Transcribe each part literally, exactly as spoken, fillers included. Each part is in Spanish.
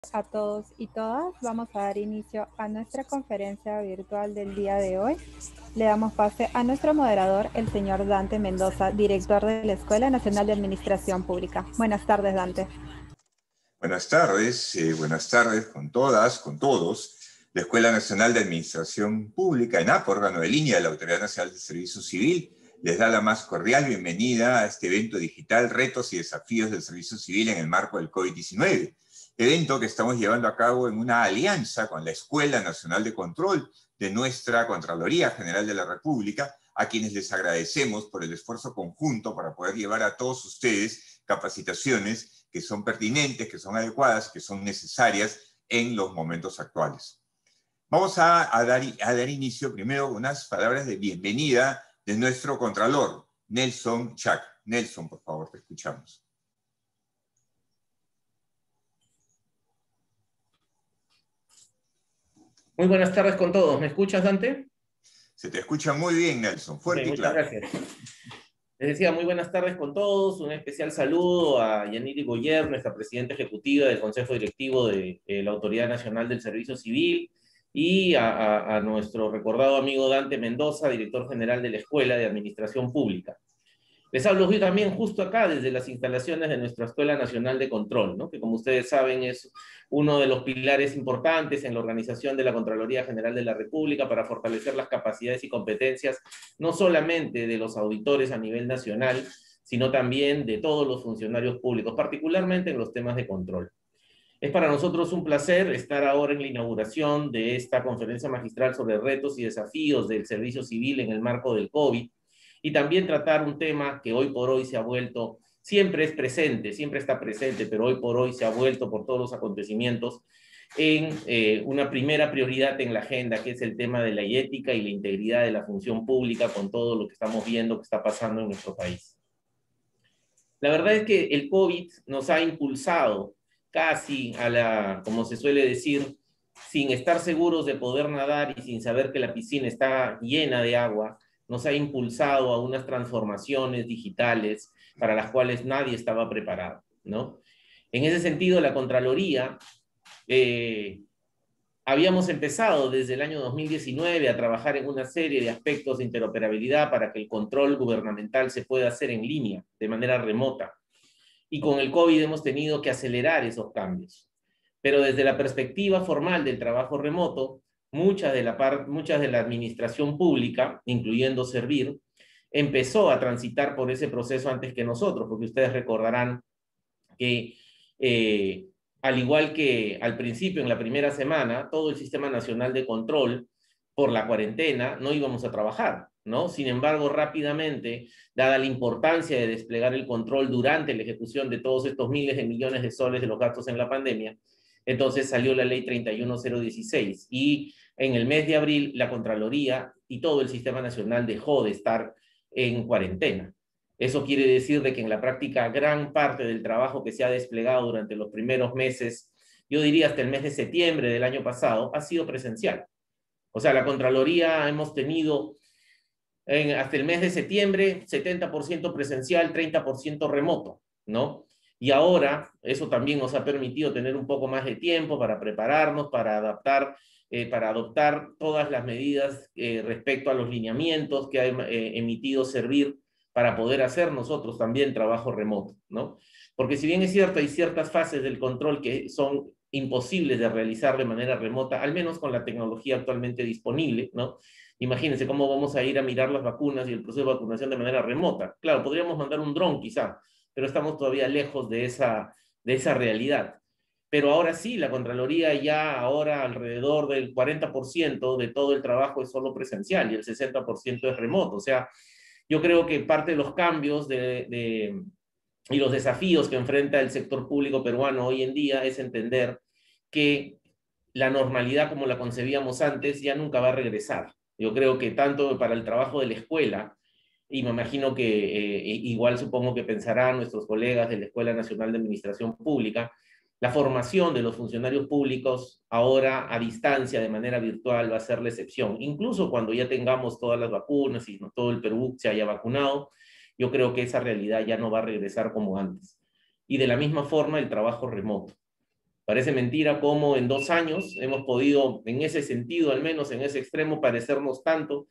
A todos y todas, vamos a dar inicio a nuestra conferencia virtual del día de hoy. Le damos pase a nuestro moderador, el señor Dante Mendoza, director de la Escuela Nacional de Administración Pública. Buenas tardes, Dante. Buenas tardes, eh, buenas tardes con todas, con todos. La Escuela Nacional de Administración Pública, ENAP, órgano de línea de la Autoridad Nacional de Servicio Civil, les da la más cordial bienvenida a este evento digital, Retos y Desafíos del Servicio Civil en el marco del COVID diecinueve. Evento que estamos llevando a cabo en una alianza con la Escuela Nacional de Control de nuestra Contraloría General de la República, a quienes les agradecemos por el esfuerzo conjunto para poder llevar a todos ustedes capacitaciones que son pertinentes, que son adecuadas, que son necesarias en los momentos actuales. Vamos a, a, dar, a dar inicio primero con unas palabras de bienvenida de nuestro Contralor, Nelson Chac. Nelson, por favor, te escuchamos. Muy buenas tardes con todos. ¿Me escuchas, Dante? Se te escucha muy bien, Nelson. Fuerte Okay, y claro. Muchas gracias. Les decía, muy buenas tardes con todos. Un especial saludo a Yaniri Boyer, nuestra presidenta ejecutiva del Consejo Directivo de, de la Autoridad Nacional del Servicio Civil, y a, a, a nuestro recordado amigo Dante Mendoza, director general de la Escuela de Administración Pública. Les hablo hoy también justo acá, desde las instalaciones de nuestra Escuela Nacional de Control, ¿no? Que como ustedes saben es uno de los pilares importantes en la organización de la Contraloría General de la República para fortalecer las capacidades y competencias, no solamente de los auditores a nivel nacional, sino también de todos los funcionarios públicos, particularmente en los temas de control. Es para nosotros un placer estar ahora en la inauguración de esta conferencia magistral sobre retos y desafíos del servicio civil en el marco del COVID, y también tratar un tema que hoy por hoy se ha vuelto, siempre es presente, siempre está presente, pero hoy por hoy se ha vuelto por todos los acontecimientos en eh, una primera prioridad en la agenda, que es el tema de la ética y la integridad de la función pública con todo lo que estamos viendo que está pasando en nuestro país. La verdad es que el COVID nos ha impulsado casi a la, como se suele decir, sin estar seguros de poder nadar y sin saber que la piscina está llena de agua, nos ha impulsado a unas transformaciones digitales para las cuales nadie estaba preparado, ¿no? En ese sentido, la Contraloría, eh, habíamos empezado desde el año dos mil diecinueve a trabajar en una serie de aspectos de interoperabilidad para que el control gubernamental se pueda hacer en línea, de manera remota. Y con el COVID hemos tenido que acelerar esos cambios. Pero desde la perspectiva formal del trabajo remoto, mucha de la, par, mucha de la administración pública, incluyendo Servir, empezó a transitar por ese proceso antes que nosotros, porque ustedes recordarán que, eh, al igual que al principio, en la primera semana, todo el Sistema Nacional de Control, por la cuarentena, no íbamos a trabajar, ¿no? Sin embargo, rápidamente, dada la importancia de desplegar el control durante la ejecución de todos estos miles de millones de soles de los gastos en la pandemia, entonces salió la ley treinta y uno mil dieciséis, y en el mes de abril la Contraloría y todo el Sistema Nacional dejó de estar en cuarentena. Eso quiere decir de que en la práctica gran parte del trabajo que se ha desplegado durante los primeros meses, yo diría hasta el mes de septiembre del año pasado, ha sido presencial. O sea, la Contraloría hemos tenido en, hasta el mes de septiembre setenta por ciento presencial, treinta por ciento remoto, ¿no? Y ahora eso también nos ha permitido tener un poco más de tiempo para prepararnos, para adaptar, eh, para adoptar todas las medidas eh, respecto a los lineamientos que ha eh, emitido Servir para poder hacer nosotros también trabajo remoto, ¿no? Porque si bien es cierto, hay ciertas fases del control que son imposibles de realizar de manera remota, al menos con la tecnología actualmente disponible, ¿no? Imagínense cómo vamos a ir a mirar las vacunas y el proceso de vacunación de manera remota. Claro, podríamos mandar un dron quizá, pero estamos todavía lejos de esa, de esa realidad. Pero ahora sí, la Contraloría ya ahora alrededor del cuarenta por ciento de todo el trabajo es solo presencial y el sesenta por ciento es remoto. O sea, yo creo que parte de los cambios de, de, y los desafíos que enfrenta el sector público peruano hoy en día es entender que la normalidad como la concebíamos antes ya nunca va a regresar. Yo creo que tanto para el trabajo de la escuela, y me imagino que eh, igual supongo que pensarán nuestros colegas de la Escuela Nacional de Administración Pública, la formación de los funcionarios públicos ahora a distancia, de manera virtual, va a ser la excepción. Incluso cuando ya tengamos todas las vacunas y no todo el Perú se haya vacunado, yo creo que esa realidad ya no va a regresar como antes. Y de la misma forma el trabajo remoto. Parece mentira cómo en dos años hemos podido, en ese sentido, al menos en ese extremo, parecernos tanto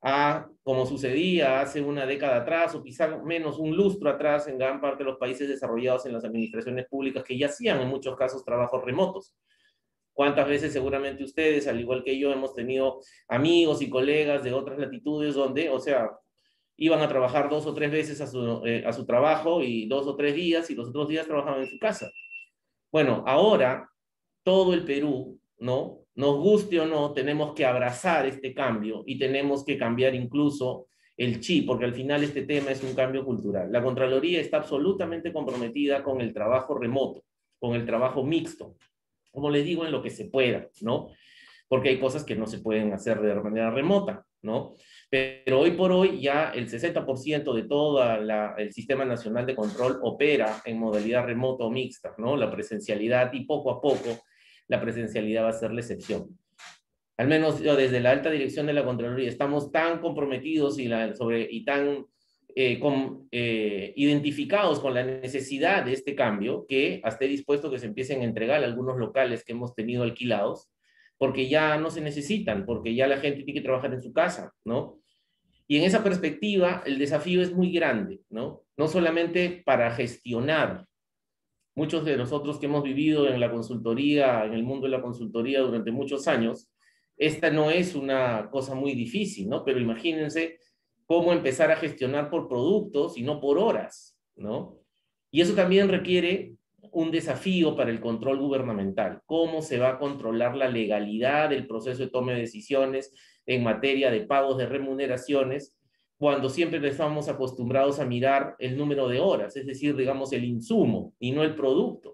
a como sucedía hace una década atrás, o quizá menos un lustro atrás en gran parte de los países desarrollados en las administraciones públicas que ya hacían en muchos casos trabajos remotos. ¿Cuántas veces seguramente ustedes, al igual que yo, hemos tenido amigos y colegas de otras latitudes donde, o sea, iban a trabajar dos o tres veces a su, eh, a su trabajo y dos o tres días y los otros días trabajaban en su casa? Bueno, ahora todo el Perú, ¿no? Nos guste o no, tenemos que abrazar este cambio y tenemos que cambiar incluso el chip, porque al final este tema es un cambio cultural. La Contraloría está absolutamente comprometida con el trabajo remoto, con el trabajo mixto, como les digo, en lo que se pueda, ¿no? Porque hay cosas que no se pueden hacer de manera remota, ¿no? Pero hoy por hoy ya el sesenta por ciento de todo el Sistema Nacional de Control opera en modalidad remota o mixta, ¿no? La presencialidad, y poco a poco la presencialidad va a ser la excepción. Al menos yo, desde la alta dirección de la Contraloría, estamos tan comprometidos y, la, sobre, y tan eh, con, eh, identificados con la necesidad de este cambio, que hasta he dispuesto que se empiecen a entregar algunos locales que hemos tenido alquilados, porque ya no se necesitan, porque ya la gente tiene que trabajar en su casa, ¿no? Y en esa perspectiva, el desafío es muy grande, ¿no? No solamente para gestionar. Muchos de nosotros que hemos vivido en la consultoría, en el mundo de la consultoría durante muchos años, esta no es una cosa muy difícil, ¿no? Pero imagínense cómo empezar a gestionar por productos y no por horas, ¿no? Y eso también requiere un desafío para el control gubernamental. ¿Cómo se va a controlar la legalidad del proceso de toma de decisiones en materia de pagos de remuneraciones, cuando siempre estamos acostumbrados a mirar el número de horas, es decir, digamos, el insumo y no el producto?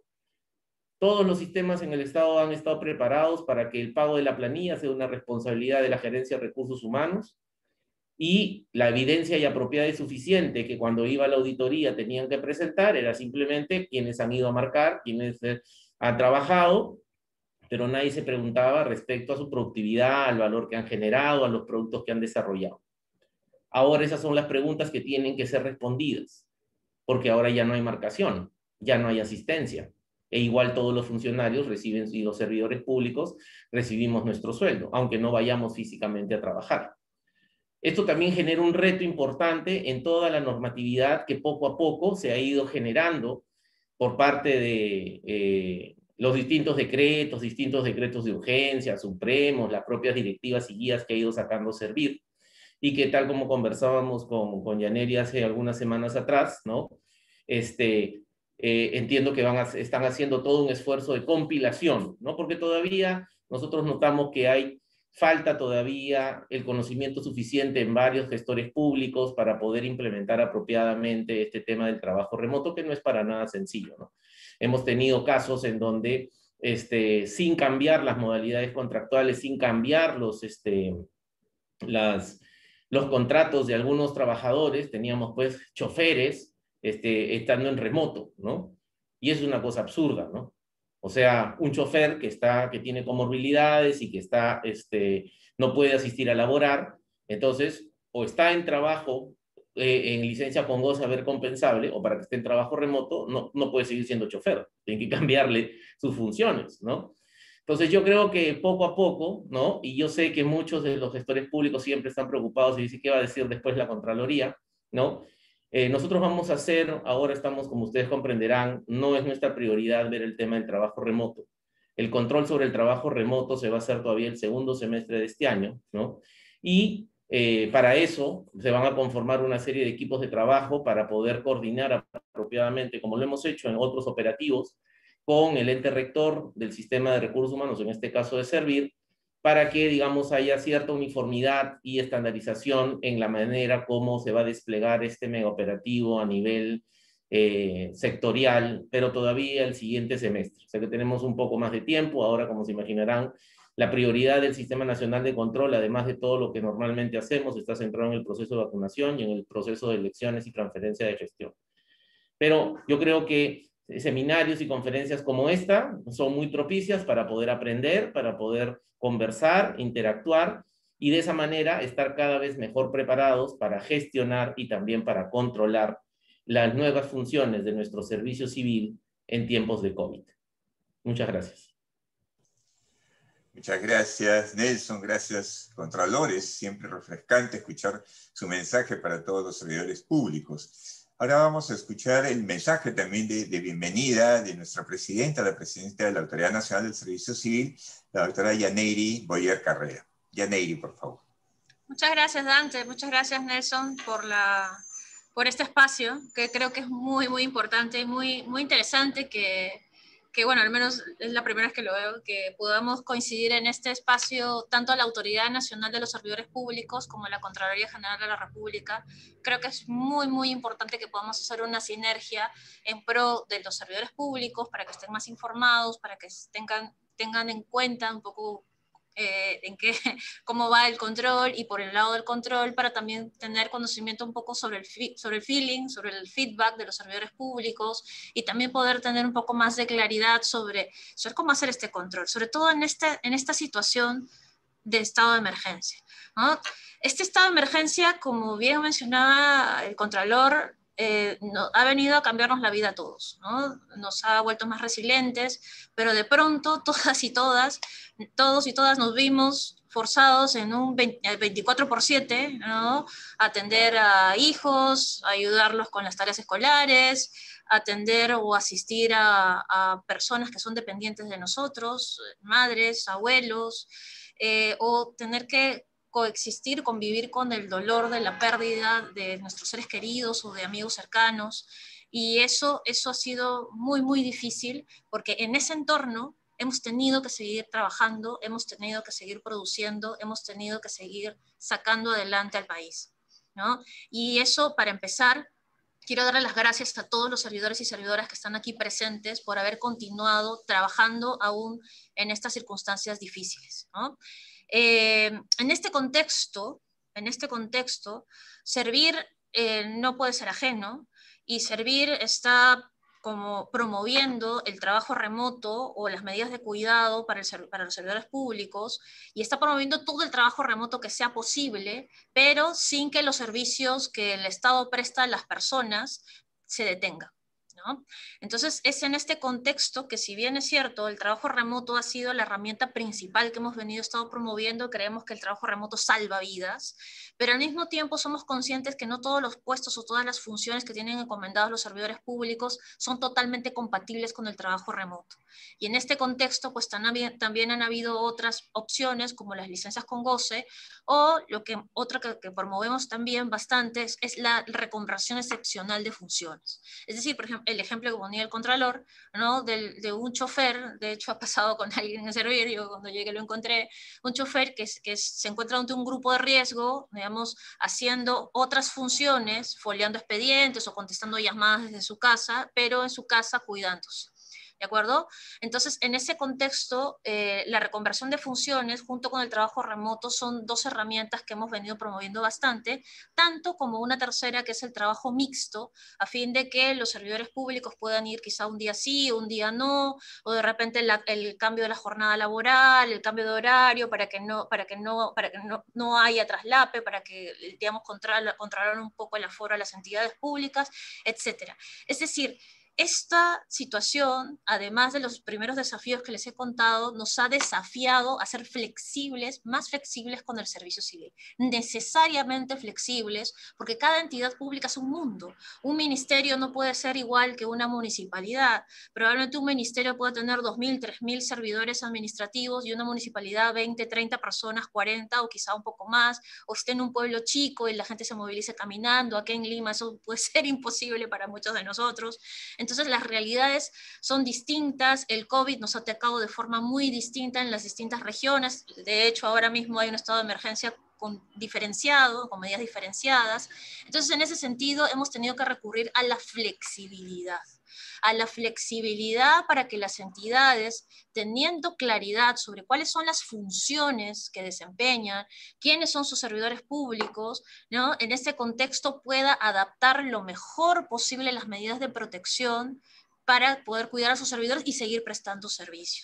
Todos los sistemas en el Estado han estado preparados para que el pago de la planilla sea una responsabilidad de la Gerencia de Recursos Humanos, y la evidencia y apropiada y suficiente que cuando iba a la auditoría tenían que presentar era simplemente quienes han ido a marcar, quienes eh, han trabajado, pero nadie se preguntaba respecto a su productividad, al valor que han generado, a los productos que han desarrollado. Ahora esas son las preguntas que tienen que ser respondidas, porque ahora ya no hay marcación, ya no hay asistencia, e igual todos los funcionarios reciben, y los servidores públicos recibimos nuestro sueldo, aunque no vayamos físicamente a trabajar. Esto también genera un reto importante en toda la normatividad que poco a poco se ha ido generando por parte de eh, los distintos decretos, distintos decretos de urgencia, supremos, las propias directivas y guías que ha ido sacando Servir, y que tal como conversábamos con, con Yaneri hace algunas semanas atrás, ¿no? Este, eh, entiendo que van a, están haciendo todo un esfuerzo de compilación, ¿no? Porque todavía nosotros notamos que hay falta todavía el conocimiento suficiente en varios gestores públicos para poder implementar apropiadamente este tema del trabajo remoto, que no es para nada sencillo, ¿no? Hemos tenido casos en donde, este, sin cambiar las modalidades contractuales, sin cambiar los, este, las, los contratos de algunos trabajadores, teníamos pues choferes este, estando en remoto, ¿no? Y es una cosa absurda, ¿no? O sea, un chofer que, está, que tiene comorbilidades y que está, este, no puede asistir a laborar, entonces, o está en trabajo, eh, en licencia con goce haber compensable, o para que esté en trabajo remoto, no, no puede seguir siendo chofer, tiene que cambiarle sus funciones, ¿no? Entonces yo creo que poco a poco, ¿no? Y yo sé que muchos de los gestores públicos siempre están preocupados y dicen qué va a decir después la Contraloría, ¿no? Eh, nosotros vamos a hacer, ahora estamos, como ustedes comprenderán, no es nuestra prioridad ver el tema del trabajo remoto. El control sobre el trabajo remoto se va a hacer todavía el segundo semestre de este año, ¿no? Y eh, para eso se van a conformar una serie de equipos de trabajo para poder coordinar apropiadamente, como lo hemos hecho en otros operativos, con el ente rector del sistema de recursos humanos, en este caso de Servir, para que, digamos, haya cierta uniformidad y estandarización en la manera como se va a desplegar este megaoperativo a nivel eh, sectorial, pero todavía el siguiente semestre. O sea que tenemos un poco más de tiempo. Ahora, como se imaginarán, la prioridad del Sistema Nacional de Control, además de todo lo que normalmente hacemos, está centrado en el proceso de vacunación y en el proceso de elecciones y transferencia de gestión. Pero yo creo que seminarios y conferencias como esta son muy propicias para poder aprender, para poder conversar, interactuar, y de esa manera estar cada vez mejor preparados para gestionar y también para controlar las nuevas funciones de nuestro servicio civil en tiempos de COVID. Muchas gracias. Muchas gracias, Nelson. Gracias, Contralores. Siempre refrescante escuchar su mensaje para todos los servidores públicos. Ahora vamos a escuchar el mensaje también de, de bienvenida de nuestra presidenta, la presidenta de la Autoridad Nacional del Servicio Civil, la doctora Yaneiry Boyer Carrera. Yaneiry, por favor. Muchas gracias, Dante. Muchas gracias, Nelson, por, la, por este espacio, que creo que es muy, muy importante y muy, muy interesante que... que bueno, al menos es la primera vez que lo veo, que podamos coincidir en este espacio, tanto la Autoridad Nacional de los Servidores Públicos como la Contraloría General de la República. Creo que es muy, muy importante que podamos hacer una sinergia en pro de los servidores públicos para que estén más informados, para que tengan, tengan en cuenta un poco Eh, en qué, cómo va el control, y por el lado del control para también tener conocimiento un poco sobre el, sobre el feeling, sobre el feedback de los servidores públicos, y también poder tener un poco más de claridad sobre, sobre cómo hacer este control, sobre todo en, este, en esta situación de estado de emergencia, ¿no? Este estado de emergencia, como bien mencionaba el Contralor, Eh, no, ha venido a cambiarnos la vida a todos, ¿no? Nos ha vuelto más resilientes, pero de pronto todas y todas, todos y todas nos vimos forzados en un veinticuatro por siete, ¿no? Atender a hijos, ayudarlos con las tareas escolares, atender o asistir a, a personas que son dependientes de nosotros, madres, abuelos, eh, o tener que coexistir, convivir con el dolor de la pérdida de nuestros seres queridos o de amigos cercanos. Y eso, eso ha sido muy, muy difícil, porque en ese entorno hemos tenido que seguir trabajando, hemos tenido que seguir produciendo, hemos tenido que seguir sacando adelante al país, ¿no? Y eso, para empezar, quiero darle las gracias a todos los servidores y servidoras que están aquí presentes por haber continuado trabajando aún en estas circunstancias difíciles, ¿no? Eh, en este contexto, en este contexto, servir eh, no puede ser ajeno, y servir está como promoviendo el trabajo remoto o las medidas de cuidado para, el, para los servidores públicos, y está promoviendo todo el trabajo remoto que sea posible, pero sin que los servicios que el Estado presta a las personas se detengan, ¿no? Entonces es en este contexto que, si bien es cierto, el trabajo remoto ha sido la herramienta principal que hemos venido estado promoviendo, creemos que el trabajo remoto salva vidas, pero al mismo tiempo somos conscientes que no todos los puestos o todas las funciones que tienen encomendados los servidores públicos son totalmente compatibles con el trabajo remoto. Y en este contexto, pues también, también han habido otras opciones, como las licencias con goce, o lo que, otra que, que promovemos también bastante es, es la reconversión excepcional de funciones. Es decir, por ejemplo, el ejemplo que ponía el Contralor, ¿no? de, de un chofer, de hecho ha pasado con alguien en el servicio, yo cuando llegué lo encontré, un chofer que, que se encuentra ante un grupo de riesgo, digamos, haciendo otras funciones, foliando expedientes o contestando llamadas desde su casa, pero en su casa cuidándose. ¿De acuerdo? Entonces, en ese contexto, eh, la reconversión de funciones junto con el trabajo remoto son dos herramientas que hemos venido promoviendo bastante, tanto como una tercera, que es el trabajo mixto, a fin de que los servidores públicos puedan ir quizá un día sí, un día no, o de repente la, el cambio de la jornada laboral, el cambio de horario, para que no, para que no, para que no, no haya traslape, para que, digamos, controlar, controlar un poco el aforo a las entidades públicas, etcétera. Es decir, esta situación, además de los primeros desafíos que les he contado, nos ha desafiado a ser flexibles, más flexibles con el servicio civil, necesariamente flexibles, porque cada entidad pública es un mundo. Un ministerio no puede ser igual que una municipalidad. Probablemente un ministerio puede tener dos mil, tres mil servidores administrativos, y una municipalidad veinte, treinta personas, cuarenta o quizá un poco más, o esté en un pueblo chico y la gente se movilice caminando. Aquí en Lima eso puede ser imposible para muchos de nosotros. Entonces las realidades son distintas, el COVID nos ha atacado de forma muy distinta en las distintas regiones. De hecho, ahora mismo hay un estado de emergencia con, diferenciado, con medidas diferenciadas. Entonces, en ese sentido, hemos tenido que recurrir a la flexibilidad. A la flexibilidad para que las entidades, teniendo claridad sobre cuáles son las funciones que desempeñan, quiénes son sus servidores públicos, ¿no? En este contexto pueda adaptar lo mejor posible las medidas de protección para poder cuidar a sus servidores y seguir prestando servicios.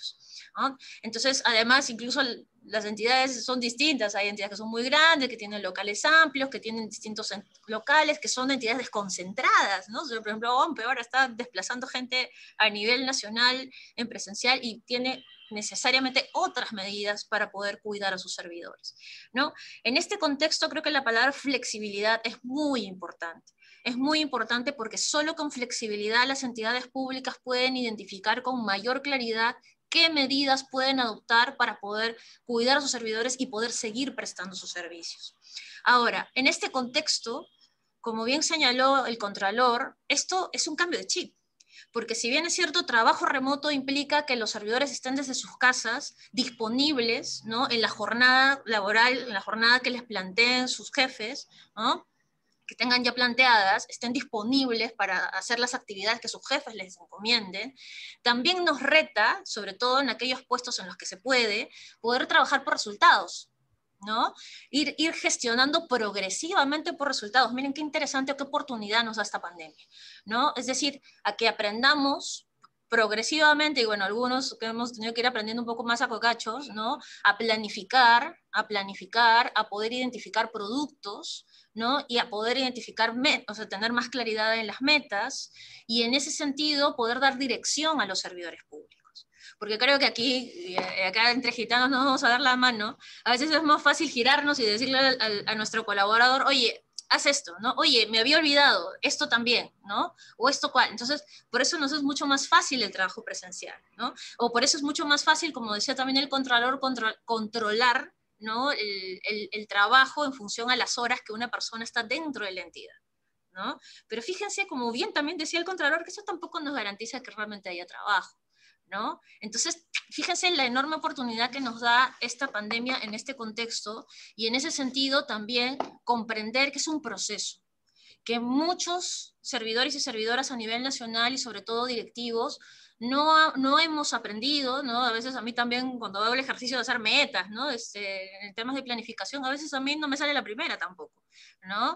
¿no? Entonces, además, incluso las entidades son distintas. Hay entidades que son muy grandes, que tienen locales amplios, que tienen distintos locales, que son entidades desconcentradas, ¿no? Por ejemplo, OMPE ahora está desplazando gente a nivel nacional en presencial y tiene necesariamente otras medidas para poder cuidar a sus servidores, ¿no? En este contexto creo que la palabra flexibilidad es muy importante. Es muy importante porque solo con flexibilidad las entidades públicas pueden identificar con mayor claridad qué medidas pueden adoptar para poder cuidar a sus servidores y poder seguir prestando sus servicios. Ahora, en este contexto, como bien señaló el Contralor, esto es un cambio de chip. Porque si bien es cierto, trabajo remoto implica que los servidores estén desde sus casas disponibles, ¿no? En la jornada laboral, en la jornada que les planteen sus jefes, ¿no? Que tengan ya planteadas, estén disponibles para hacer las actividades que sus jefes les encomienden, también nos reta, sobre todo en aquellos puestos en los que se puede, poder trabajar por resultados, ¿no? Ir, ir gestionando progresivamente por resultados. Miren qué interesante o qué oportunidad nos da esta pandemia, ¿no? Es decir, a que aprendamos progresivamente, y bueno, algunos que hemos tenido que ir aprendiendo un poco más a cocachos, ¿no? A planificar, a planificar, a poder identificar productos, ¿no? Y a poder identificar, o sea, tener más claridad en las metas, y en ese sentido poder dar dirección a los servidores públicos. Porque creo que aquí, acá entre gitanos nos vamos a dar la mano, a veces es más fácil girarnos y decirle a, a, a nuestro colaborador, oye, haz esto, ¿no? Oye, me había olvidado, esto también, ¿no? O esto cual. Entonces, por eso nos es mucho más fácil el trabajo presencial, ¿no? O por eso es mucho más fácil, como decía también el Contralor, control, controlar, ¿no? el, el, el trabajo en función a las horas que una persona está dentro de la entidad, ¿no? Pero fíjense, como bien también decía el Contralor, que eso tampoco nos garantiza que realmente haya trabajo, ¿no? Entonces, fíjense en la enorme oportunidad que nos da esta pandemia en este contexto, y en ese sentido también comprender que es un proceso, que muchos servidores y servidoras a nivel nacional y sobre todo directivos no, no hemos aprendido, ¿no? A veces a mí también cuando hago el ejercicio de hacer metas, ¿no? Este, en temas de planificación, a veces a mí no me sale la primera tampoco, ¿no?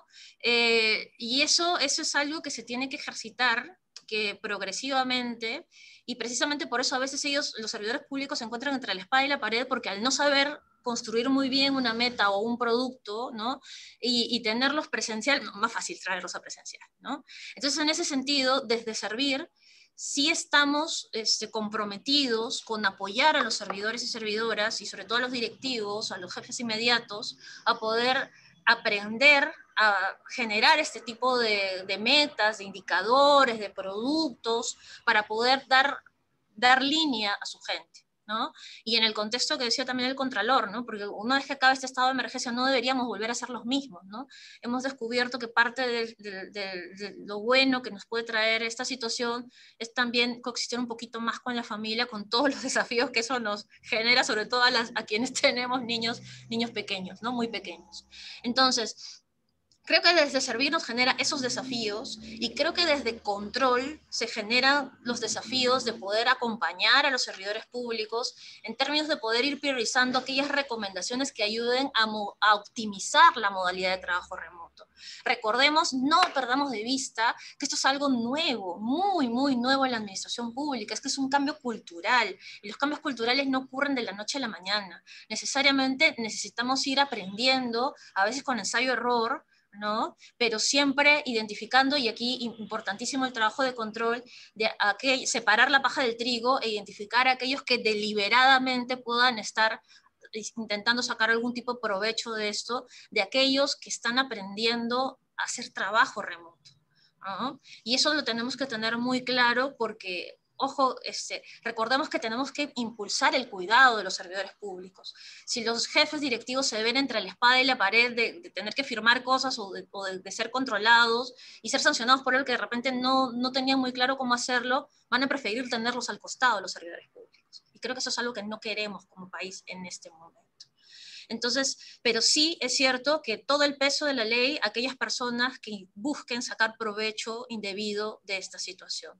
Eh, y eso, eso es algo que se tiene que ejercitar, que progresivamente, y precisamente por eso a veces ellos, los servidores públicos, se encuentran entre la espada y la pared, porque al no saber construir muy bien una meta o un producto, ¿no? Y, y tenerlos presencial, no, más fácil traerlos a presencial, ¿no? Entonces, en ese sentido, desde Servir, sí estamos este, comprometidos con apoyar a los servidores y servidoras, y sobre todo a los directivos, a los jefes inmediatos, a poder aprender a generar este tipo de, de metas, de indicadores, de productos, para poder dar, dar línea a su gente, ¿no? Y en el contexto que decía también el Contralor, ¿no? Porque una vez que acabe este estado de emergencia no deberíamos volver a ser los mismos, ¿no? Hemos descubierto que parte de, de, de, de lo bueno que nos puede traer esta situación es también coexistir un poquito más con la familia, con todos los desafíos que eso nos genera, sobre todo a, las, a quienes tenemos niños, niños pequeños, ¿no? Muy pequeños. Entonces, creo que desde Servir nos genera esos desafíos, y creo que desde Control se generan los desafíos de poder acompañar a los servidores públicos en términos de poder ir priorizando aquellas recomendaciones que ayuden a, a optimizar la modalidad de trabajo remoto. Recordemos, no perdamos de vista que esto es algo nuevo, muy, muy nuevo en la administración pública. Es que es un cambio cultural, y los cambios culturales no ocurren de la noche a la mañana. Necesariamente necesitamos ir aprendiendo, a veces con ensayo-error, ¿no? Pero siempre identificando, y aquí importantísimo el trabajo de Control, de aquel, separar la paja del trigo e identificar a aquellos que deliberadamente puedan estar intentando sacar algún tipo de provecho de esto, de aquellos que están aprendiendo a hacer trabajo remoto, ¿no? Y eso lo tenemos que tener muy claro, porque ojo, este, recordemos que tenemos que impulsar el cuidado de los servidores públicos. Si los jefes directivos se ven entre la espada y la pared de, de tener que firmar cosas, o, de, o de, de ser controlados y ser sancionados por el que de repente no, no tenían muy claro cómo hacerlo, van a preferir tenerlos al costado de los servidores públicos. Y creo que eso es algo que no queremos como país en este momento. Entonces, pero sí es cierto que todo el peso de la ley a aquellas personas que busquen sacar provecho indebido de esta situación.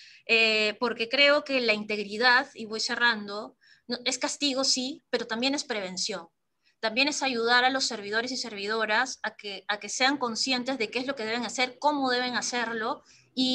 Eh, porque creo que la integridad, y voy cerrando, no, es castigo, sí, pero también es prevención. También es ayudar a los servidores y servidoras a que, a que sean conscientes de qué es lo que deben hacer, cómo deben hacerlo, y,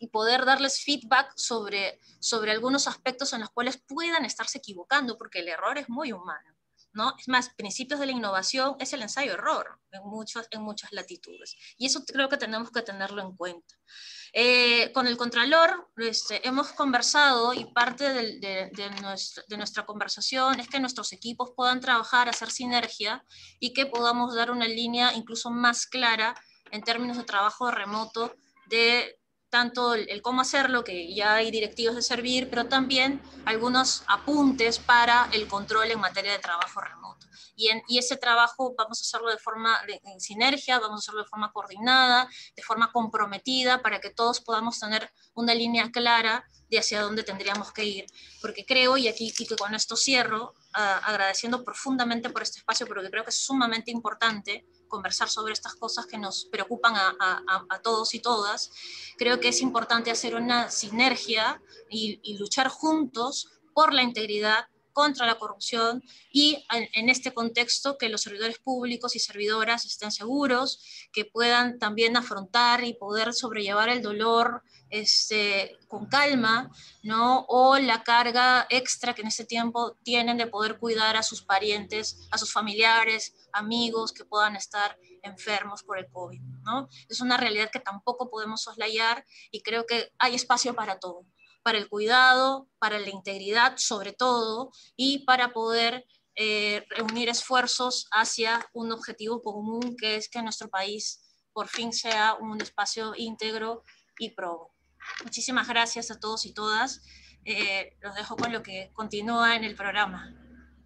y poder darles feedback sobre, sobre algunos aspectos en los cuales puedan estarse equivocando, porque el error es muy humano, ¿no? Es más, principios de la innovación es el ensayo-error en, muchos, en muchas latitudes, y eso creo que tenemos que tenerlo en cuenta. Eh, con el Contralor este, hemos conversado, y parte de, de, de, nuestra, de nuestra conversación es que nuestros equipos puedan trabajar, hacer sinergia, y que podamos dar una línea incluso más clara en términos de trabajo remoto, de tanto el, el cómo hacerlo, que ya hay directivas de servir, pero también algunos apuntes para el control en materia de trabajo remoto. Y, en, y ese trabajo vamos a hacerlo de forma de, en sinergia, vamos a hacerlo de forma coordinada, de forma comprometida, para que todos podamos tener una línea clara de hacia dónde tendríamos que ir. Porque creo, y aquí y que con esto cierro, uh, agradeciendo profundamente por este espacio, porque creo que es sumamente importante conversar sobre estas cosas que nos preocupan a, a, a todos y todas. Creo que es importante hacer una sinergia y, y luchar juntos por la integridad, contra la corrupción, y en, en este contexto que los servidores públicos y servidoras estén seguros, que puedan también afrontar y poder sobrellevar el dolor este, con calma, ¿no? O la carga extra que en este tiempo tienen de poder cuidar a sus parientes, a sus familiares, amigos que puedan estar enfermos por el COVID, ¿no? Es una realidad que tampoco podemos soslayar, y creo que hay espacio para todo, para el cuidado, para la integridad sobre todo, y para poder eh, reunir esfuerzos hacia un objetivo común, que es que nuestro país por fin sea un espacio íntegro y pro. Muchísimas gracias a todos y todas. Eh, los dejo con lo que continúa en el programa.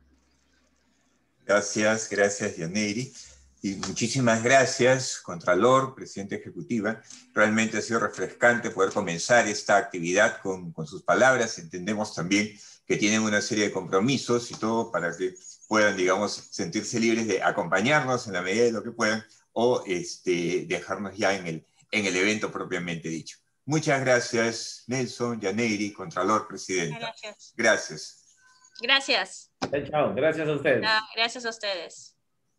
Gracias, gracias, Yaneri. Y muchísimas gracias, Contralor, Presidenta Ejecutiva. Realmente ha sido refrescante poder comenzar esta actividad con, con sus palabras. Entendemos también que tienen una serie de compromisos y todo para que puedan, digamos, sentirse libres de acompañarnos en la medida de lo que puedan, o este, dejarnos ya en el, en el evento propiamente dicho. Muchas gracias, Nelson, Yaneri, Contralor, Presidenta. Gracias. Gracias. Gracias. Chao, gracias a ustedes. Ah, gracias a ustedes.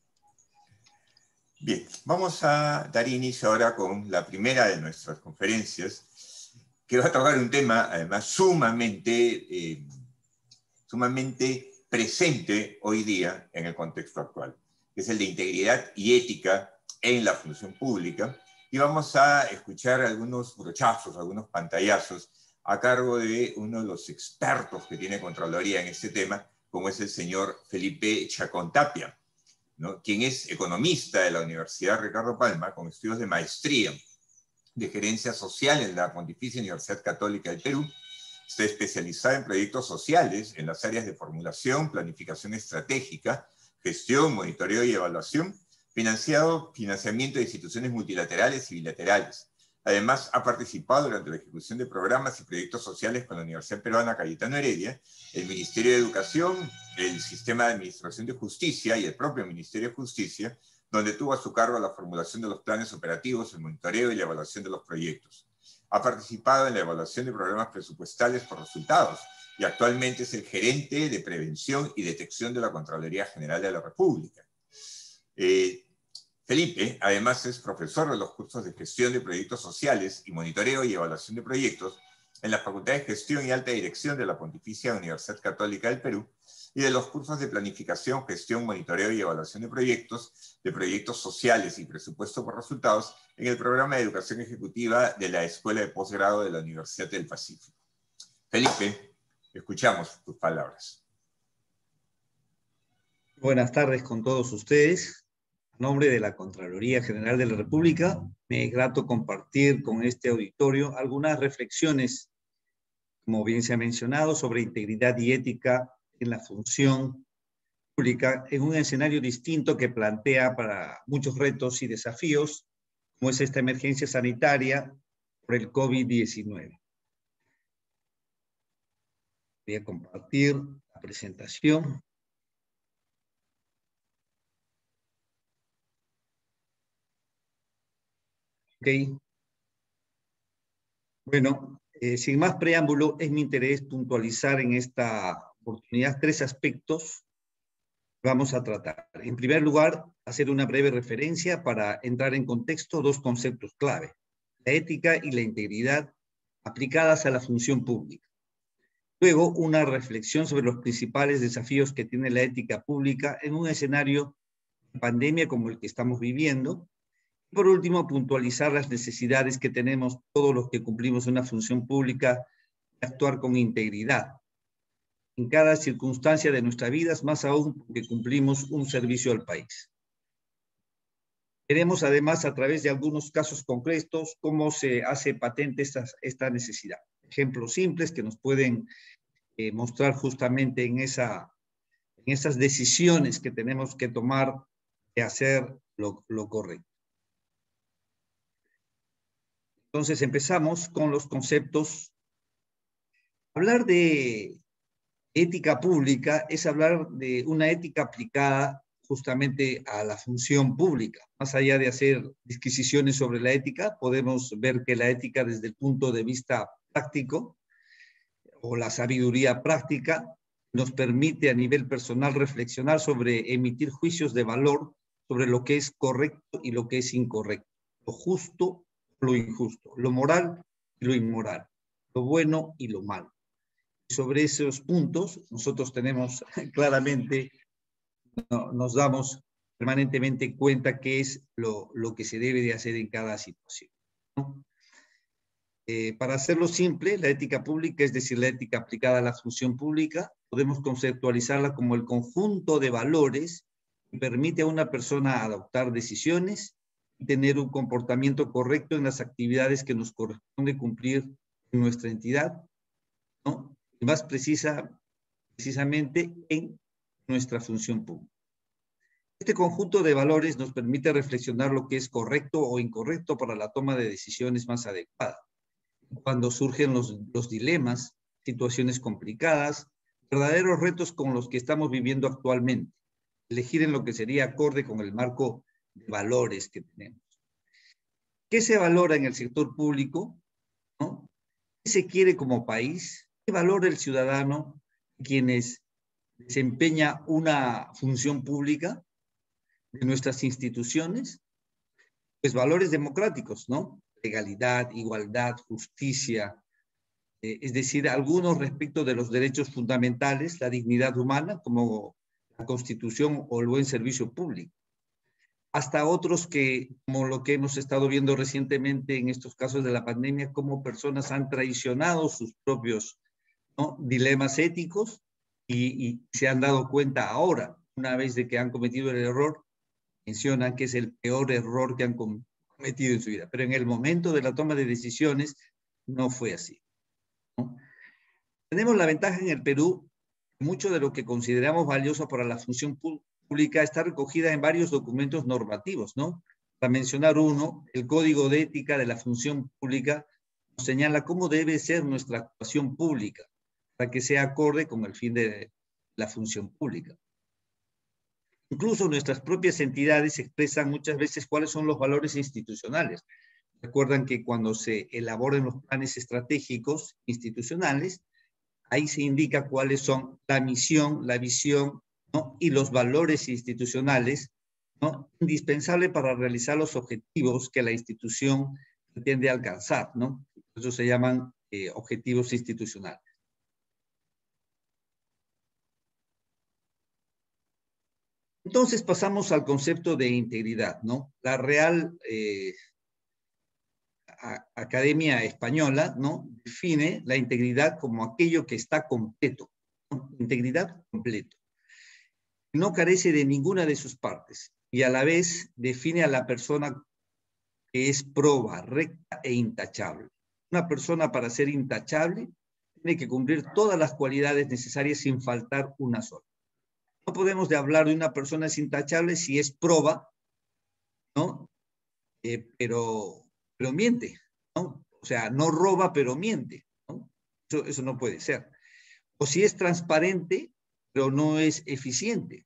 Bien, vamos a dar inicio ahora con la primera de nuestras conferencias, que va a tocar un tema además sumamente, eh, sumamente presente hoy día en el contexto actual, que es el de integridad y ética en la función pública. Y vamos a escuchar algunos brochazos, algunos pantallazos a cargo de uno de los expertos que tiene Contraloría en este tema, como es el señor Felipe Chacón Tapia, ¿no? Quien es economista de la Universidad Ricardo Palma, con estudios de maestría de gerencia social en la Pontificia Universidad Católica del Perú. Está especializada en proyectos sociales en las áreas de formulación, planificación estratégica, gestión, monitoreo y evaluación, financiado, financiamiento de instituciones multilaterales y bilaterales. Además, ha participado durante la ejecución de programas y proyectos sociales con la Universidad Peruana Cayetano Heredia, el Ministerio de Educación, el Sistema de Administración de Justicia y el propio Ministerio de Justicia, donde tuvo a su cargo la formulación de los planes operativos, el monitoreo y la evaluación de los proyectos. Ha participado en la evaluación de programas presupuestales por resultados y actualmente es el gerente de prevención y detección de la Contraloría General de la República. Eh, Felipe, además, es profesor de los cursos de gestión de proyectos sociales y monitoreo y evaluación de proyectos en la Facultad de Gestión y Alta Dirección de la Pontificia Universidad Católica del Perú, y de los cursos de planificación, gestión, monitoreo y evaluación de proyectos, de proyectos sociales y presupuesto por resultados en el programa de educación ejecutiva de la Escuela de Posgrado de la Universidad del Pacífico. Felipe, escuchamos tus palabras. Buenas tardes con todos ustedes. En nombre de la Contraloría General de la República, me es grato compartir con este auditorio algunas reflexiones, como bien se ha mencionado, sobre integridad y ética en la función pública en un escenario distinto que plantea para muchos retos y desafíos, como es esta emergencia sanitaria por el COVID diecinueve. Voy a compartir la presentación. Ok. Bueno, eh, sin más preámbulo, es mi interés puntualizar en esta oportunidad tres aspectos que vamos a tratar. En primer lugar, hacer una breve referencia para entrar en contexto dos conceptos clave: la ética y la integridad aplicadas a la función pública. Luego, una reflexión sobre los principales desafíos que tiene la ética pública en un escenario de pandemia como el que estamos viviendo. Y por último, puntualizar las necesidades que tenemos todos los que cumplimos una función pública de actuar con integridad en cada circunstancia de nuestra vida, más aún porque cumplimos un servicio al país. Veremos además a través de algunos casos concretos cómo se hace patente esta, esta necesidad. Ejemplos simples que nos pueden eh, mostrar justamente en, esa, en esas decisiones que tenemos que tomar de hacer lo, lo correcto. Entonces empezamos con los conceptos. Hablar de ética pública es hablar de una ética aplicada justamente a la función pública. Más allá de hacer disquisiciones sobre la ética, podemos ver que la ética desde el punto de vista práctico o la sabiduría práctica nos permite a nivel personal reflexionar sobre emitir juicios de valor sobre lo que es correcto y lo que es incorrecto, lo justo, lo injusto, lo moral y lo inmoral, lo bueno y lo malo. Sobre esos puntos nosotros tenemos claramente, no, nos damos permanentemente cuenta qué es lo, lo que se debe de hacer en cada situación, ¿no? Eh, para hacerlo simple, la ética pública, es decir, la ética aplicada a la función pública, podemos conceptualizarla como el conjunto de valores que permite a una persona adoptar decisiones y tener un comportamiento correcto en las actividades que nos corresponde cumplir en nuestra entidad, ¿no? Y más precisa, precisamente en nuestra función pública. Este conjunto de valores nos permite reflexionar lo que es correcto o incorrecto para la toma de decisiones más adecuada. Cuando surgen los, los dilemas, situaciones complicadas, verdaderos retos con los que estamos viviendo actualmente, elegir en lo que sería acorde con el marco de valores que tenemos. ¿Qué se valora en el sector público? ¿No? ¿Qué se quiere como país? ¿Qué valora el ciudadano quienes desempeña una función pública de nuestras instituciones? Pues valores democráticos, ¿no? Legalidad, igualdad, justicia, eh, es decir, algunos respecto de los derechos fundamentales, la dignidad humana, como la Constitución o el buen servicio público. Hasta otros que, como lo que hemos estado viendo recientemente en estos casos de la pandemia, cómo personas han traicionado sus propios, ¿no?, dilemas éticos y, y se han dado cuenta ahora, una vez de que han cometido el error, mencionan que es el peor error que han cometido en su vida. Pero en el momento de la toma de decisiones no fue así, ¿no? Tenemos la ventaja en el Perú, mucho de lo que consideramos valioso para la función pública está recogida en varios documentos normativos, ¿no? Para mencionar uno, el Código de Ética de la Función Pública nos señala cómo debe ser nuestra actuación pública para que sea acorde con el fin de la función pública. Incluso nuestras propias entidades expresan muchas veces cuáles son los valores institucionales. Recuerdan que cuando se elaboran los planes estratégicos institucionales, ahí se indica cuáles son la misión, la visión, ¿no?, y los valores institucionales, ¿no?, indispensables para realizar los objetivos que la institución pretende alcanzar, ¿no? Eso se llaman eh, objetivos institucionales. Entonces pasamos al concepto de integridad, ¿no? La Real eh, Academia Española, ¿no?, define la integridad como aquello que está completo, ¿no? Integridad completo. No carece de ninguna de sus partes y a la vez define a la persona que es proba, recta e intachable. Una persona, para ser intachable, tiene que cumplir todas las cualidades necesarias sin faltar una sola. No podemos de hablar de una persona es intachable si es proba, ¿no? Eh, pero, pero miente, ¿no? O sea, no roba, pero miente, ¿no? Eso, eso no puede ser. O si es transparente, pero no es eficiente.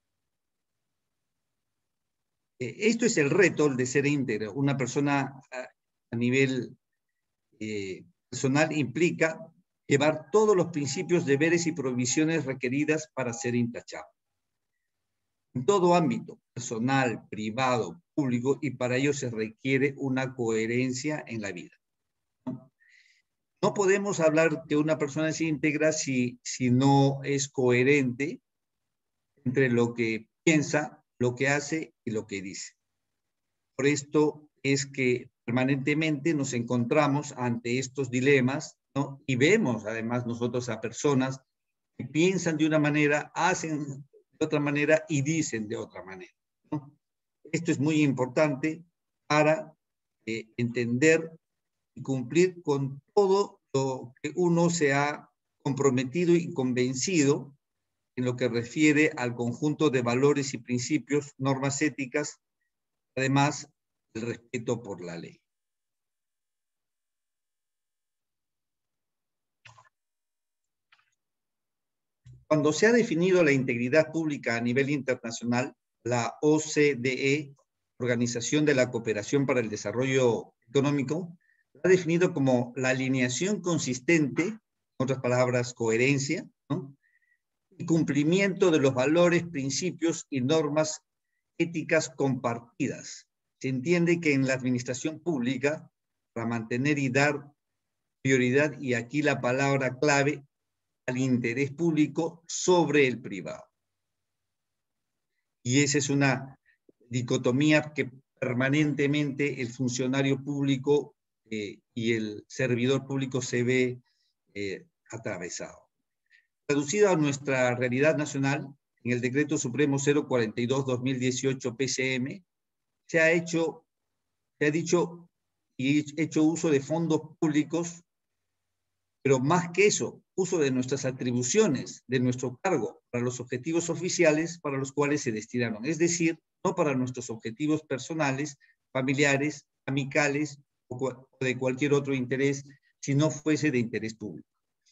Eh, esto es el reto, el de ser íntegro. Una persona a, a nivel eh, personal implica llevar todos los principios, deberes y provisiones requeridas para ser intachable. En todo ámbito, personal, privado, público, y para ello se requiere una coherencia en la vida, ¿no? No podemos hablar que una persona es íntegra si, si no es coherente entre lo que piensa, lo que hace y lo que dice. Por esto es que permanentemente nos encontramos ante estos dilemas, ¿no? Y vemos además nosotros a personas que piensan de una manera, hacen de otra manera y dicen de otra manera, ¿no? Esto es muy importante para eh, entender y cumplir con todo lo que uno se ha comprometido y convencido en lo que refiere al conjunto de valores y principios, normas éticas, además el respeto por la ley. Cuando se ha definido la integridad pública a nivel internacional, la O C D E, Organización de la Cooperación para el Desarrollo Económico, ha definido como la alineación consistente, en otras palabras, coherencia, ¿no? Y cumplimiento de los valores, principios y normas éticas compartidas. Se entiende que en la administración pública, para mantener y dar prioridad, y aquí la palabra clave, al interés público sobre el privado. Y esa es una dicotomía que permanentemente el funcionario público eh, y el servidor público se ve eh, atravesado. Traducido a nuestra realidad nacional, en el Decreto Supremo cero cuarenta y dos guión dos mil dieciocho P C M, se ha hecho, se ha dicho y hecho uso de fondos públicos, pero más que eso, uso de nuestras atribuciones, de nuestro cargo, para los objetivos oficiales para los cuales se destinaron. Es decir, no para nuestros objetivos personales, familiares, amicales o de cualquier otro interés, si no fuese de interés público.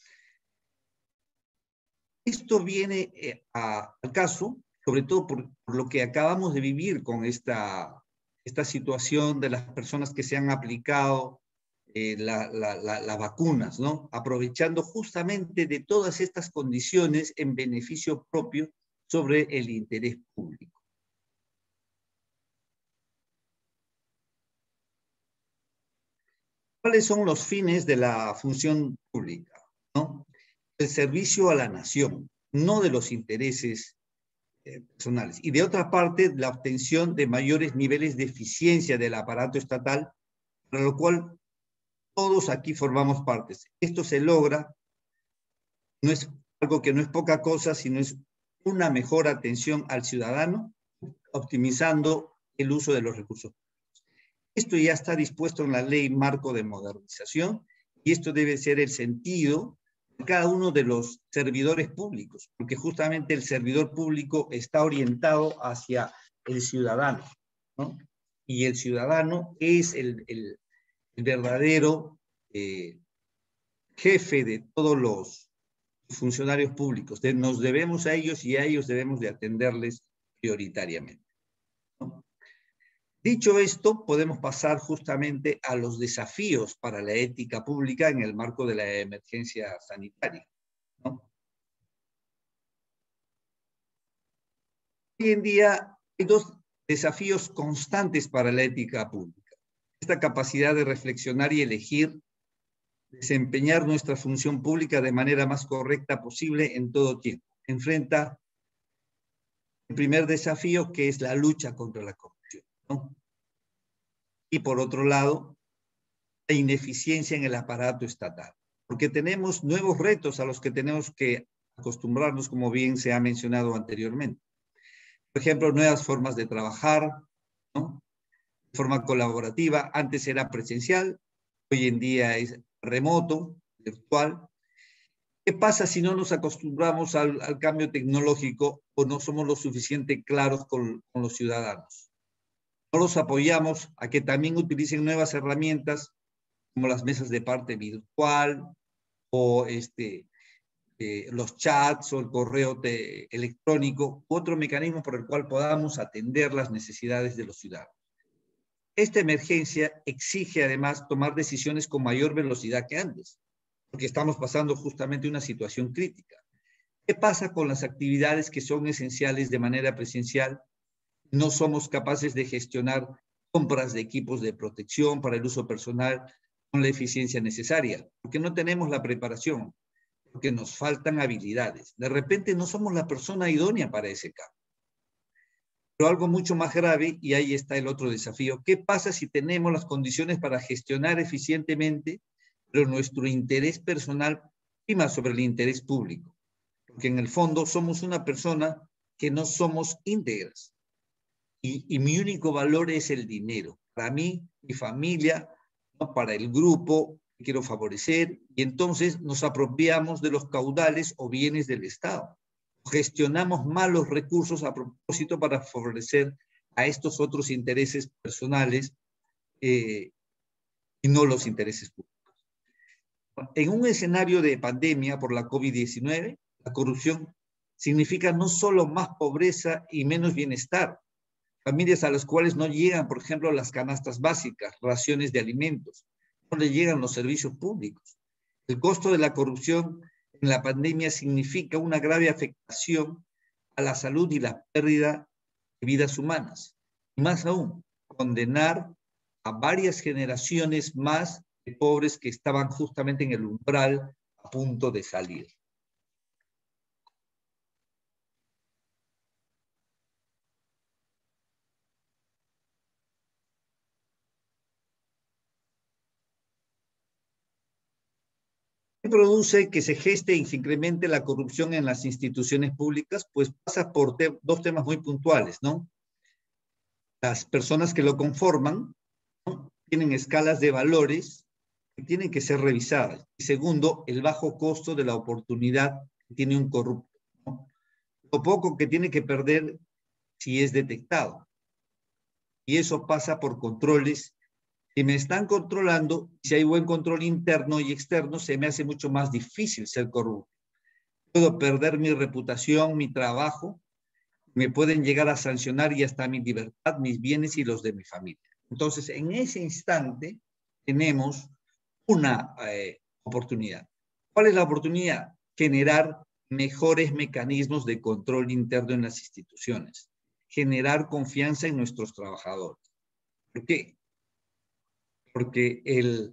Esto viene eh, a, al caso, sobre todo por, por lo que acabamos de vivir con esta, esta situación de las personas que se han aplicado eh, la, la, la, las vacunas, ¿no? Aprovechando justamente de todas estas condiciones en beneficio propio sobre el interés público. ¿Cuáles son los fines de la función pública, ¿no? El servicio a la nación, no de los intereses eh, personales. Y de otra parte, la obtención de mayores niveles de eficiencia del aparato estatal, para lo cual todos aquí formamos partes. Esto se logra, no es algo que no es poca cosa, sino es una mejor atención al ciudadano, optimizando el uso de los recursos. Esto ya está dispuesto en la Ley Marco de Modernización y esto debe ser el sentido de cada uno de los servidores públicos, porque justamente el servidor público está orientado hacia el ciudadano, ¿no? Y el ciudadano es el, el, el verdadero eh, jefe de todos los funcionarios públicos. De, nos debemos a ellos y a ellos debemos de atenderles prioritariamente, ¿no? Dicho esto, podemos pasar justamente a los desafíos para la ética pública en el marco de la emergencia sanitaria, ¿no? Hoy en día hay dos desafíos constantes para la ética pública. Esta capacidad de reflexionar y elegir, desempeñar nuestra función pública de manera más correcta posible en todo tiempo. Enfrenta el primer desafío, que es la lucha contra la corrupción, ¿no? Y por otro lado, la ineficiencia en el aparato estatal, porque tenemos nuevos retos a los que tenemos que acostumbrarnos, como bien se ha mencionado anteriormente. Por ejemplo, nuevas formas de trabajar, ¿no? De forma colaborativa. Antes era presencial, hoy en día es remoto, virtual. ¿Qué pasa si no nos acostumbramos al, al cambio tecnológico o no somos lo suficiente claros con, con los ciudadanos? No los apoyamos a que también utilicen nuevas herramientas como las mesas de parte virtual o este, eh, los chats o el correo te, electrónico, otro mecanismo por el cual podamos atender las necesidades de los ciudadanos. Esta emergencia exige además tomar decisiones con mayor velocidad que antes, porque estamos pasando justamente una situación crítica. ¿Qué pasa con las actividades que son esenciales de manera presencial? No somos capaces de gestionar compras de equipos de protección para el uso personal, con la eficiencia necesaria, porque no tenemos la preparación, porque nos faltan habilidades. De repente no somos la persona idónea para ese campo. Pero algo mucho más grave, y ahí está el otro desafío, ¿qué pasa si tenemos las condiciones para gestionar eficientemente, pero nuestro interés personal prima sobre el interés público? Porque en el fondo somos una persona que no somos íntegras. Y, y mi único valor es el dinero. Para mí, mi familia, ¿no? Para el grupo que quiero favorecer, y entonces nos apropiamos de los caudales o bienes del Estado. Gestionamos mal los recursos a propósito para favorecer a estos otros intereses personales eh, y no los intereses públicos. En un escenario de pandemia por la COVID diecinueve, la corrupción significa no solo más pobreza y menos bienestar, familias a las cuales no llegan, por ejemplo, las canastas básicas, raciones de alimentos, no le llegan los servicios públicos. El costo de la corrupción en la pandemia significa una grave afectación a la salud y la pérdida de vidas humanas. Y más aún, condenar a varias generaciones más de pobres que estaban justamente en el umbral a punto de salir. ¿Qué produce que se geste y se incremente la corrupción en las instituciones públicas? Pues pasa por te dos temas muy puntuales, ¿no? Las personas que lo conforman, ¿no? Tienen escalas de valores que tienen que ser revisadas. Y segundo, el bajo costo de la oportunidad que tiene un corrupto, ¿no? Lo poco que tiene que perder si es detectado. Y eso pasa por controles. Si me están controlando, si hay buen control interno y externo, se me hace mucho más difícil ser corrupto. Puedo perder mi reputación, mi trabajo, me pueden llegar a sancionar y hasta mi libertad, mis bienes y los de mi familia. Entonces, en ese instante, tenemos una eh, oportunidad. ¿Cuál es la oportunidad? Generar mejores mecanismos de control interno en las instituciones. Generar confianza en nuestros trabajadores. ¿Por qué? Porque el,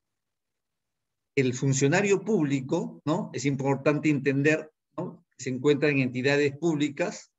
el funcionario público, ¿no? Es importante entender, ¿no? Que se encuentra en entidades públicas,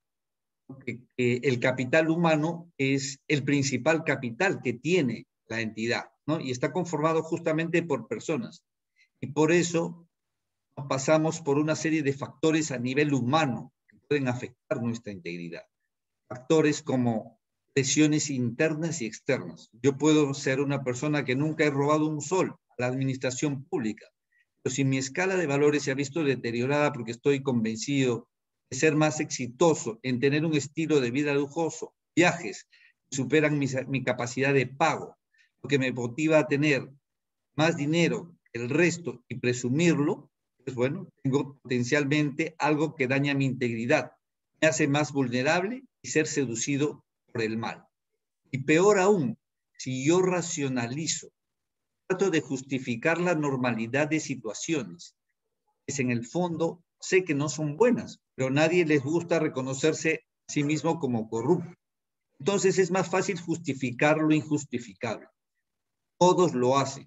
que, que el capital humano es el principal capital que tiene la entidad, ¿no? Y está conformado justamente por personas. Y por eso pasamos por una serie de factores a nivel humano que pueden afectar nuestra integridad. Factores como presiones internas y externas. Yo puedo ser una persona que nunca he robado un sol a la administración pública, pero si mi escala de valores se ha visto deteriorada porque estoy convencido de ser más exitoso en tener un estilo de vida lujoso, viajes que superan mi, mi capacidad de pago, lo que me motiva a tener más dinero que el resto y presumirlo, pues bueno, tengo potencialmente algo que daña mi integridad, me hace más vulnerable y ser seducido por el mal. Y peor aún, si yo racionalizo, trato de justificar la normalidad de situaciones, pues en el fondo sé que no son buenas, pero a nadie les gusta reconocerse a sí mismo como corrupto. Entonces es más fácil justificar lo injustificable. Todos lo hacen.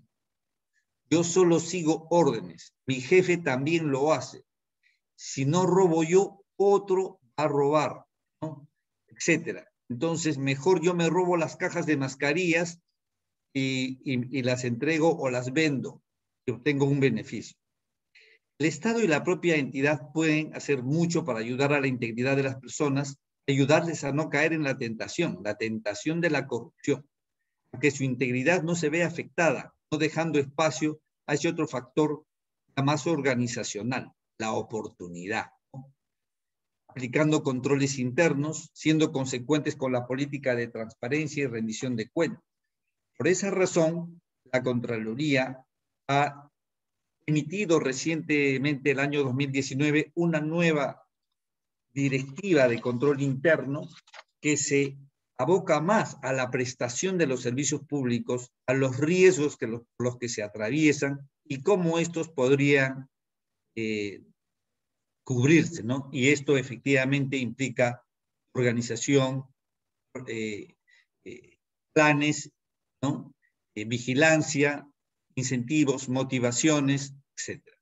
Yo solo sigo órdenes. Mi jefe también lo hace. Si no robo yo, otro va a robar, ¿no? Etcétera. Entonces, mejor yo me robo las cajas de mascarillas y, y, y las entrego o las vendo y obtengo un beneficio. El Estado y la propia entidad pueden hacer mucho para ayudar a la integridad de las personas, ayudarles a no caer en la tentación, la tentación de la corrupción, a que su integridad no se vea afectada, no dejando espacio a ese otro factor más organizacional, la oportunidad, ¿no? Aplicando controles internos, siendo consecuentes con la política de transparencia y rendición de cuentas. Por esa razón, la Contraloría ha emitido recientemente, el año dos mil diecinueve, una nueva directiva de control interno que se aboca más a la prestación de los servicios públicos, a los riesgos que los, los que se atraviesan y cómo estos podrían eh, cubrirse, ¿no? Y esto efectivamente implica organización, eh, eh, planes, ¿no? Eh, vigilancia incentivos, motivaciones, etcétera.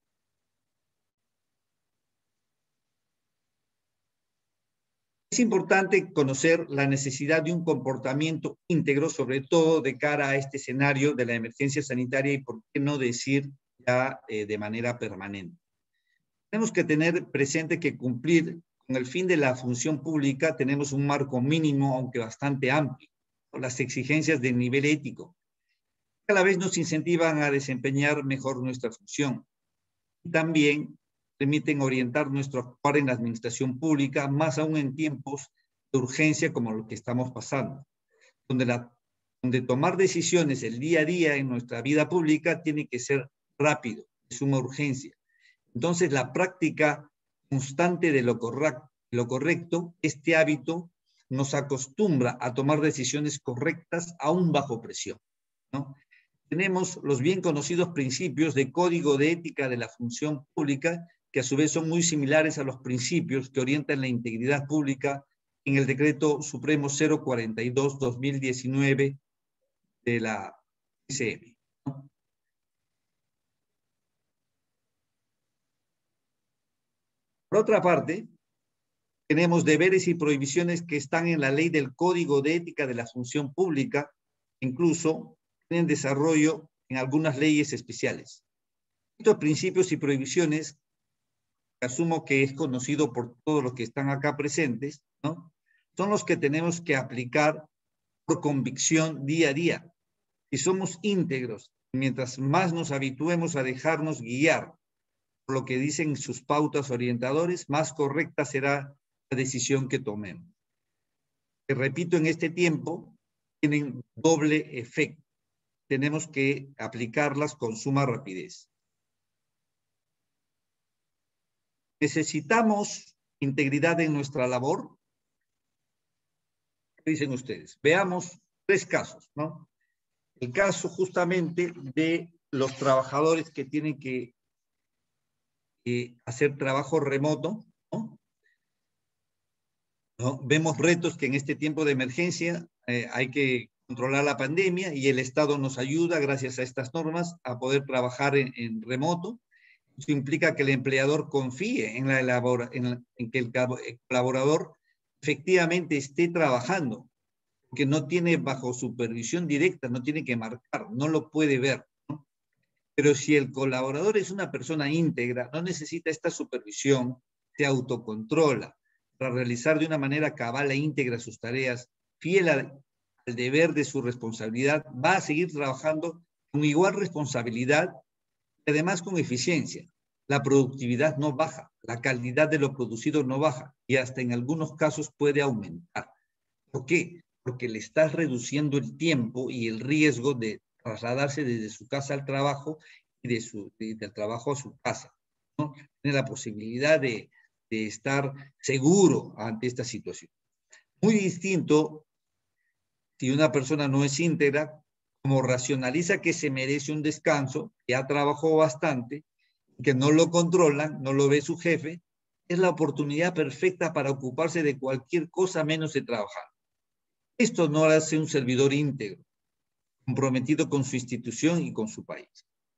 Es importante conocer la necesidad de un comportamiento íntegro, sobre todo de cara a este escenario de la emergencia sanitaria y, por qué no decir, ya eh, de manera permanente. Tenemos que tener presente que cumplir con el fin de la función pública tenemos un marco mínimo, aunque bastante amplio, con las exigencias de nivel ético. Cada vez nos incentivan a desempeñar mejor nuestra función. Y también permiten orientar nuestro actuar en la administración pública, más aún en tiempos de urgencia como lo que estamos pasando, donde, la, donde tomar decisiones el día a día en nuestra vida pública tiene que ser rápido, de suma urgencia. Entonces, la práctica constante de lo correcto, lo correcto, este hábito nos acostumbra a tomar decisiones correctas aún bajo presión, ¿no? Tenemos los bien conocidos principios de código de ética de la función pública, que a su vez son muy similares a los principios que orientan la integridad pública en el Decreto Supremo cero cuarenta y dos guión dos mil diecinueve de la I C M. Por otra parte, tenemos deberes y prohibiciones que están en la ley del Código de Ética de la Función Pública, incluso tienen desarrollo en algunas leyes especiales. Estos principios y prohibiciones, que asumo que es conocido por todos los que están acá presentes, ¿no?, son los que tenemos que aplicar por convicción día a día. Si somos íntegros, mientras más nos habituemos a dejarnos guiar por lo que dicen sus pautas orientadores, más correcta será la decisión que tomemos. Que repito, en este tiempo tienen doble efecto. Tenemos que aplicarlas con suma rapidez. ¿Necesitamos integridad en nuestra labor? ¿Qué dicen ustedes? Veamos tres casos, ¿no? El caso justamente de los trabajadores que tienen que eh, hacer trabajo remoto, ¿no? ¿No? Vemos retos que en este tiempo de emergencia eh, hay que controlar la pandemia y el Estado nos ayuda, gracias a estas normas, a poder trabajar en, en remoto. Eso implica que el empleador confíe en, la elabora, en, la, en que el colaborador efectivamente esté trabajando, que no tiene bajo supervisión directa, no tiene que marcar, no lo puede ver, ¿no? Pero si el colaborador es una persona íntegra, no necesita esta supervisión, se autocontrola para realizar de una manera cabal e íntegra sus tareas, fiel al, al deber de su responsabilidad, va a seguir trabajando con igual responsabilidad y además con eficiencia. La productividad no baja, la calidad de lo producido no baja y hasta en algunos casos puede aumentar. ¿Por qué? Porque le estás reduciendo el tiempo y el riesgo de trasladarse desde su casa al trabajo y de su, de, del trabajo a su casa, ¿no? Tiene la posibilidad de, de estar seguro ante esta situación. Muy distinto si una persona no es íntegra, como racionaliza que se merece un descanso, ya trabajó bastante, que no lo controlan, no lo ve su jefe, es la oportunidad perfecta para ocuparse de cualquier cosa menos de trabajar. Esto no hace un servidor íntegro, comprometido con su institución y con su país.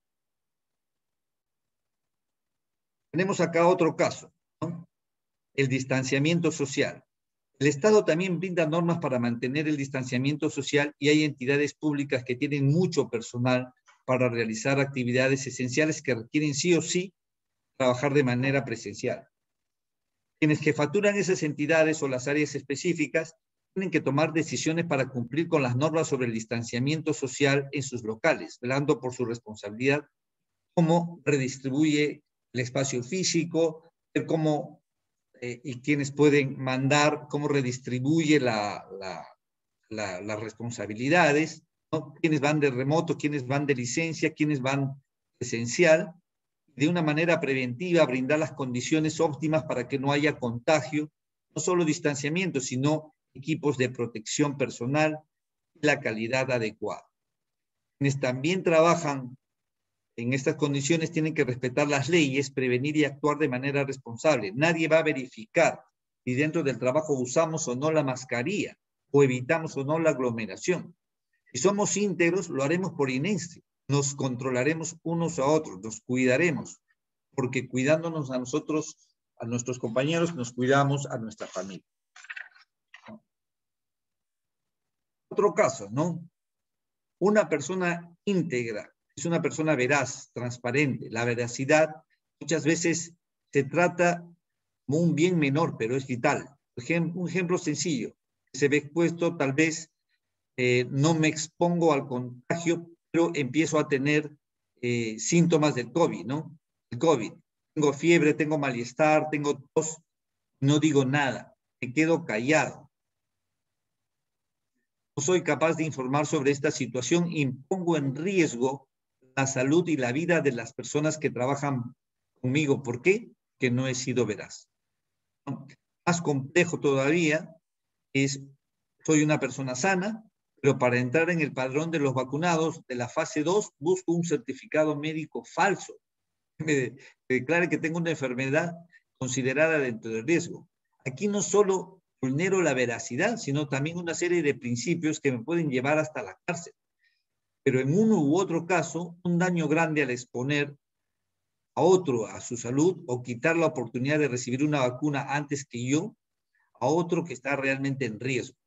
Tenemos acá otro caso, ¿no? El distanciamiento social. El Estado también brinda normas para mantener el distanciamiento social y hay entidades públicas que tienen mucho personal para realizar actividades esenciales que requieren sí o sí trabajar de manera presencial. Quienes jefaturan esas entidades o las áreas específicas tienen que tomar decisiones para cumplir con las normas sobre el distanciamiento social en sus locales, velando por su responsabilidad, cómo redistribuye el espacio físico, cómo eh, y quienes pueden mandar, cómo redistribuye la, la, la, las responsabilidades, ¿no? Quienes van de remoto, quienes van de licencia, quienes van presencial, de una manera preventiva, brindar las condiciones óptimas para que no haya contagio, no solo distanciamiento, sino equipos de protección personal y la calidad adecuada. Quienes también trabajan en estas condiciones tienen que respetar las leyes, prevenir y actuar de manera responsable. Nadie va a verificar si dentro del trabajo usamos o no la mascarilla o evitamos o no la aglomeración. Si somos íntegros, lo haremos por inercia. nos controlaremos unos a otros, nos cuidaremos, porque cuidándonos a nosotros, a nuestros compañeros, nos cuidamos a nuestra familia. Otro caso, ¿no? Una persona íntegra es una persona veraz, transparente. La veracidad muchas veces se trata como un bien menor, pero es vital. Un ejemplo sencillo, se ve expuesto, tal vez eh, no me expongo al contagio, pero empiezo a tener eh, síntomas del COVID, ¿no? El COVID. Tengo fiebre, tengo malestar, tengo tos, no digo nada, me quedo callado. No soy capaz de informar sobre esta situación y pongo en riesgo la salud y la vida de las personas que trabajan conmigo. ¿Por qué? Que no he sido veraz. ¿No? Más complejo todavía es, soy una persona sana, pero para entrar en el padrón de los vacunados de la fase dos busco un certificado médico falso que me declare que tengo una enfermedad considerada dentro del riesgo. Aquí no solo vulnero la veracidad, sino también una serie de principios que me pueden llevar hasta la cárcel. Pero en uno u otro caso, un daño grande al exponer a otro a su salud o quitar la oportunidad de recibir una vacuna antes que yo, a otro que está realmente en riesgo.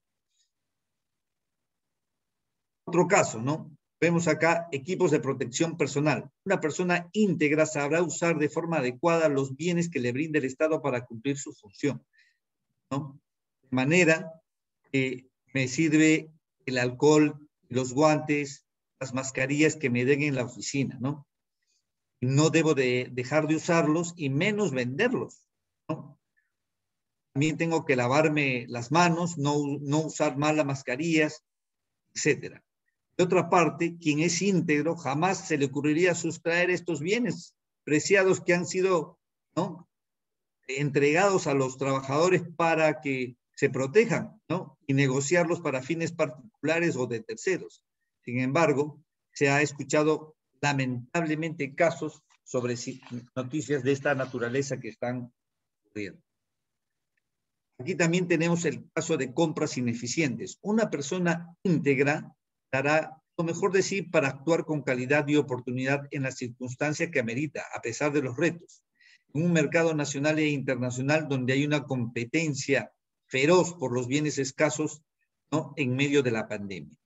Otro caso, ¿no? Vemos acá equipos de protección personal. Una persona íntegra sabrá usar de forma adecuada los bienes que le brinda el Estado para cumplir su función, ¿no? De manera que me sirve el alcohol, los guantes, las mascarillas que me den en la oficina, ¿no? No debo de dejar de usarlos y menos venderlos, ¿no? También tengo que lavarme las manos, no, no usar mal las mascarillas, etcétera. De otra parte, quien es íntegro jamás se le ocurriría sustraer estos bienes preciados que han sido, ¿no?, entregados a los trabajadores para que se protejan, ¿no?, y negociarlos para fines particulares o de terceros. Sin embargo, se ha escuchado lamentablemente casos sobre noticias de esta naturaleza que están ocurriendo. Aquí también tenemos el caso de compras ineficientes. Una persona íntegra dará lo mejor de sí para actuar con calidad y oportunidad en la circunstancia que amerita, a pesar de los retos. En un mercado nacional e internacional donde hay una competencia feroz por los bienes escasos, ¿no?, en medio de la pandemia.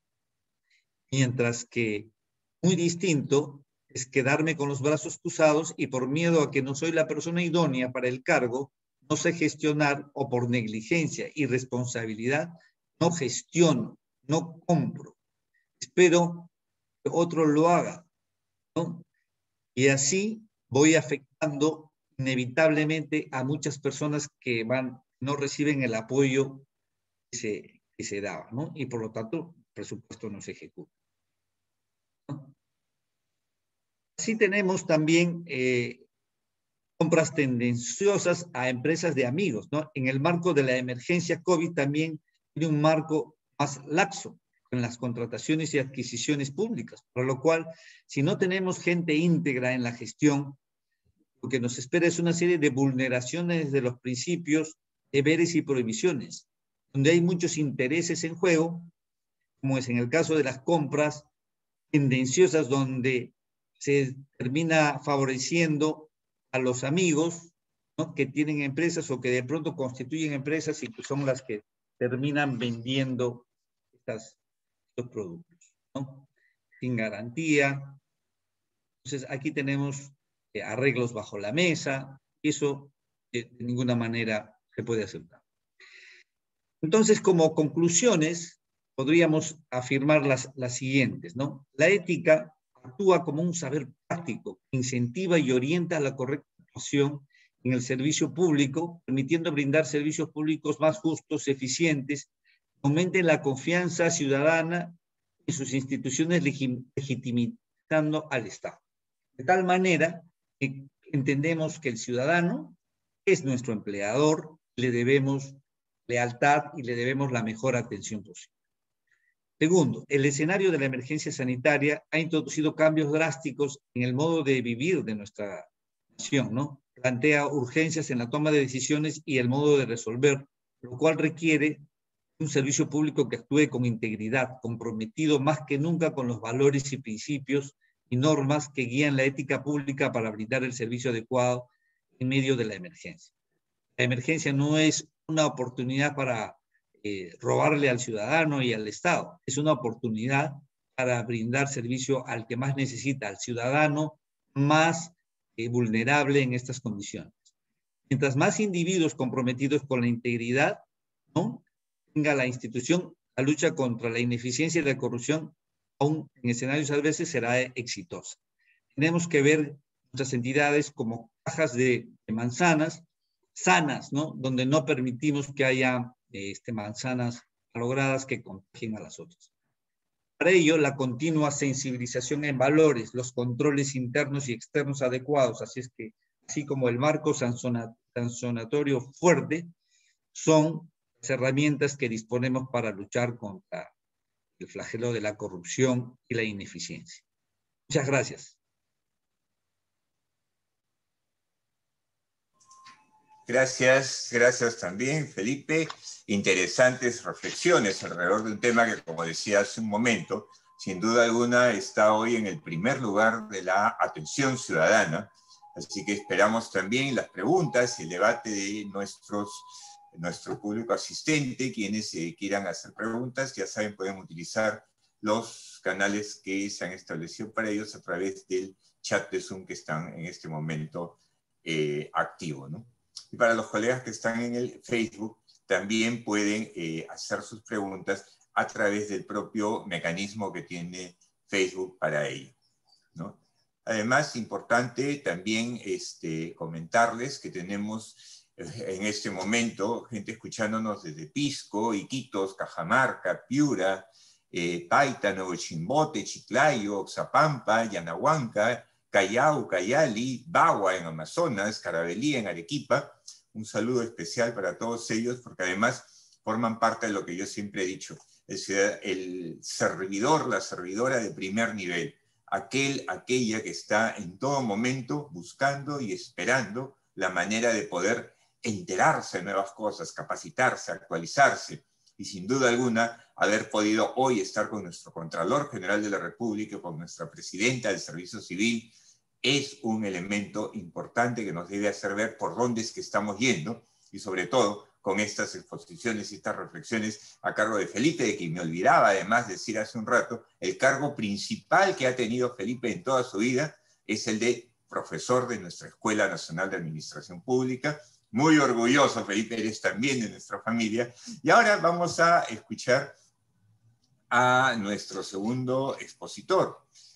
Mientras que muy distinto es quedarme con los brazos cruzados y por miedo a que no soy la persona idónea para el cargo, no sé gestionar o por negligencia y responsabilidad, no gestiono, no compro. Espero que otro lo haga, ¿no? Y así voy afectando inevitablemente a muchas personas que van, no reciben el apoyo que se, que se daba, ¿no? Y por lo tanto, el presupuesto no se ejecuta, ¿no? Así tenemos también eh, compras tendenciosas a empresas de amigos, ¿no? En el marco de la emergencia COVID también tiene un marco más laxo en las contrataciones y adquisiciones públicas, por lo cual, si no tenemos gente íntegra en la gestión, lo que nos espera es una serie de vulneraciones de los principios, deberes y prohibiciones, donde hay muchos intereses en juego, como es en el caso de las compras tendenciosas, donde se termina favoreciendo a los amigos, ¿no?, que tienen empresas o que de pronto constituyen empresas y que son las que terminan vendiendo estas los productos, ¿no?, sin garantía. Entonces aquí tenemos eh, arreglos bajo la mesa, y eso eh, de ninguna manera se puede aceptar. Entonces, como conclusiones, podríamos afirmar las, las siguientes, ¿no? La ética actúa como un saber práctico, incentiva y orienta a la correcta actuación en el servicio público, permitiendo brindar servicios públicos más justos, eficientes, aumenten la confianza ciudadana en sus instituciones, legitimizando al Estado. De tal manera que entendemos que el ciudadano es nuestro empleador, le debemos lealtad y le debemos la mejor atención posible. Segundo, el escenario de la emergencia sanitaria ha introducido cambios drásticos en el modo de vivir de nuestra nación, ¿no? Plantea urgencias en la toma de decisiones y el modo de resolver, lo cual requiere un servicio público que actúe con integridad, comprometido más que nunca con los valores y principios y normas que guían la ética pública para brindar el servicio adecuado en medio de la emergencia. La emergencia no es una oportunidad para eh, robarle al ciudadano y al Estado, es una oportunidad para brindar servicio al que más necesita, al ciudadano más eh, vulnerable en estas condiciones. Mientras más individuos comprometidos con la integridad, ¿no?, tenga la institución, la lucha contra la ineficiencia y la corrupción, aún en escenarios adversos, será exitosa. Tenemos que ver nuestras entidades como cajas de, de manzanas sanas, ¿no?, donde no permitimos que haya este, manzanas logradas que contagien a las otras. Para ello, la continua sensibilización en valores, los controles internos y externos adecuados, así es que, así como el marco sancionatorio fuerte, son las herramientas que disponemos para luchar contra el flagelo de la corrupción y la ineficiencia. Muchas gracias. Gracias, gracias también, Felipe. Interesantes reflexiones alrededor de un tema que, como decía hace un momento, sin duda alguna está hoy en el primer lugar de la atención ciudadana. Así que esperamos también las preguntas y el debate de nuestros, nuestro público asistente. Quienes eh, quieran hacer preguntas, ya saben, pueden utilizar los canales que se han establecido para ellos a través del chat de Zoom que están en este momento eh, activo, ¿no? Y para los colegas que están en el Facebook, también pueden eh, hacer sus preguntas a través del propio mecanismo que tiene Facebook para ello, ¿no? Además, importante también este, comentarles que tenemos eh, en este momento gente escuchándonos desde Pisco, Iquitos, Cajamarca, Piura, eh, Paita, Nuevo Chimbote, Chiclayo, Oxapampa, Yanahuanca, Callao, Cayali, Bagua en Amazonas, Carabelí en Arequipa. Un saludo especial para todos ellos, porque además forman parte de lo que yo siempre he dicho, el, el servidor, la servidora de primer nivel, aquel, aquella que está en todo momento buscando y esperando la manera de poder enterarse de nuevas cosas, capacitarse, actualizarse, y sin duda alguna haber podido hoy estar con nuestro Contralor General de la República, con nuestra Presidenta del Servicio Civil, es un elemento importante que nos debe hacer ver por dónde es que estamos yendo, y sobre todo con estas exposiciones y estas reflexiones a cargo de Felipe, de quien me olvidaba además decir hace un rato, el cargo principal que ha tenido Felipe en toda su vida es el de profesor de nuestra Escuela Nacional de Administración Pública. Muy orgulloso, Felipe, eres también de nuestra familia. Y ahora vamos a escuchar a nuestro segundo expositor,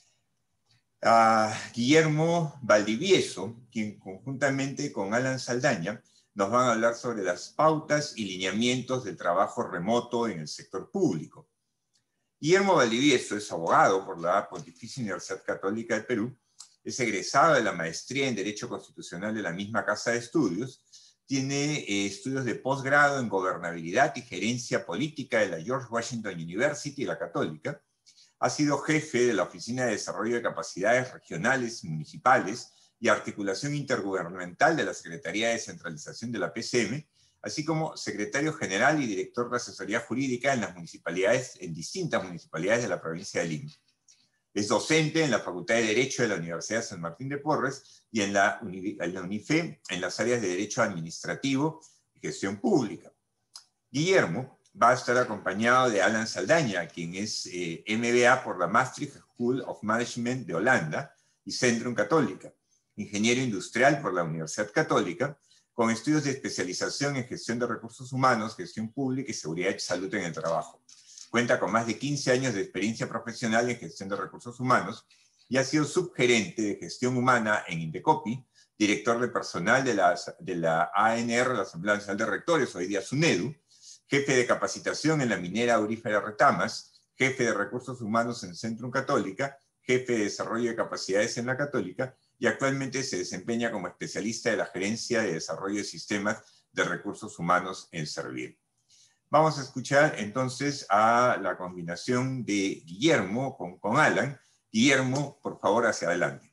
a Guillermo Valdivieso, quien conjuntamente con Alan Saldaña nos van a hablar sobre las pautas y lineamientos del trabajo remoto en el sector público. Guillermo Valdivieso es abogado por la Pontificia Universidad Católica del Perú, es egresado de la maestría en Derecho Constitucional de la misma Casa de Estudios, tiene eh, estudios de posgrado en Gobernabilidad y Gerencia Política de la George Washington University y la Católica. Ha sido jefe de la Oficina de Desarrollo de Capacidades Regionales y Municipales y Articulación Intergubernamental de la Secretaría de Descentralización de la P C M, así como secretario general y director de asesoría jurídica en las municipalidades, en distintas municipalidades de la provincia de Lima. Es docente en la Facultad de Derecho de la Universidad de San Martín de Porres y en la, en la UNIFE en las áreas de Derecho Administrativo y Gestión Pública. Guillermo va a estar acompañado de Alan Saldaña, quien es eh, M B A por la Maastricht School of Management de Holanda y Centrum Católica, ingeniero industrial por la Universidad Católica, con estudios de especialización en gestión de recursos humanos, gestión pública y seguridad y salud en el trabajo. Cuenta con más de quince años de experiencia profesional en gestión de recursos humanos y ha sido subgerente de gestión humana en Indecopi, director de personal de la, de la A N R, la Asamblea Nacional de Rectores, hoy día SUNEDU, jefe de capacitación en la minera aurífera Retamas, jefe de recursos humanos en Centrum Católica, jefe de desarrollo de capacidades en la Católica, y actualmente se desempeña como especialista de la Gerencia de Desarrollo de Sistemas de Recursos Humanos en Servir. Vamos a escuchar entonces a la combinación de Guillermo con, con Alan. Guillermo, por favor, hacia adelante.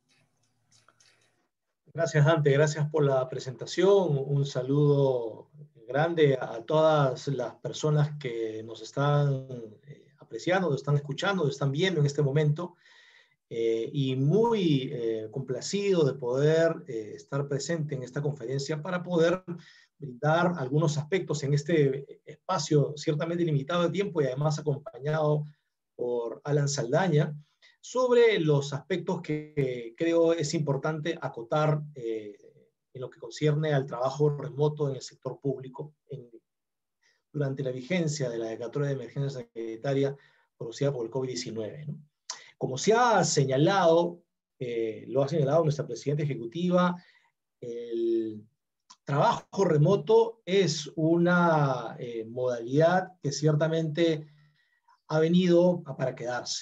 Gracias, Dante. Gracias por la presentación. Un saludo grande a todas las personas que nos están eh, apreciando, nos están escuchando, nos están viendo en este momento, eh, y muy eh, complacido de poder eh, estar presente en esta conferencia para poder brindar algunos aspectos en este espacio ciertamente limitado de tiempo y además acompañado por Alan Saldaña, sobre los aspectos que, que creo es importante acotar eh, en lo que concierne al trabajo remoto en el sector público en, durante la vigencia de la declaratoria de emergencia sanitaria producida por el COVID diecinueve, ¿no? Como se ha señalado, eh, lo ha señalado nuestra presidenta ejecutiva, el trabajo remoto es una eh, modalidad que ciertamente ha venido para quedarse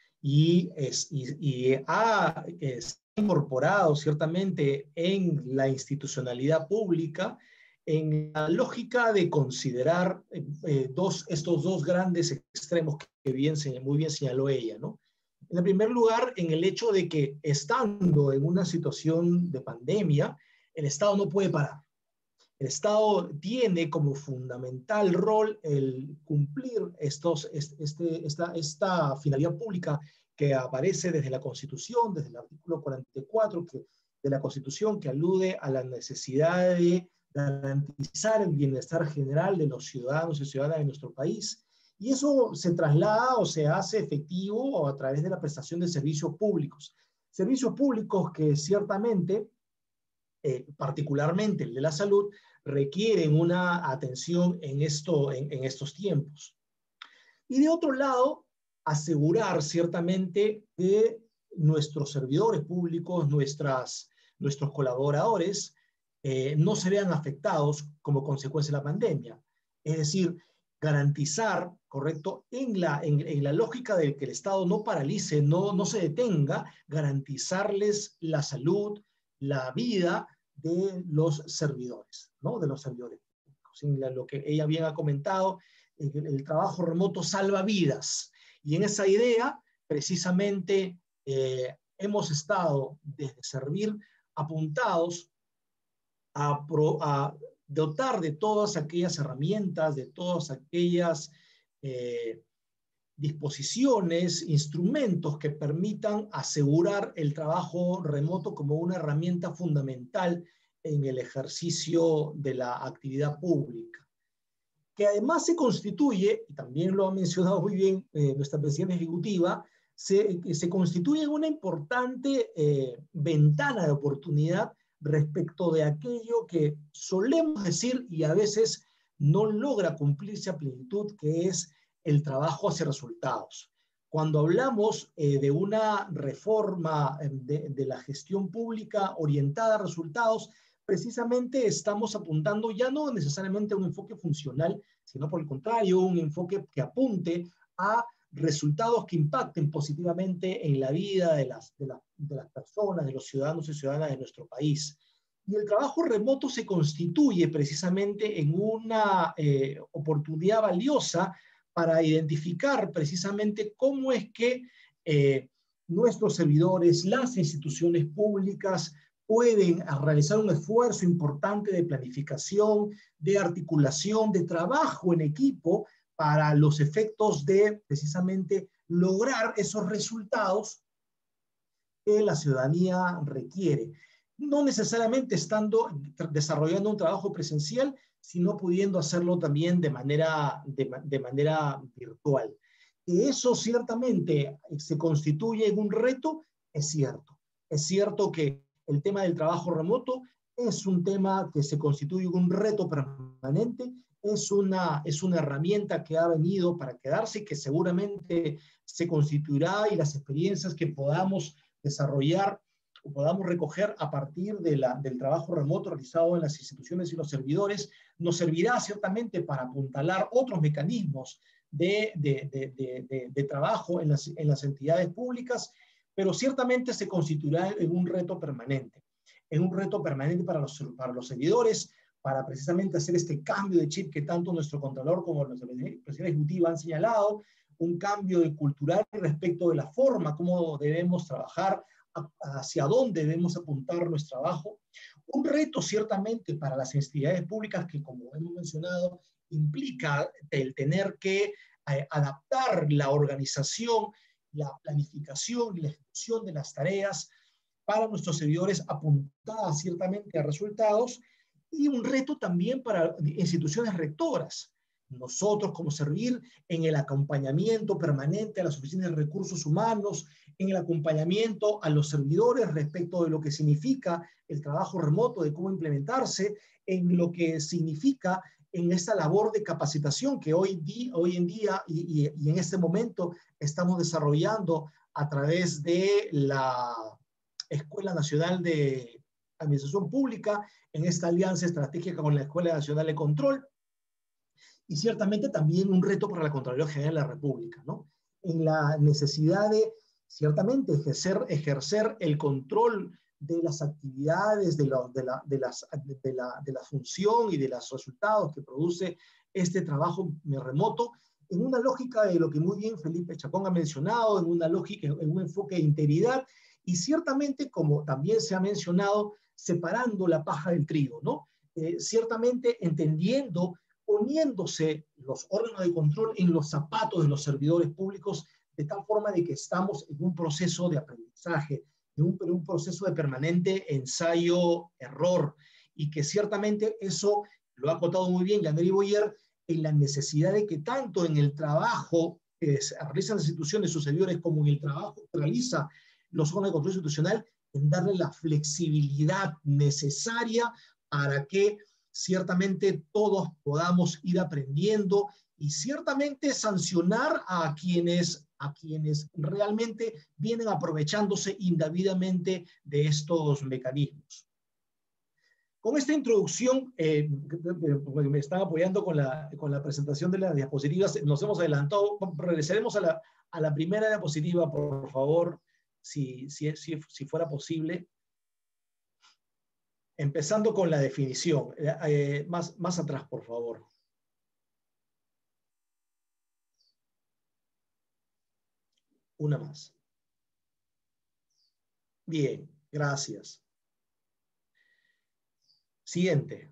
y, es, y, y ha es, incorporado ciertamente en la institucionalidad pública en la lógica de considerar eh, dos, estos dos grandes extremos que bien, muy bien señaló ella, ¿no? En primer lugar, en el hecho de que estando en una situación de pandemia, el Estado no puede parar. El Estado tiene como fundamental rol el cumplir estos, este, esta, esta finalidad pública que aparece desde la Constitución, desde el artículo cuarenta y cuatro que, de la Constitución, que alude a la necesidad de garantizar el bienestar general de los ciudadanos y ciudadanas de nuestro país. Y eso se traslada o se hace efectivo a través de la prestación de servicios públicos. Servicios públicos que ciertamente, eh, particularmente el de la salud, requieren una atención en, esto, en, en estos tiempos. Y de otro lado, asegurar ciertamente que nuestros servidores públicos, nuestras, nuestros colaboradores, eh, no se vean afectados como consecuencia de la pandemia. Es decir, garantizar, correcto, en la, en, en la lógica de que el Estado no paralice, no, no se detenga, garantizarles la salud, la vida de los servidores, ¿no? De los servidores públicos. En la, lo que ella bien ha comentado, el, el trabajo remoto salva vidas. Y en esa idea, precisamente, eh, hemos estado desde Servir apuntados a, pro, a dotar de todas aquellas herramientas, de todas aquellas eh, disposiciones, instrumentos que permitan asegurar el trabajo remoto como una herramienta fundamental en el ejercicio de la actividad pública, que además se constituye, y también lo ha mencionado muy bien eh, nuestra presidenta ejecutiva, se, se constituye en una importante eh, ventana de oportunidad respecto de aquello que solemos decir y a veces no logra cumplirse a plenitud, que es el trabajo hacia resultados. Cuando hablamos eh, de una reforma de, de la gestión pública orientada a resultados, precisamente estamos apuntando ya no necesariamente a un enfoque funcional, sino por el contrario, un enfoque que apunte a resultados que impacten positivamente en la vida de las, de, la, de las personas, de los ciudadanos y ciudadanas de nuestro país. Y el trabajo remoto se constituye precisamente en una eh, oportunidad valiosa para identificar precisamente cómo es que eh, nuestros servidores, las instituciones públicas, pueden realizar un esfuerzo importante de planificación, de articulación, de trabajo en equipo para los efectos de precisamente lograr esos resultados que la ciudadanía requiere. No necesariamente estando desarrollando un trabajo presencial, sino pudiendo hacerlo también de manera, de, de manera virtual. Que eso ciertamente se constituye en un reto, es cierto. Es cierto que el tema del trabajo remoto es un tema que se constituye en un reto permanente, es una, es una herramienta que ha venido para quedarse y que seguramente se constituirá, y las experiencias que podamos desarrollar o podamos recoger a partir de la, del trabajo remoto realizado en las instituciones y los servidores, nos servirá ciertamente para apuntalar otros mecanismos de, de, de, de, de, de trabajo en las, en las entidades públicas, pero ciertamente se constituirá en un reto permanente, en un reto permanente para los, para los servidores, para precisamente hacer este cambio de chip que tanto nuestro Contralor como nuestra Presidenta Ejecutiva han señalado, un cambio cultural respecto de la forma como debemos trabajar hacia dónde debemos apuntar nuestro trabajo. Un reto ciertamente para las entidades públicas que, como hemos mencionado, implica el tener que eh, adaptar la organización, la planificación y la ejecución de las tareas para nuestros servidores apuntadas ciertamente a resultados, y un reto también para instituciones rectoras. Nosotros, como servir en el acompañamiento permanente a las oficinas de recursos humanos, en el acompañamiento a los servidores respecto de lo que significa el trabajo remoto, de cómo implementarse, en lo que significa en esta labor de capacitación que hoy, di, hoy en día y, y, y en este momento estamos desarrollando a través de la Escuela Nacional de Administración Pública, en esta alianza estratégica con la Escuela Nacional de Control, y ciertamente también un reto para la Contraloría General de la República, ¿no? En la necesidad de, ciertamente, ejercer, ejercer el control de las actividades, de la, de, la, de, las, de, la, de la función y de los resultados que produce este trabajo remoto, en una lógica de lo que muy bien Felipe Chacón ha mencionado, en una lógica, en un enfoque de integridad, y ciertamente, como también se ha mencionado, separando la paja del trigo, ¿no? Eh, ciertamente entendiendo, poniéndose los órganos de control en los zapatos de los servidores públicos, de tal forma de que estamos en un proceso de aprendizaje, en un, en un proceso de permanente ensayo-error, y que ciertamente eso lo ha acotado muy bien Yaneri Boyer, en la necesidad de que tanto en el trabajo que realizan las instituciones, sus servidores, como en el trabajo que realiza los órganos de control institucional, en darle la flexibilidad necesaria para que ciertamente todos podamos ir aprendiendo y ciertamente sancionar a quienes, a quienes realmente vienen aprovechándose indebidamente de estos mecanismos. Con esta introducción, eh, me están apoyando con la, con la presentación de las diapositivas, nos hemos adelantado, regresaremos a la, a la primera diapositiva, por favor, si, si, si, si fuera posible. Empezando con la definición, eh, más, más atrás, por favor. Una más. Bien, gracias. Siguiente.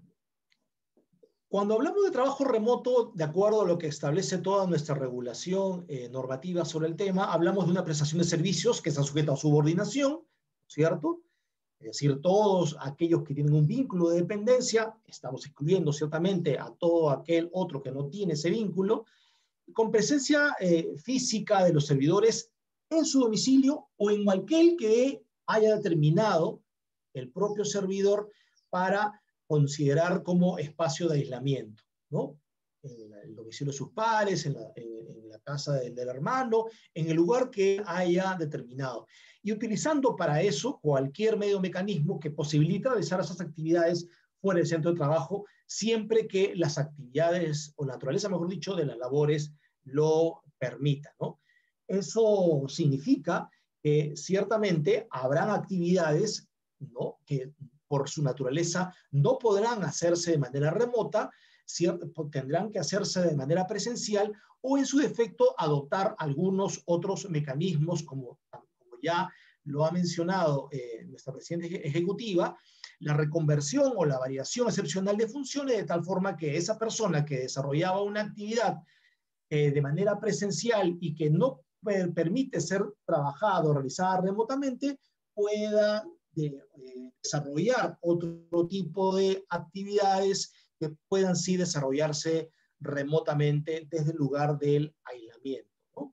Cuando hablamos de trabajo remoto, de acuerdo a lo que establece toda nuestra regulación eh, normativa sobre el tema, hablamos de una prestación de servicios que está sujeta a subordinación, ¿cierto? Es decir, todos aquellos que tienen un vínculo de dependencia, estamos excluyendo ciertamente a todo aquel otro que no tiene ese vínculo, con presencia eh, física de los servidores en su domicilio o en aquel que haya determinado el propio servidor para considerar como espacio de aislamiento, ¿no? En el domicilio de sus padres, en la, en, en la casa del, del hermano, en el lugar que haya determinado. Y utilizando para eso cualquier medio o mecanismo que posibilite realizar esas actividades fuera del centro de trabajo, siempre que las actividades, o la naturaleza, mejor dicho, de las labores lo permitan, ¿no? Eso significa que ciertamente habrán actividades, ¿no?, que por su naturaleza no podrán hacerse de manera remota, tendrán que hacerse de manera presencial o en su defecto adoptar algunos otros mecanismos como, como ya lo ha mencionado eh, nuestra presidenta ejecutiva, la reconversión o la variación excepcional de funciones, de tal forma que esa persona que desarrollaba una actividad eh, de manera presencial y que no per permite ser trabajada o realizada remotamente, pueda de, eh, desarrollar otro tipo de actividades que puedan sí desarrollarse remotamente desde el lugar del aislamiento, ¿no?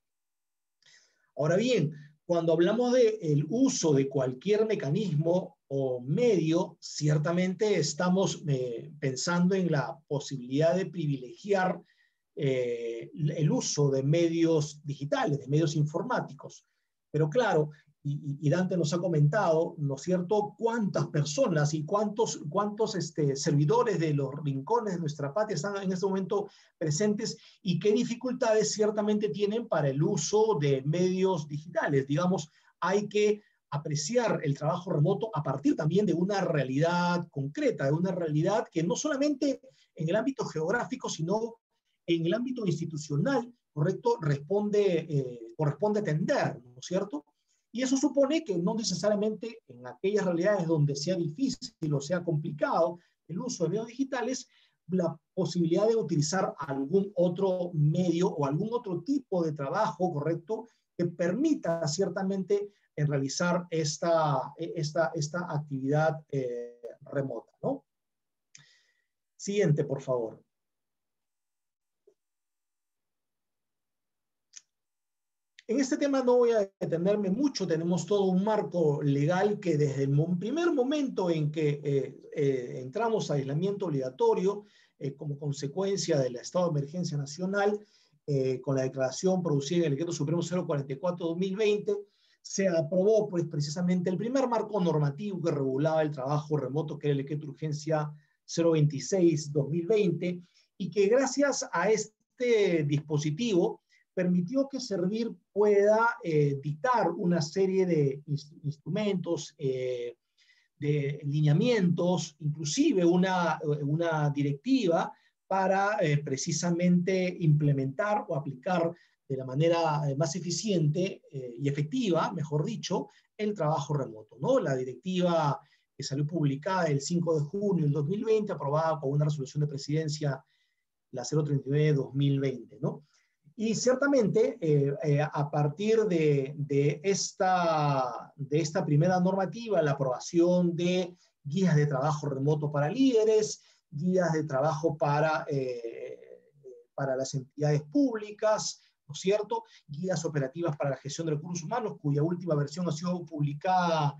Ahora bien, cuando hablamos del uso de cualquier mecanismo o medio, ciertamente estamos eh, pensando en la posibilidad de privilegiar eh, el uso de medios digitales, de medios informáticos. Pero claro, y, y Dante nos ha comentado, ¿no es cierto?, cuántas personas y cuántos, cuántos este, servidores de los rincones de nuestra patria están en este momento presentes y qué dificultades ciertamente tienen para el uso de medios digitales. Digamos, hay que apreciar el trabajo remoto a partir también de una realidad concreta, de una realidad que no solamente en el ámbito geográfico, sino en el ámbito institucional, ¿correcto?, responde, eh, corresponde atender, ¿no es cierto? Y eso supone que no necesariamente en aquellas realidades donde sea difícil o sea complicado el uso de medios digitales, la posibilidad de utilizar algún otro medio o algún otro tipo de trabajo, ¿correcto?, que permita ciertamente eh, realizar esta, esta, esta actividad eh, remota, ¿no? Siguiente, por favor. En este tema no voy a detenerme mucho, tenemos todo un marco legal que desde el primer momento en que eh, eh, entramos a aislamiento obligatorio eh, como consecuencia del estado de emergencia nacional, eh, con la declaración producida en el Decreto Supremo cero cuarenta y cuatro guión dos mil veinte, se aprobó pues precisamente el primer marco normativo que regulaba el trabajo remoto, que era el Decreto de Urgencia cero veintiséis guión dos mil veinte, y que gracias a este dispositivo permitió que Servir pueda eh, dictar una serie de inst instrumentos, eh, de lineamientos, inclusive una, una directiva para eh, precisamente implementar o aplicar de la manera más eficiente eh, y efectiva, mejor dicho, el trabajo remoto, ¿no? La directiva que salió publicada el cinco de junio del dos mil veinte, aprobada con una resolución de presidencia, la cero treinta y nueve guión dos mil veinte, ¿no? Y ciertamente, eh, eh, a partir de, de, esta, de esta primera normativa, la aprobación de guías de trabajo remoto para líderes, guías de trabajo para, eh, para las entidades públicas, ¿no es cierto? Guías operativas para la gestión de recursos humanos, cuya última versión ha sido publicada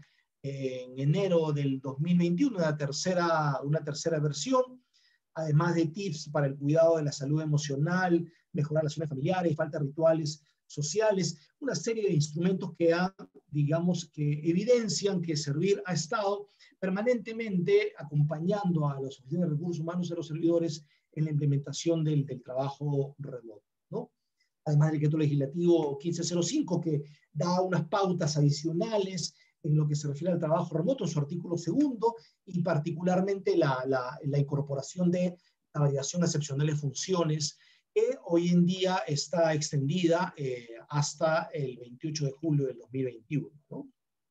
en enero del dos mil veintiuno, una tercera, una tercera versión, además de tips para el cuidado de la salud emocional, mejorar las relaciones familiares, falta de rituales sociales, una serie de instrumentos que han, digamos, que evidencian que Servir ha estado permanentemente acompañando a las oficinas de recursos humanos y a los servidores en la implementación del, del trabajo remoto, ¿no? Además del decreto legislativo quince cero cinco, que da unas pautas adicionales en lo que se refiere al trabajo remoto en su artículo segundo, y particularmente la, la, la incorporación de la variación excepcional de funciones, que hoy en día está extendida eh, hasta el veintiocho de julio del dos mil veintiuno, ¿no?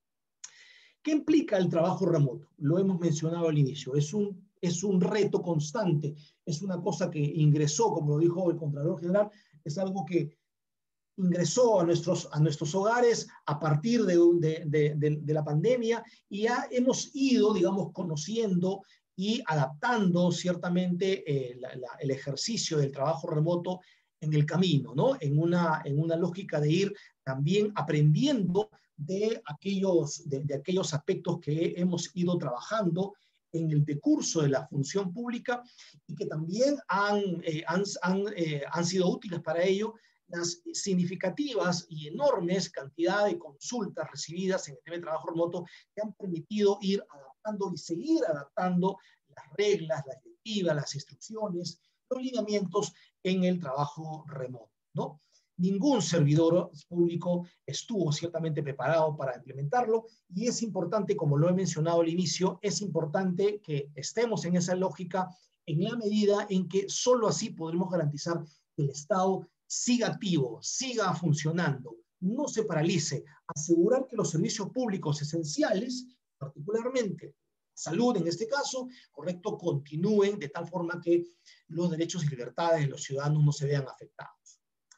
¿Qué implica el trabajo remoto? Lo hemos mencionado al inicio, es un, es un reto constante, es una cosa que ingresó, como lo dijo el Contralor General, es algo que ingresó a nuestros, a nuestros hogares a partir de, de, de, de, de la pandemia, y ya hemos ido, digamos, conociendo y adaptando ciertamente eh, la, la, el ejercicio del trabajo remoto en el camino, ¿no? En una, en una lógica de ir también aprendiendo de aquellos, de, de aquellos aspectos que hemos ido trabajando en el decurso de la función pública y que también han, eh, han, han, eh, han sido útiles para ello las significativas y enormes cantidad de consultas recibidas en el tema de trabajo remoto que han permitido ir adaptando y seguir adaptando las reglas, las directivas, las instrucciones, los lineamientos en el trabajo remoto, ¿no? Ningún servidor público estuvo ciertamente preparado para implementarlo, y es importante, como lo he mencionado al inicio, es importante que estemos en esa lógica en la medida en que solo así podremos garantizar que el Estado siga activo, siga funcionando, no se paralice, asegurar que los servicios públicos esenciales, particularmente salud en este caso, correcto, continúen de tal forma que los derechos y libertades de los ciudadanos no se vean afectados.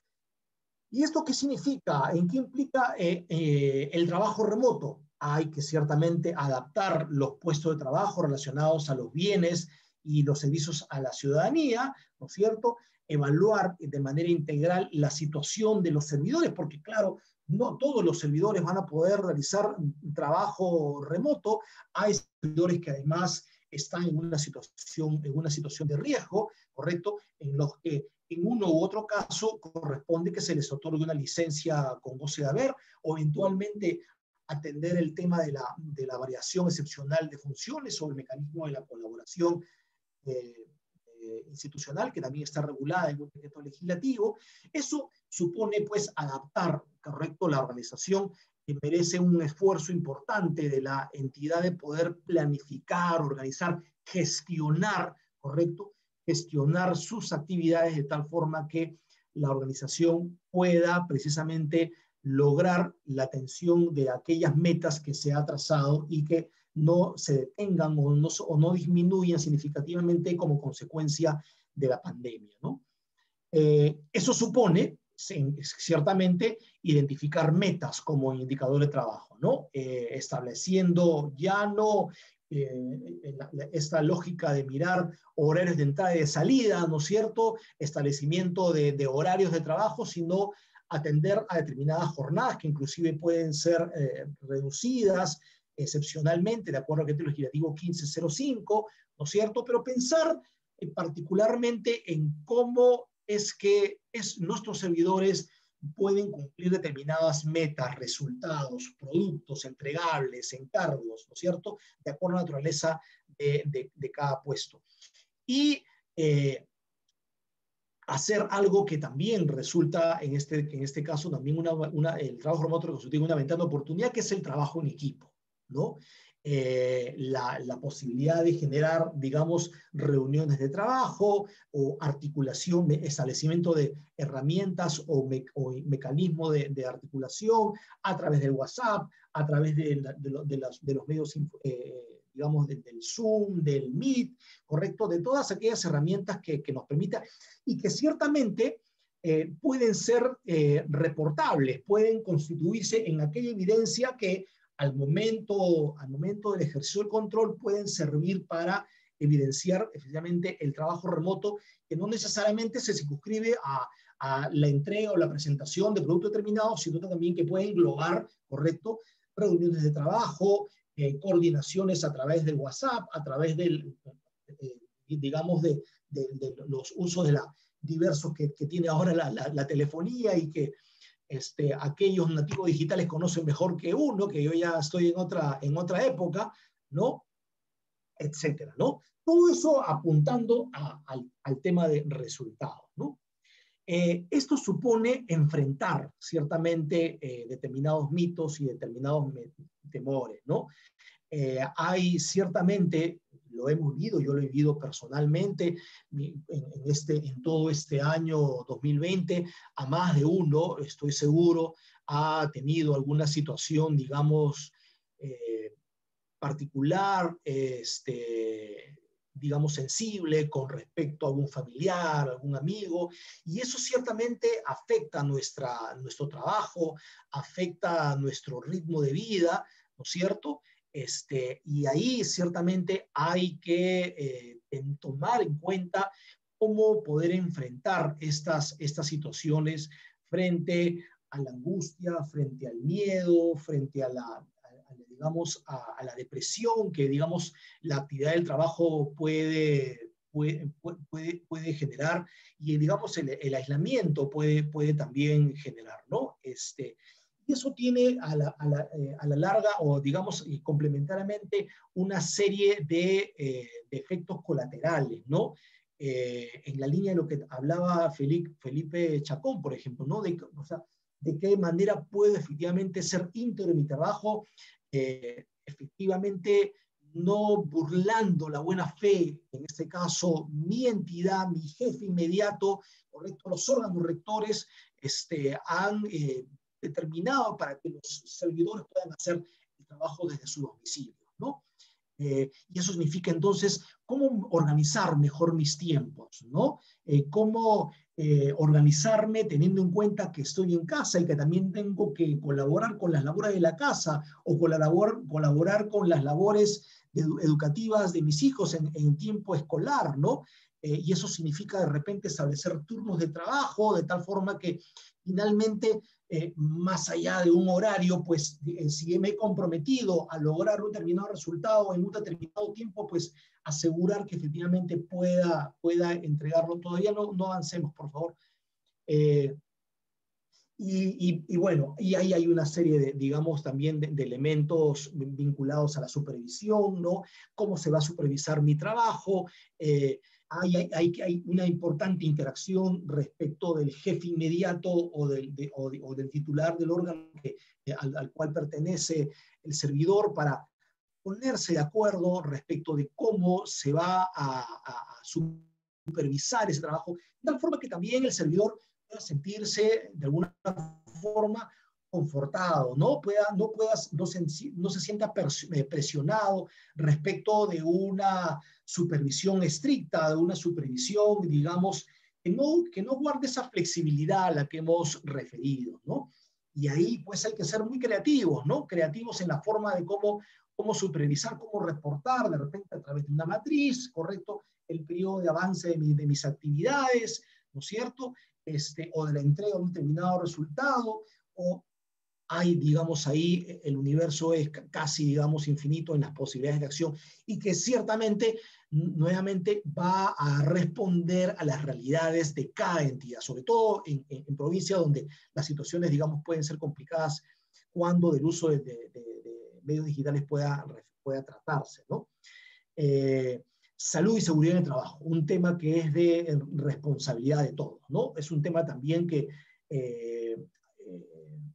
¿Y esto qué significa? ¿En qué implica eh, eh, el trabajo remoto? Hay que ciertamente adaptar los puestos de trabajo relacionados a los bienes y los servicios a la ciudadanía, ¿no es cierto? Evaluar de manera integral la situación de los servidores, porque claro, no todos los servidores van a poder realizar un trabajo remoto. Hay servidores que además están en una situación, en una situación de riesgo, ¿correcto? En los que en uno u otro caso corresponde que se les otorgue una licencia con goce de haber, o eventualmente atender el tema de la, de la variación excepcional de funciones o el mecanismo de la colaboración eh, eh, institucional, que también está regulada en un decreto legislativo. Eso supone pues adaptar, correcto, la organización, que merece un esfuerzo importante de la entidad de poder planificar, organizar, gestionar, correcto, gestionar sus actividades de tal forma que la organización pueda precisamente lograr la atención de aquellas metas que se ha trazado y que no se detengan o no, o no disminuyan significativamente como consecuencia de la pandemia, ¿no? Eh, eso supone, ciertamente, identificar metas como indicador de trabajo, ¿no? Eh, estableciendo ya no eh, la, la, esta lógica de mirar horarios de entrada y de salida, ¿no es cierto? Establecimiento de, de horarios de trabajo, sino atender a determinadas jornadas que inclusive pueden ser eh, reducidas excepcionalmente, de acuerdo al decreto legislativo quince cero cinco, ¿no es cierto? Pero pensar eh, particularmente en cómo es que es, nuestros servidores pueden cumplir determinadas metas, resultados, productos, entregables, encargos, ¿no es cierto?, de acuerdo a la naturaleza de, de, de cada puesto. Y eh, hacer algo que también resulta, en este, en este caso, también una, una, el trabajo remoto consultivo, una ventana de oportunidad, que es el trabajo en equipo, ¿no? Eh, la, la posibilidad de generar, digamos, reuniones de trabajo o articulación, establecimiento de herramientas o, me, o mecanismos de, de articulación a través del WhatsApp, a través de, de, de, de, las, de los medios, eh, digamos, de, del Zoom, del Meet, ¿correcto? De todas aquellas herramientas que, que nos permitan y que ciertamente eh, pueden ser eh, reportables, pueden constituirse en aquella evidencia que al momento, al momento del ejercicio del control pueden servir para evidenciar efectivamente el trabajo remoto, que no necesariamente se circunscribe a, a la entrega o la presentación de productos determinados, sino también que puede englobar, ¿correcto?, reuniones de trabajo, eh, coordinaciones a través del WhatsApp, a través del, eh, digamos, de, de, de los usos de la, diversos que, que tiene ahora la, la, la telefonía y que Este, aquellos nativos digitales conocen mejor que uno, que yo ya estoy en otra, en otra época, ¿no? Etcétera, ¿no? Todo eso apuntando a, al, al tema de resultados, ¿no? Eh, esto supone enfrentar ciertamente eh, determinados mitos y determinados temores, ¿no? Eh, hay ciertamente, lo hemos vivido, yo lo he vivido personalmente en, en, este, en todo este año dos mil veinte, a más de uno, estoy seguro, ha tenido alguna situación, digamos, eh, particular, este, digamos, sensible con respecto a algún familiar, algún amigo, y eso ciertamente afecta nuestra, nuestro trabajo, afecta nuestro ritmo de vida, ¿no es cierto? Este, y ahí ciertamente hay que eh, en tomar en cuenta cómo poder enfrentar estas, estas situaciones frente a la angustia, frente al miedo, frente a la, a, a, digamos, a, a la depresión que, digamos, la actividad del trabajo puede, puede, puede, puede generar y, digamos, el, el aislamiento puede, puede también generar, ¿no? Este, Y eso tiene a la, a, la, eh, a la larga o, digamos, y complementariamente una serie de, eh, de efectos colaterales, ¿no? Eh, en la línea de lo que hablaba Felipe, Felipe Chacón, por ejemplo, ¿no? De, o sea, de qué manera puedo efectivamente ser íntegro en mi trabajo, eh, efectivamente no burlando la buena fe, en este caso mi entidad, mi jefe inmediato, correcto, los órganos rectores este, han... Eh, determinado para que los servidores puedan hacer el trabajo desde su domicilio, ¿no? Eh, y eso significa entonces cómo organizar mejor mis tiempos, ¿no? Eh, cómo eh, organizarme teniendo en cuenta que estoy en casa y que también tengo que colaborar con las labores de la casa o colaborar, colaborar con las labores edu educativas de mis hijos en, en tiempo escolar, ¿no? Eh, y eso significa de repente establecer turnos de trabajo de tal forma que finalmente Eh, más allá de un horario, pues eh, si me he comprometido a lograr un determinado resultado en un determinado tiempo, pues asegurar que efectivamente pueda, pueda entregarlo. Todavía no, no avancemos, por favor. Eh, y, y, y bueno, y ahí hay una serie de, digamos, también de, de elementos vinculados a la supervisión, ¿no? Cómo se va a supervisar mi trabajo, eh, Hay, hay, hay una importante interacción respecto del jefe inmediato o del, de, o de, o del titular del órgano que, al, al cual pertenece el servidor para ponerse de acuerdo respecto de cómo se va a, a, a supervisar ese trabajo, de tal forma que también el servidor pueda sentirse de alguna forma confortado, ¿no? Pueda, no, puedas, no, se, no se sienta presionado respecto de una supervisión estricta, de una supervisión, digamos, que no, que no guarde esa flexibilidad a la que hemos referido, ¿no? Y ahí pues hay que ser muy creativos, ¿no? Creativos en la forma de cómo, cómo supervisar, cómo reportar, de repente a través de una matriz, ¿correcto? El periodo de avance de, mi, de mis actividades, ¿no es cierto? Este, o de la entrega de un determinado resultado, o hay, digamos, ahí el universo es casi, digamos, infinito en las posibilidades de acción y que ciertamente, nuevamente, va a responder a las realidades de cada entidad, sobre todo en, en, en provincias donde las situaciones, digamos, pueden ser complicadas cuando del uso de, de, de, de medios digitales pueda, pueda tratarse, ¿no? Eh, salud y seguridad en el trabajo, un tema que es de responsabilidad de todos, ¿no? Es un tema también que eh, eh,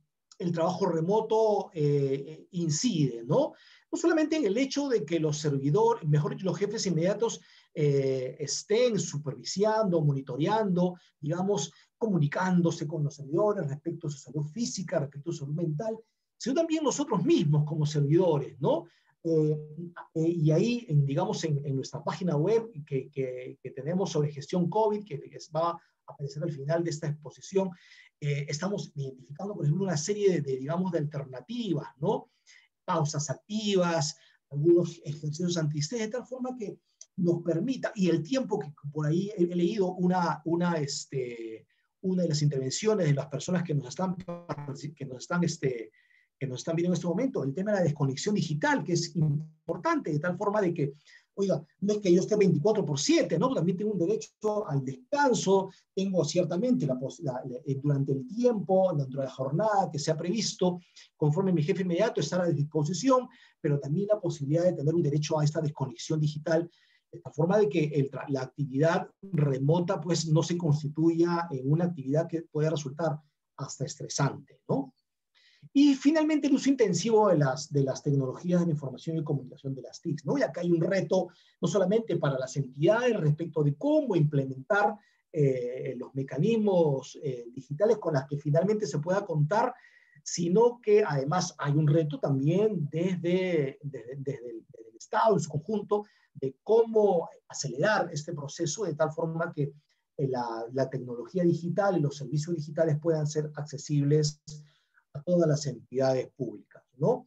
el trabajo remoto eh, incide, ¿no? No solamente en el hecho de que los servidores, mejor dicho, los jefes inmediatos eh, estén supervisando, monitoreando, digamos, comunicándose con los servidores respecto a su salud física, respecto a su salud mental, sino también nosotros mismos como servidores, ¿no? Eh, eh, y ahí, en, digamos, en, en nuestra página web que, que, que tenemos sobre gestión COVID, que, que va a aparecer al final de esta exposición, eh, estamos identificando, por ejemplo, una serie de, de, digamos, de alternativas, ¿no? Pausas activas, algunos ejercicios antiestrés, de tal forma que nos permita, y el tiempo que por ahí he, he leído una, una, este, una de las intervenciones de las personas que nos están, que nos están este, que nos están viendo en este momento, el tema de la desconexión digital, que es importante, de tal forma de que, oiga, no es que yo esté veinticuatro por siete, ¿no? También tengo un derecho al descanso, tengo ciertamente la, la, la, durante el tiempo, dentro de la jornada que se ha previsto, conforme mi jefe inmediato, estar a disposición, pero también la posibilidad de tener un derecho a esta desconexión digital, de tal forma de que el, la actividad remota pues no se constituya en una actividad que pueda resultar hasta estresante, ¿no? Y finalmente el uso intensivo de las, de las tecnologías de la información y comunicación, de las T I Cs, ¿no? Y acá hay un reto no solamente para las entidades respecto de cómo implementar eh, los mecanismos eh, digitales con las que finalmente se pueda contar, sino que además hay un reto también desde, desde, desde, el, desde el Estado en su conjunto de cómo acelerar este proceso de tal forma que la, la tecnología digital y los servicios digitales puedan ser accesibles a todas las entidades públicas, ¿no?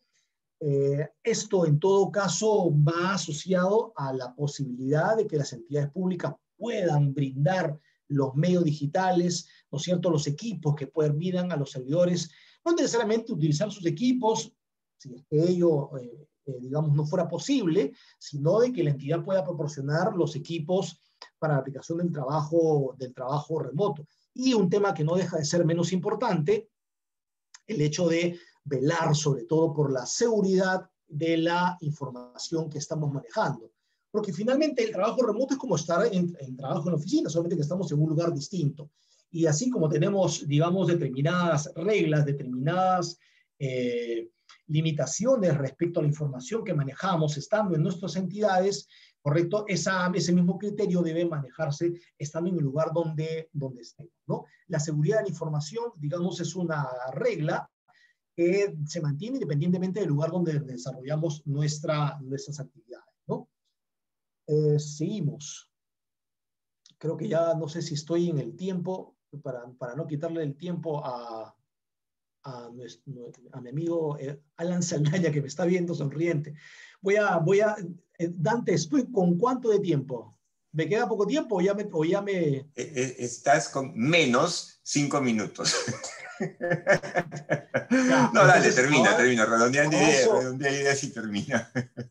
Eh, esto en todo caso va asociado a la posibilidad de que las entidades públicas puedan brindar los medios digitales, ¿no es cierto?, los equipos que permitan a los servidores, no necesariamente utilizar sus equipos, si es que ello, eh, eh, digamos, no fuera posible, sino de que la entidad pueda proporcionar los equipos para la aplicación del trabajo, del trabajo remoto. Y un tema que no deja de ser menos importante, el hecho de velar sobre todo por la seguridad de la información que estamos manejando. Porque finalmente el trabajo remoto es como estar en, en trabajo en la oficina, solamente que estamos en un lugar distinto. Y así como tenemos, digamos, determinadas reglas, determinadas eh, limitaciones respecto a la información que manejamos estando en nuestras entidades, ¿correcto? Esa, ese mismo criterio debe manejarse estando en el lugar donde, donde estemos, ¿no? La seguridad de la información, digamos, es una regla que se mantiene independientemente del lugar donde desarrollamos nuestra, nuestras actividades, ¿no? Eh, seguimos. Creo que ya no sé si estoy en el tiempo, para, para no quitarle el tiempo a, a, nuestro, a mi amigo eh, Alan Saldaña, que me está viendo sonriente. Voy a, voy a, eh, Dante, ¿estoy con cuánto de tiempo? ¿Me queda poco tiempo o ya me...? O ya me... Estás con menos cinco minutos. Ya, no, dale, entonces, termina, avanzo, termina. Redondea ideas, avanzo, redondea ideas y termina.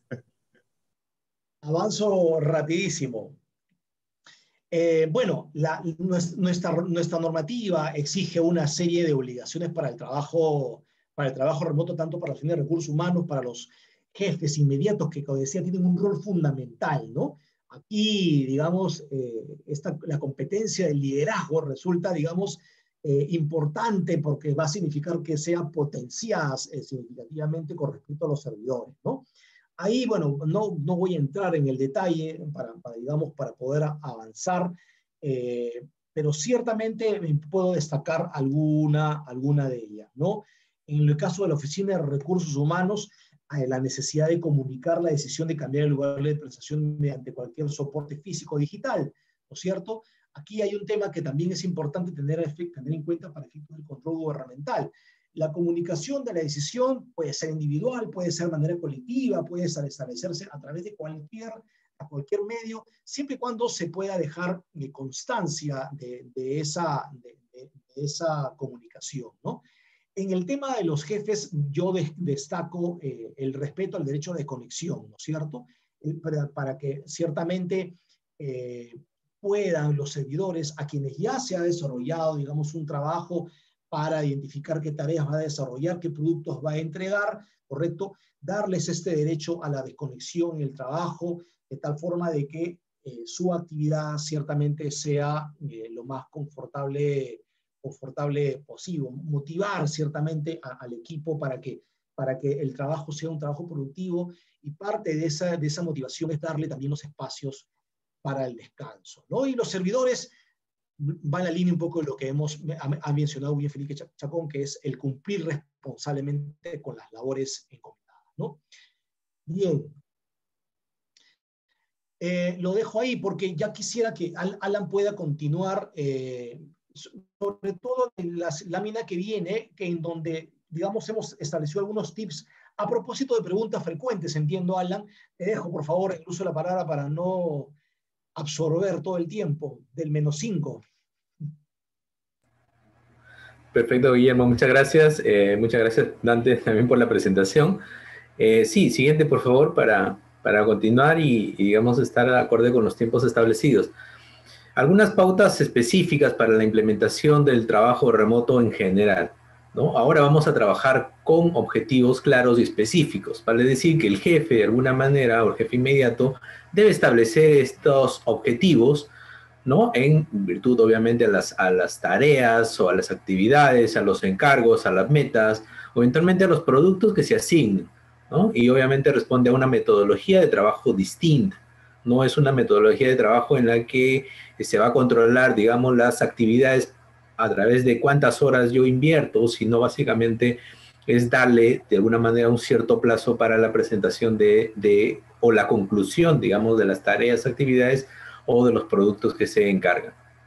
avanzo rapidísimo. Eh, bueno, la, nuestra, nuestra normativa exige una serie de obligaciones para el trabajo, para el trabajo remoto, tanto para los fines de recursos humanos, para los jefes inmediatos, que, como decía, tienen un rol fundamental, ¿no? Aquí, digamos, eh, esta, la competencia del liderazgo resulta, digamos, eh, importante porque va a significar que sea potenciada eh, significativamente con respecto a los servidores, ¿no? Ahí, bueno, no, no voy a entrar en el detalle para, para digamos, para poder avanzar, eh, pero ciertamente puedo destacar alguna, alguna de ellas, ¿no? En el caso de la Oficina de Recursos Humanos, eh, la necesidad de comunicar la decisión de cambiar el lugar de prestación mediante cualquier soporte físico o digital, ¿no es cierto? Aquí hay un tema que también es importante tener, tener en cuenta para efectos del control gubernamental. La comunicación de la decisión puede ser individual, puede ser de manera colectiva, puede establecerse a través de cualquier, a cualquier medio, siempre y cuando se pueda dejar eh, constancia de, de, esa, de, de, de esa comunicación, ¿no? En el tema de los jefes, yo de, destaco eh, el respeto al derecho de conexión, ¿no es cierto? Eh, para, para que ciertamente eh, puedan los servidores, a quienes ya se ha desarrollado, digamos, un trabajo para identificar qué tareas va a desarrollar, qué productos va a entregar, ¿correcto? Darles este derecho a la desconexión en el trabajo, de tal forma de que eh, su actividad ciertamente sea eh, lo más confortable confortable posible, motivar ciertamente a, al equipo para que, para que el trabajo sea un trabajo productivo, y parte de esa, de esa motivación es darle también los espacios para el descanso, ¿no? Y los servidores van a la línea un poco de lo que hemos ha, ha mencionado bien Felipe Chacón, que es el cumplir responsablemente con las labores encomendadas, ¿no? Bien. Eh, lo dejo ahí porque ya quisiera que Alan pueda continuar eh, sobre todo en la lámina que viene, que en donde, digamos, hemos establecido algunos tips a propósito de preguntas frecuentes, entiendo, Alan. Te dejo, por favor, el uso de la palabra para no absorber todo el tiempo del menos cinco. Perfecto, Guillermo, muchas gracias. Eh, muchas gracias, Dante, también por la presentación. Eh, sí, siguiente, por favor, para, para continuar y, y, digamos, estar acorde con los tiempos establecidos. Algunas pautas específicas para la implementación del trabajo remoto en general, ¿no? Ahora vamos a trabajar con objetivos claros y específicos. Vale decir que el jefe, de alguna manera, o el jefe inmediato, debe establecer estos objetivos, ¿no? En virtud, obviamente, a las, a las tareas o a las actividades, a los encargos, a las metas, o eventualmente a los productos que se asignen, ¿no? Y obviamente responde a una metodología de trabajo distinta. No es una metodología de trabajo en la que se va a controlar, digamos, las actividades a través de cuántas horas yo invierto, sino básicamente es darle de alguna manera un cierto plazo para la presentación de, de o la conclusión, digamos, de las tareas, actividades o de los productos que se encargan.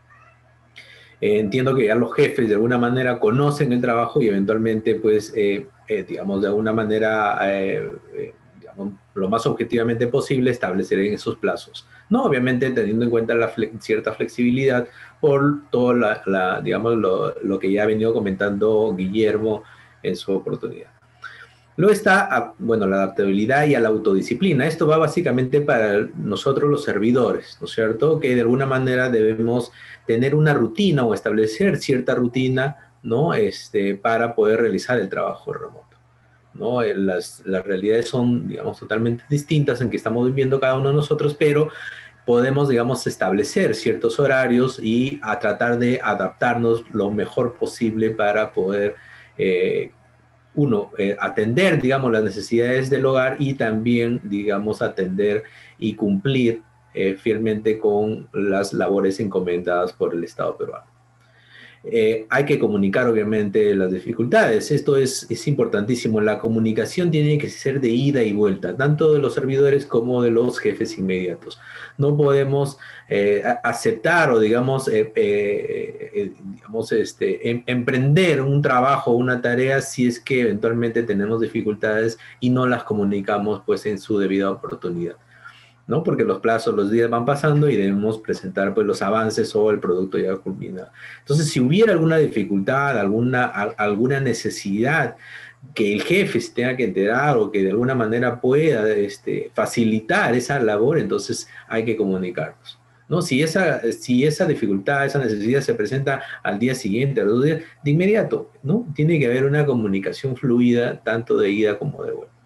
Eh, entiendo que ya los jefes de alguna manera conocen el trabajo y eventualmente, pues, eh, eh, digamos, de alguna manera, eh, eh, digamos, lo más objetivamente posible, establecer en esos plazos. No, obviamente, teniendo en cuenta la fle- cierta flexibilidad por todo, la, la, digamos, lo, lo que ya ha venido comentando Guillermo en su oportunidad. Luego está, bueno, la adaptabilidad y a la autodisciplina. Esto va básicamente para nosotros los servidores, ¿no es cierto? Que de alguna manera debemos tener una rutina o establecer cierta rutina, ¿no? Este, para poder realizar el trabajo remoto, ¿no? Las, las realidades son, digamos, totalmente distintas en que estamos viviendo cada uno de nosotros, pero podemos, digamos, establecer ciertos horarios y a tratar de adaptarnos lo mejor posible para poder eh, uno, eh, atender, digamos, las necesidades del hogar y también, digamos, atender y cumplir eh, fielmente con las labores encomendadas por el Estado peruano. Eh, hay que comunicar, obviamente, las dificultades. Esto es, es importantísimo. La comunicación tiene que ser de ida y vuelta, tanto de los servidores como de los jefes inmediatos. No podemos eh, aceptar o, digamos, eh, eh, eh, digamos este, em, emprender un trabajo, una tarea, si es que eventualmente tenemos dificultades y no las comunicamos, pues, en su debida oportunidad, ¿no? Porque los plazos, los días van pasando y debemos presentar, pues, los avances o el producto ya culminado. Entonces, si hubiera alguna dificultad, alguna, a, alguna necesidad que el jefe se tenga que enterar o que de alguna manera pueda este, facilitar esa labor, entonces hay que comunicarnos, ¿no? Si esa, si esa dificultad, esa necesidad se presenta al día siguiente, a los dos días, de inmediato, ¿no? Tiene que haber una comunicación fluida, tanto de ida como de vuelta.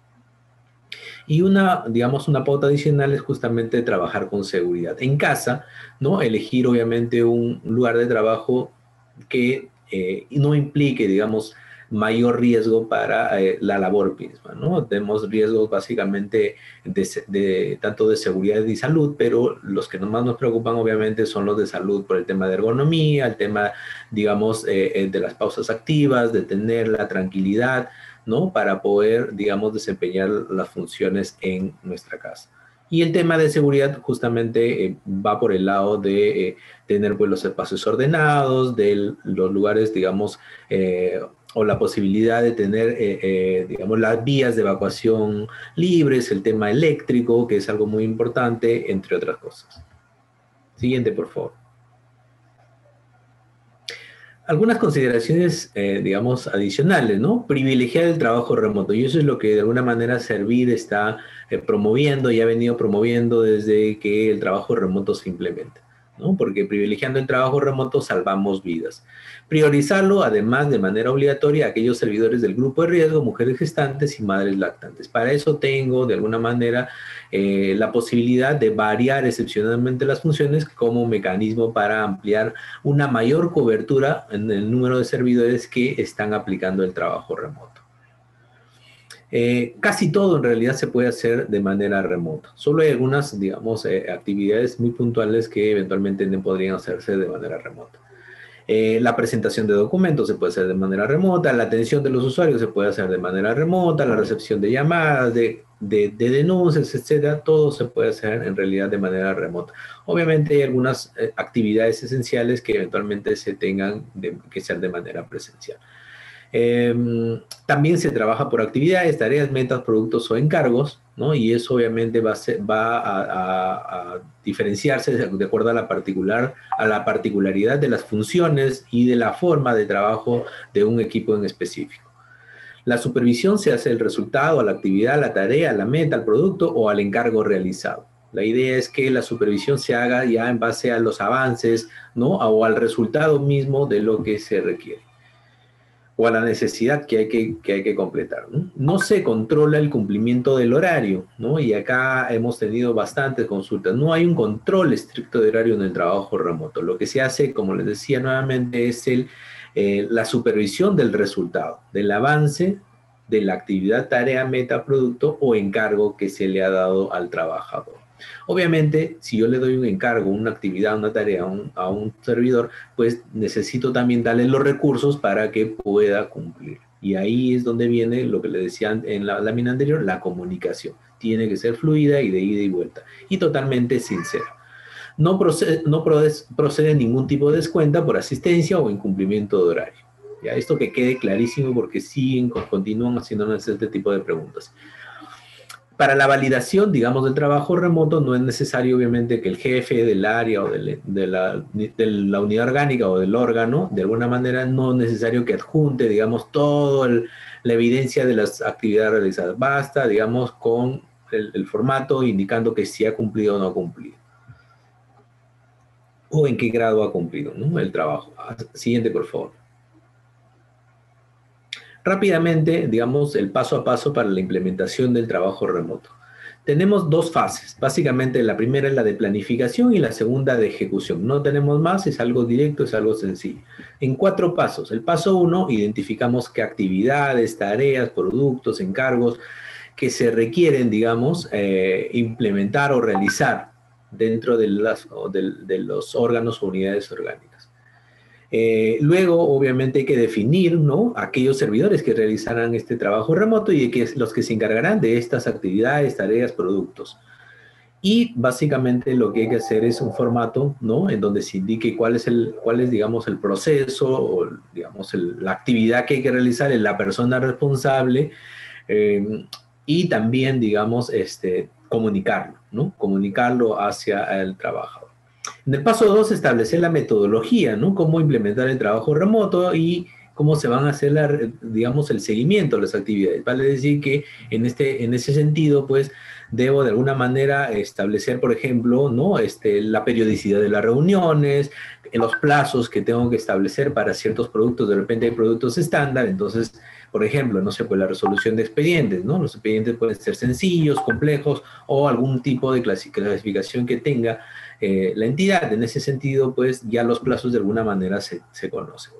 Y una, digamos, una pauta adicional es justamente trabajar con seguridad. En casa, ¿no? Elegir obviamente un lugar de trabajo que eh, no implique, digamos, mayor riesgo para eh, la labor misma, ¿no? Tenemos riesgos básicamente de, de, tanto de seguridad y salud, pero los que más nos preocupan obviamente son los de salud por el tema de ergonomía, el tema, digamos, eh, de las pausas activas, de tener la tranquilidad, ¿no? Para poder, digamos, desempeñar las funciones en nuestra casa. Y el tema de seguridad justamente eh, va por el lado de eh, tener pues, los espacios ordenados, de los lugares, digamos, eh, o la posibilidad de tener, eh, eh, digamos, las vías de evacuación libres, el tema eléctrico, que es algo muy importante, entre otras cosas. Siguiente, por favor. Algunas consideraciones, eh, digamos, adicionales, ¿no? Privilegiar el trabajo remoto, y eso es lo que de alguna manera Servir está eh, promoviendo y ha venido promoviendo desde que el trabajo remoto se implementa, ¿no? Porque privilegiando el trabajo remoto salvamos vidas. Priorizarlo, además, de manera obligatoria a aquellos servidores del grupo de riesgo, mujeres gestantes y madres lactantes. Para eso tengo, de alguna manera, eh, la posibilidad de variar excepcionalmente las funciones como mecanismo para ampliar una mayor cobertura en el número de servidores que están aplicando el trabajo remoto. Eh, casi todo en realidad se puede hacer de manera remota. Solo hay algunas, digamos, eh, actividades muy puntuales que eventualmente no podrían hacerse de manera remota. Eh, la presentación de documentos se puede hacer de manera remota, la atención de los usuarios se puede hacer de manera remota, la recepción de llamadas, de, de, de denuncias, etcétera, todo se puede hacer en realidad de manera remota. Obviamente hay algunas eh, actividades esenciales que eventualmente se tengan de, que ser de manera presencial. Eh, también se trabaja por actividades, tareas, metas, productos o encargos, ¿no? Y eso obviamente va a, ser, va a, a, a diferenciarse de acuerdo a la, particular, a la particularidad de las funciones y de la forma de trabajo de un equipo en específico. La supervisión se hace el resultado, a la actividad, a la tarea, a la meta, al producto o al encargo realizado. La idea es que la supervisión se haga ya en base a los avances, ¿no? O al resultado mismo de lo que se requiere, o a la necesidad que hay que, que, hay que completar, ¿no? No se controla el cumplimiento del horario, ¿no? Y acá hemos tenido bastantes consultas. No hay un control estricto de horario en el trabajo remoto. Lo que se hace, como les decía nuevamente, es el, eh, la supervisión del resultado, del avance de la actividad, tarea, meta, producto o encargo que se le ha dado al trabajador. Obviamente, si yo le doy un encargo, una actividad, una tarea a un, a un servidor, pues necesito también darle los recursos para que pueda cumplir. Y ahí es donde viene lo que le decía en la lámina anterior, la comunicación. Tiene que ser fluida y de ida y vuelta. Y totalmente sincera. No procede, no procede ningún tipo de descuenta por asistencia o incumplimiento de horario. Ya, esto que quede clarísimo porque siguen, continúan haciéndonos este tipo de preguntas. Para la validación, digamos, del trabajo remoto, no es necesario, obviamente, que el jefe del área o de, de, la, de la unidad orgánica o del órgano, de alguna manera, no es necesario que adjunte, digamos, toda la evidencia de las actividades realizadas. Basta, digamos, con el, el formato indicando que si ha cumplido o no ha cumplido. O en qué grado ha cumplido, ¿no? El trabajo. Siguiente, por favor. Rápidamente, digamos, el paso a paso para la implementación del trabajo remoto. Tenemos dos fases. Básicamente, la primera es la de planificación y la segunda de ejecución. No tenemos más, es algo directo, es algo sencillo. En cuatro pasos. El paso uno, identificamos qué actividades, tareas, productos, encargos que se requieren, digamos, eh, implementar o realizar dentro de, las, de, de los órganos o unidades orgánicas. Eh, luego, obviamente, hay que definir, ¿no?, aquellos servidores que realizarán este trabajo remoto y que los que se encargarán de estas actividades, tareas, productos. Y básicamente lo que hay que hacer es un formato, ¿no?, en donde se indique cuál es, el, cuál es digamos, el proceso o, digamos, el, la actividad que hay que realizar en la persona responsable eh, y también, digamos, este, comunicarlo, ¿no?, comunicarlo hacia el trabajador. En el paso dos, establecer la metodología, ¿no? Cómo implementar el trabajo remoto y cómo se van a hacer, la, digamos, el seguimiento de las actividades. Vale decir que en, este, en ese sentido, pues, debo de alguna manera establecer, por ejemplo, ¿no?, este, la periodicidad de las reuniones, los plazos que tengo que establecer para ciertos productos. De repente hay productos estándar, entonces, por ejemplo, no sé, pues la resolución de expedientes, ¿no? Los expedientes pueden ser sencillos, complejos o algún tipo de clasificación que tenga eh, la entidad. En ese sentido, pues ya los plazos de alguna manera se, se conocen.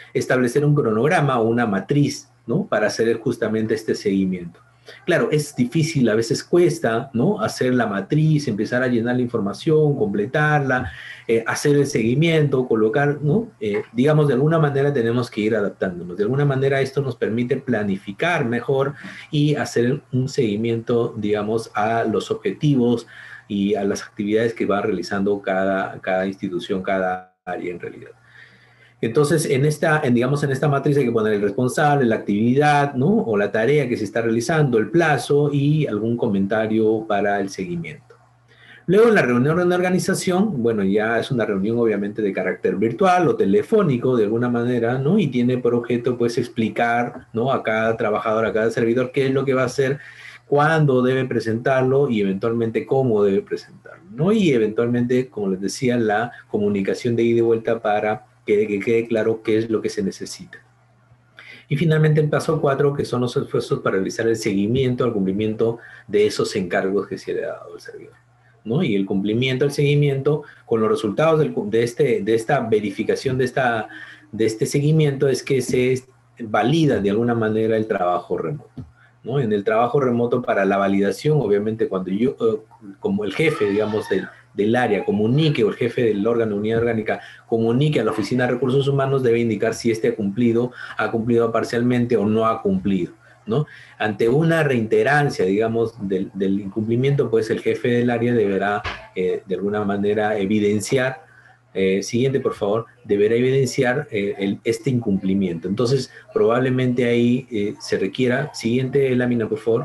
establecer un cronograma o una matriz, ¿no? Para hacer justamente este seguimiento. Claro, es difícil, a veces cuesta, ¿no? Hacer la matriz, empezar a llenar la información, completarla, eh, hacer el seguimiento, colocar, ¿no? Eh, digamos, de alguna manera tenemos que ir adaptándonos. De alguna manera esto nos permite planificar mejor y hacer un seguimiento, digamos, a los objetivos y a las actividades que va realizando cada, cada institución, cada área en realidad. Entonces, en esta, en, digamos, en esta matriz hay que poner el responsable, la actividad, ¿no? O la tarea que se está realizando, el plazo y algún comentario para el seguimiento. Luego, en la reunión de organización, bueno, ya es una reunión obviamente de carácter virtual o telefónico de alguna manera, ¿no? Y tiene por objeto, pues, explicar, ¿no? A cada trabajador, a cada servidor, qué es lo que va a hacer, cuándo debe presentarlo y eventualmente cómo debe presentarlo, ¿no? Y eventualmente, como les decía, la comunicación de ida y vuelta para que, que quede claro qué es lo que se necesita. Y finalmente el paso cuatro, que son los esfuerzos para realizar el seguimiento al cumplimiento de esos encargos que se le ha dado al servidor, ¿no? Y el cumplimiento, el seguimiento, con los resultados del, de, este, de esta verificación, de, esta, de este seguimiento, es que se valida de alguna manera el trabajo remoto, ¿no? En el trabajo remoto, para la validación, obviamente cuando yo, uh, como el jefe, digamos, del, del área comunique, o el jefe del órgano, unidad orgánica, comunique a la Oficina de Recursos Humanos, debe indicar si éste ha cumplido, ha cumplido parcialmente o no ha cumplido, ¿no? Ante una reiterancia, digamos, del, del incumplimiento, pues el jefe del área deberá, eh, de alguna manera, evidenciar, eh, siguiente, por favor, deberá evidenciar eh, el, este incumplimiento. Entonces, probablemente ahí eh, se requiera, siguiente lámina, por favor.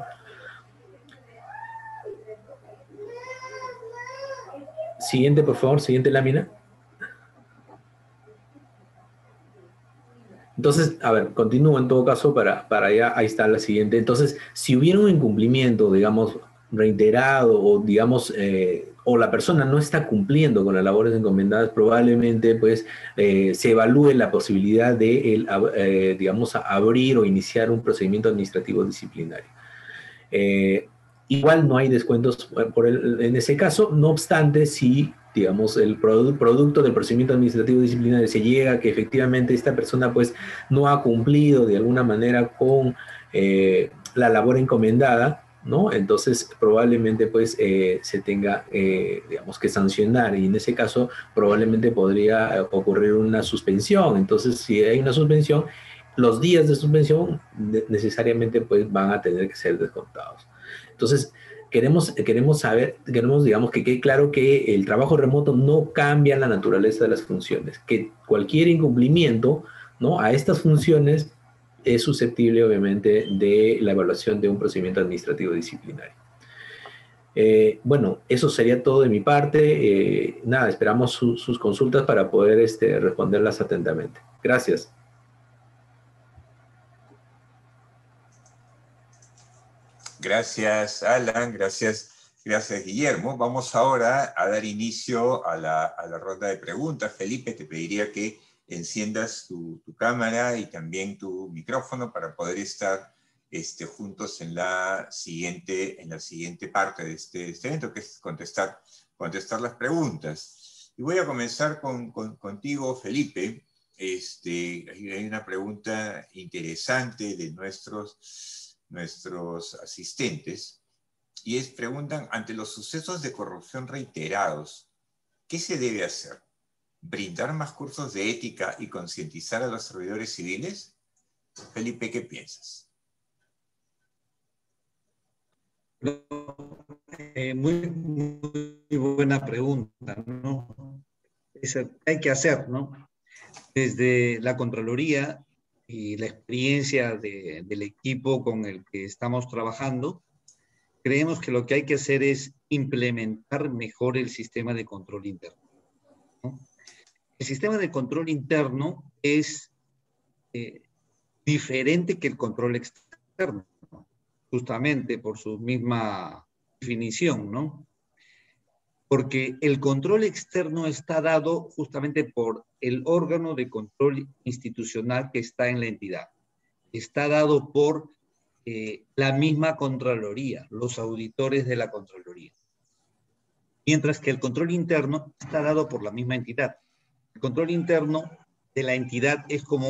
Siguiente, por favor, siguiente lámina. Entonces, a ver, continúo en todo caso para, para allá, ahí está la siguiente. Entonces, si hubiera un incumplimiento, digamos, reiterado o, digamos, eh, o la persona no está cumpliendo con las labores encomendadas, probablemente, pues, eh, se evalúe la posibilidad de, el, eh, digamos, abrir o iniciar un procedimiento administrativo disciplinario. Eh, igual no hay descuentos por el, en ese caso, no obstante, si, digamos, el produ producto del procedimiento administrativo disciplinario se llega a que efectivamente esta persona, pues, no ha cumplido de alguna manera con eh, la labor encomendada, ¿no? Entonces, probablemente, pues, eh, se tenga, eh, digamos, que sancionar, y en ese caso, probablemente podría ocurrir una suspensión. Entonces, si hay una suspensión, los días de suspensión necesariamente, pues, van a tener que ser descontados. Entonces, queremos, queremos saber, queremos, digamos, que quede claro que el trabajo remoto no cambia la naturaleza de las funciones, que cualquier incumplimiento, ¿no?, a estas funciones es susceptible, obviamente, de la evaluación de un procedimiento administrativo disciplinario. Eh, bueno, eso sería todo de mi parte. Eh, nada, esperamos su, sus consultas para poder este, responderlas atentamente. Gracias. Gracias, Alan. Gracias, gracias, Guillermo. Vamos ahora a dar inicio a la, a la ronda de preguntas. Felipe, te pediría que enciendas tu, tu cámara y también tu micrófono para poder estar este, juntos en la, siguiente, en la siguiente parte de este, este evento, que es contestar, contestar las preguntas. Y voy a comenzar con, con, contigo, Felipe. Este, hay una pregunta interesante de nuestros, nuestros asistentes, y es, preguntan, ante los sucesos de corrupción reiterados, ¿qué se debe hacer? ¿Brindar más cursos de ética y concientizar a los servidores civiles? Felipe, ¿qué piensas? Eh, muy, muy buena pregunta, ¿no? Es, hay que hacer, ¿no? Desde la Contraloría y la experiencia de, del equipo con el que estamos trabajando, creemos que lo que hay que hacer es implementar mejor el sistema de control interno, ¿no? El sistema de control interno es eh, diferente que el control externo, ¿no? Justamente por su misma definición, ¿no? Porque el control externo está dado justamente por el órgano de control institucional que está en la entidad. Está dado por eh, la misma Contraloría, los auditores de la Contraloría. Mientras que el control interno está dado por la misma entidad. El control interno de la entidad es como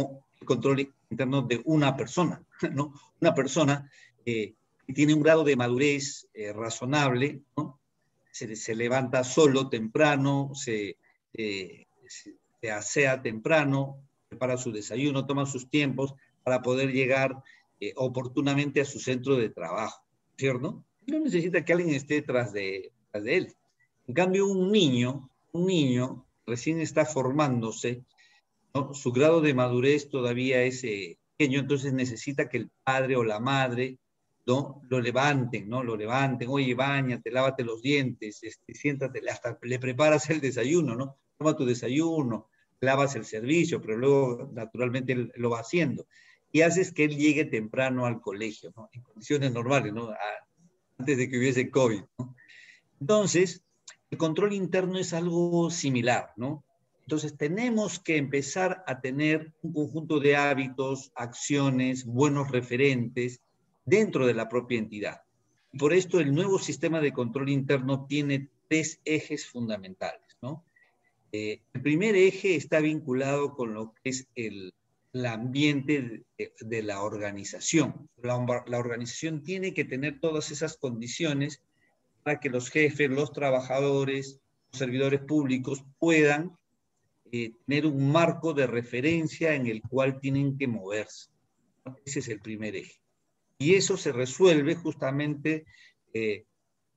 el control interno de una persona, ¿no? Una persona eh, que tiene un grado de madurez eh, razonable, ¿no? Se, se levanta solo temprano, se, eh, se, se asea temprano, prepara su desayuno, toma sus tiempos para poder llegar eh, oportunamente a su centro de trabajo, ¿cierto? No necesita que alguien esté tras de, tras de él. En cambio, un niño, un niño recién está formándose, ¿no? Su grado de madurez todavía es eh, pequeño, entonces necesita que el padre o la madre, ¿no? Lo levanten, ¿no? Lo levanten, oye, báñate, lávate los dientes, este, siéntate, hasta le preparas el desayuno, ¿no? Toma tu desayuno, lavas el servicio, pero luego naturalmente él lo va haciendo. Y haces que él llegue temprano al colegio, ¿no? En condiciones normales, ¿no? A, antes de que hubiese COVID, ¿no? Entonces, el control interno es algo similar, ¿no? Entonces, tenemos que empezar a tener un conjunto de hábitos, acciones, buenos referentes dentro de la propia entidad. Por esto, el nuevo sistema de control interno tiene tres ejes fundamentales, ¿no? Eh, el primer eje está vinculado con lo que es el, el ambiente de, de la organización. La, la organización tiene que tener todas esas condiciones para que los jefes, los trabajadores, los servidores públicos puedan eh, tener un marco de referencia en el cual tienen que moverse. Ese es el primer eje. Y eso se resuelve justamente eh,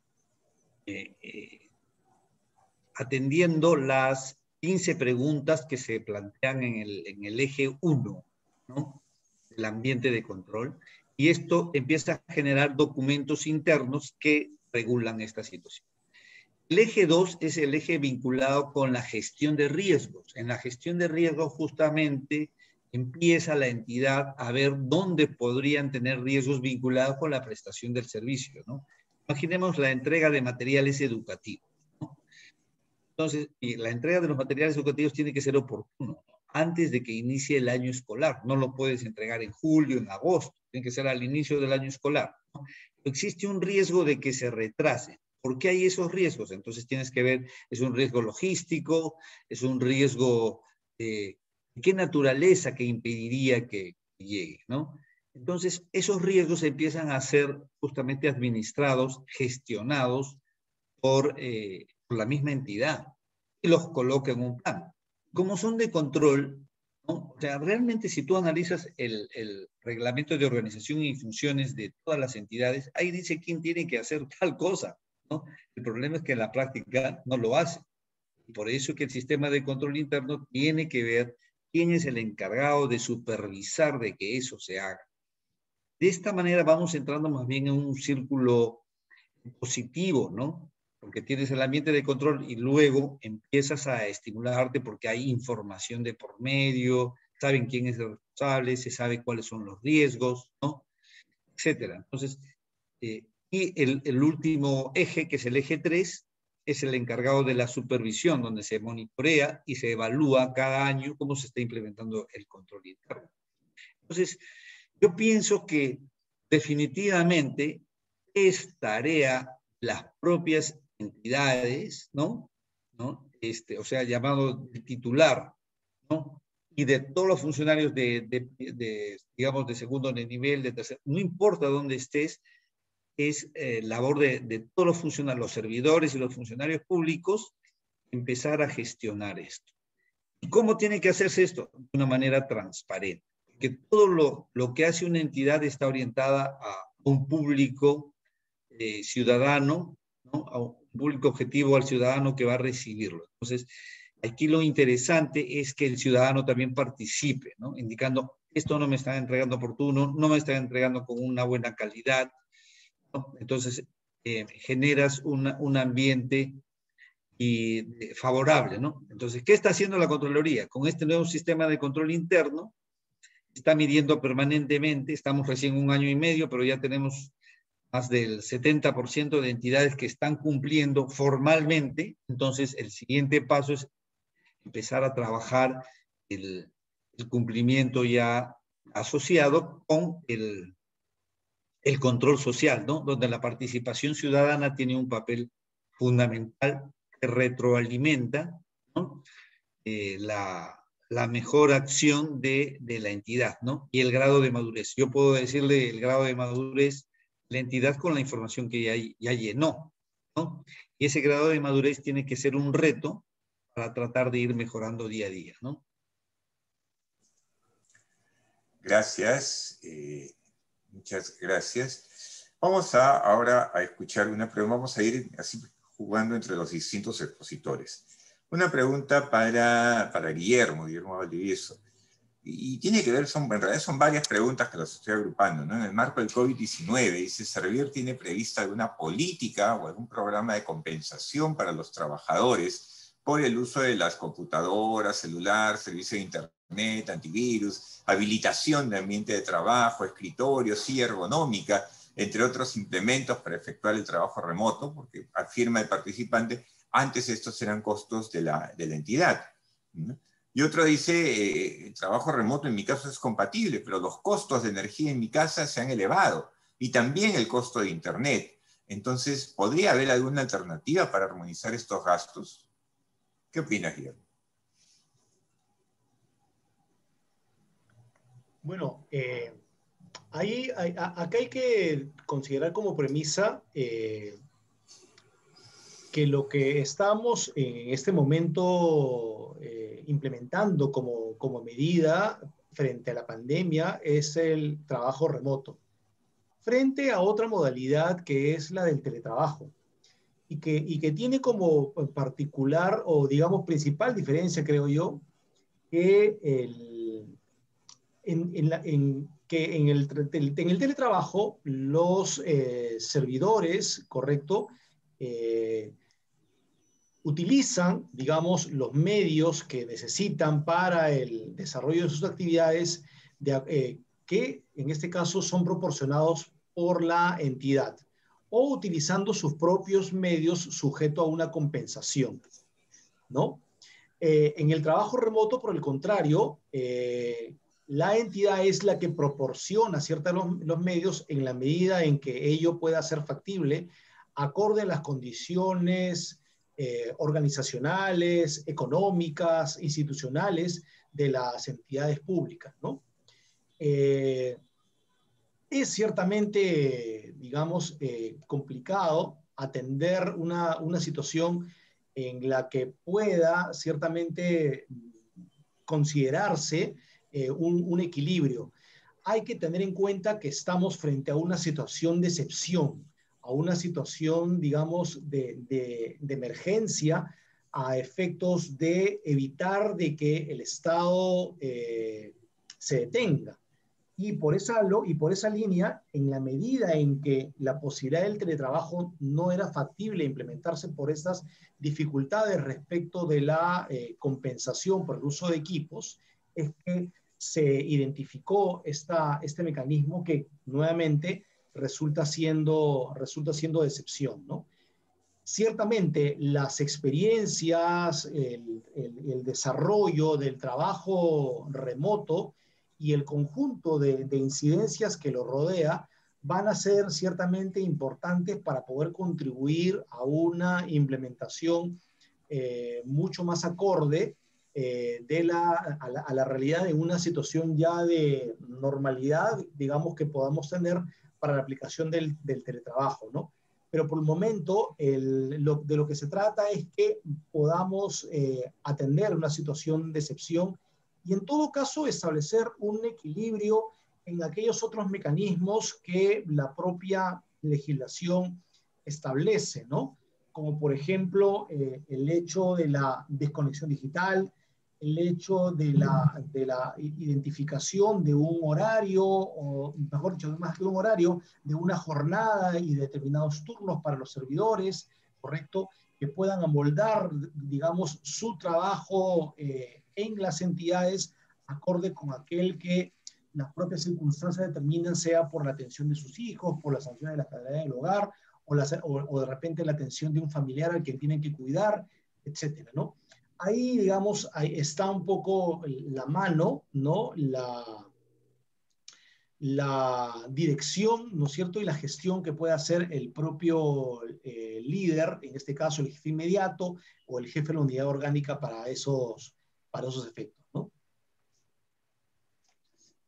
eh, eh, atendiendo las quince preguntas que se plantean en el, en el eje uno, ¿no? El ambiente de control. Y esto empieza a generar documentos internos que regulan esta situación. El eje dos es el eje vinculado con la gestión de riesgos. En la gestión de riesgos justamente empieza la entidad a ver dónde podrían tener riesgos vinculados con la prestación del servicio, ¿no? Imaginemos la entrega de materiales educativos, ¿no? Entonces, y la entrega de los materiales educativos tiene que ser oportuno, ¿no? Antes de que inicie el año escolar. No lo puedes entregar en julio, en agosto. Tiene que ser al inicio del año escolar, ¿no? Existe un riesgo de que se retrase. ¿Por qué hay esos riesgos? Entonces tienes que ver, es un riesgo logístico, es un riesgo eh, de qué naturaleza que impediría que llegue, ¿no? Entonces esos riesgos empiezan a ser justamente administrados, gestionados por, eh, por la misma entidad y los coloca en un plan. Como son de control, ¿no? O sea, realmente si tú analizas el, el reglamento de organización y funciones de todas las entidades, ahí dice quién tiene que hacer tal cosa, ¿no? El problema es que en la práctica no lo hace. Y por eso que el sistema de control interno tiene que ver quién es el encargado de supervisar de que eso se haga. De esta manera vamos entrando más bien en un círculo positivo, ¿no? Porque tienes el ambiente de control y luego empiezas a estimularte porque hay información de por medio, saben quién es el responsable, se sabe cuáles son los riesgos, ¿no? Etcétera. Entonces, eh, y el, el último eje, que es el eje tres, es el encargado de la supervisión, donde se monitorea y se evalúa cada año cómo se está implementando el control interno. Entonces, yo pienso que definitivamente es tarea de las propias entidades, ¿no? ¿No? Este, o sea, llamado titular, ¿no? Y de todos los funcionarios de, de, de digamos, de segundo nivel, de tercer, no importa dónde estés, es eh, labor de, de todos los funcionarios, los servidores y los funcionarios públicos, empezar a gestionar esto. ¿Y cómo tiene que hacerse esto? De una manera transparente. Porque todo lo, lo que hace una entidad está orientada a un público eh, ciudadano, ¿no? A un público objetivo al ciudadano que va a recibirlo. Entonces, aquí lo interesante es que el ciudadano también participe, ¿no? Indicando, esto no me están entregando oportuno, no me están entregando con una buena calidad, ¿no? Entonces, eh, generas una, un ambiente y, eh, favorable, ¿no? Entonces, ¿qué está haciendo la Contraloría? Con este nuevo sistema de control interno, está midiendo permanentemente, estamos recién un año y medio, pero ya tenemos más del setenta por ciento de entidades que están cumpliendo formalmente. Entonces, el siguiente paso es empezar a trabajar el, el cumplimiento ya asociado con el, el control social, ¿no? Donde la participación ciudadana tiene un papel fundamental que retroalimenta, ¿no? eh, la, la mejor acción de, de la entidad, ¿no? Y el grado de madurez. Yo puedo decirle el grado de madurez, la entidad con la información que ya, ya llenó, ¿no? Y ese grado de madurez tiene que ser un reto para tratar de ir mejorando día a día, ¿no? Gracias, eh, muchas gracias. Vamos a, ahora a escuchar una pregunta, vamos a ir así jugando entre los distintos expositores. Una pregunta para, para Guillermo, Guillermo Valdivieso. Y tiene que ver, son, en realidad son varias preguntas que las estoy agrupando, ¿no? En el marco del COVID diecinueve, dice, ¿Servier tiene prevista alguna política o algún programa de compensación para los trabajadores por el uso de las computadoras, celular, servicio de internet, antivirus, habilitación de ambiente de trabajo, escritorio, silla ergonómica, entre otros implementos para efectuar el trabajo remoto? Porque afirma el participante, antes estos eran costos de la, de la entidad, ¿no? Y otro dice, eh, el trabajo remoto en mi caso es compatible, pero los costos de energía en mi casa se han elevado, y también el costo de internet. Entonces, ¿podría haber alguna alternativa para armonizar estos gastos? ¿Qué opinas, Guillermo? Bueno, eh, ahí, hay, acá hay que considerar como premisa eh, que lo que estamos en este momento eh, implementando como, como medida frente a la pandemia es el trabajo remoto, frente a otra modalidad que es la del teletrabajo, y que, y que tiene como particular o digamos principal diferencia, creo yo, que el, en, en, la, en, que en, el, en el teletrabajo los eh, servidores, ¿correcto?, eh, utilizan, digamos, los medios que necesitan para el desarrollo de sus actividades, de, eh, que en este caso son proporcionados por la entidad, o utilizando sus propios medios sujeto a una compensación, ¿no? Eh, en el trabajo remoto, por el contrario, eh, la entidad es la que proporciona ciertos los, los medios en la medida en que ello pueda ser factible, acorde a las condiciones eh, organizacionales, económicas, institucionales de las entidades públicas, ¿no? Eh, es ciertamente, digamos, eh, complicado atender una, una situación en la que pueda ciertamente considerarse eh, un, un equilibrio. Hay que tener en cuenta que estamos frente a una situación de excepción, a una situación, digamos, de, de, de emergencia, a efectos de evitar de que el Estado eh, se detenga. Y por, esa, y por esa línea, en la medida en que la posibilidad del teletrabajo no era factible implementarse por estas dificultades respecto de la eh, compensación por el uso de equipos, es que se identificó esta, este mecanismo que nuevamente resulta siendo, resulta siendo de excepción, ¿no? Ciertamente las experiencias, el, el, el desarrollo del trabajo remoto y el conjunto de, de incidencias que lo rodea van a ser ciertamente importantes para poder contribuir a una implementación eh, mucho más acorde eh, de la, a, la, a la realidad de una situación ya de normalidad, digamos, que podamos tener para la aplicación del, del teletrabajo, ¿no? Pero por el momento el, lo, de lo que se trata es que podamos eh, atender una situación de excepción y en todo caso establecer un equilibrio en aquellos otros mecanismos que la propia legislación establece, ¿no? Como por ejemplo eh, el hecho de la desconexión digital, el hecho de la, de la identificación de un horario, o mejor dicho, más que un horario, de una jornada y determinados turnos para los servidores, ¿correcto?, que puedan amoldar, digamos, su trabajo eh, en las entidades acorde con aquel que las propias circunstancias determinan, sea por la atención de sus hijos, por las sanciones de la tareas del hogar, o, la, o, o de repente la atención de un familiar al que tienen que cuidar, etcétera, ¿no? Ahí, digamos, ahí está un poco la mano, ¿no? La, la dirección, ¿no es cierto? Y la gestión que puede hacer el propio eh, líder, en este caso el jefe inmediato o el jefe de la unidad orgánica para esos, para esos efectos, ¿no?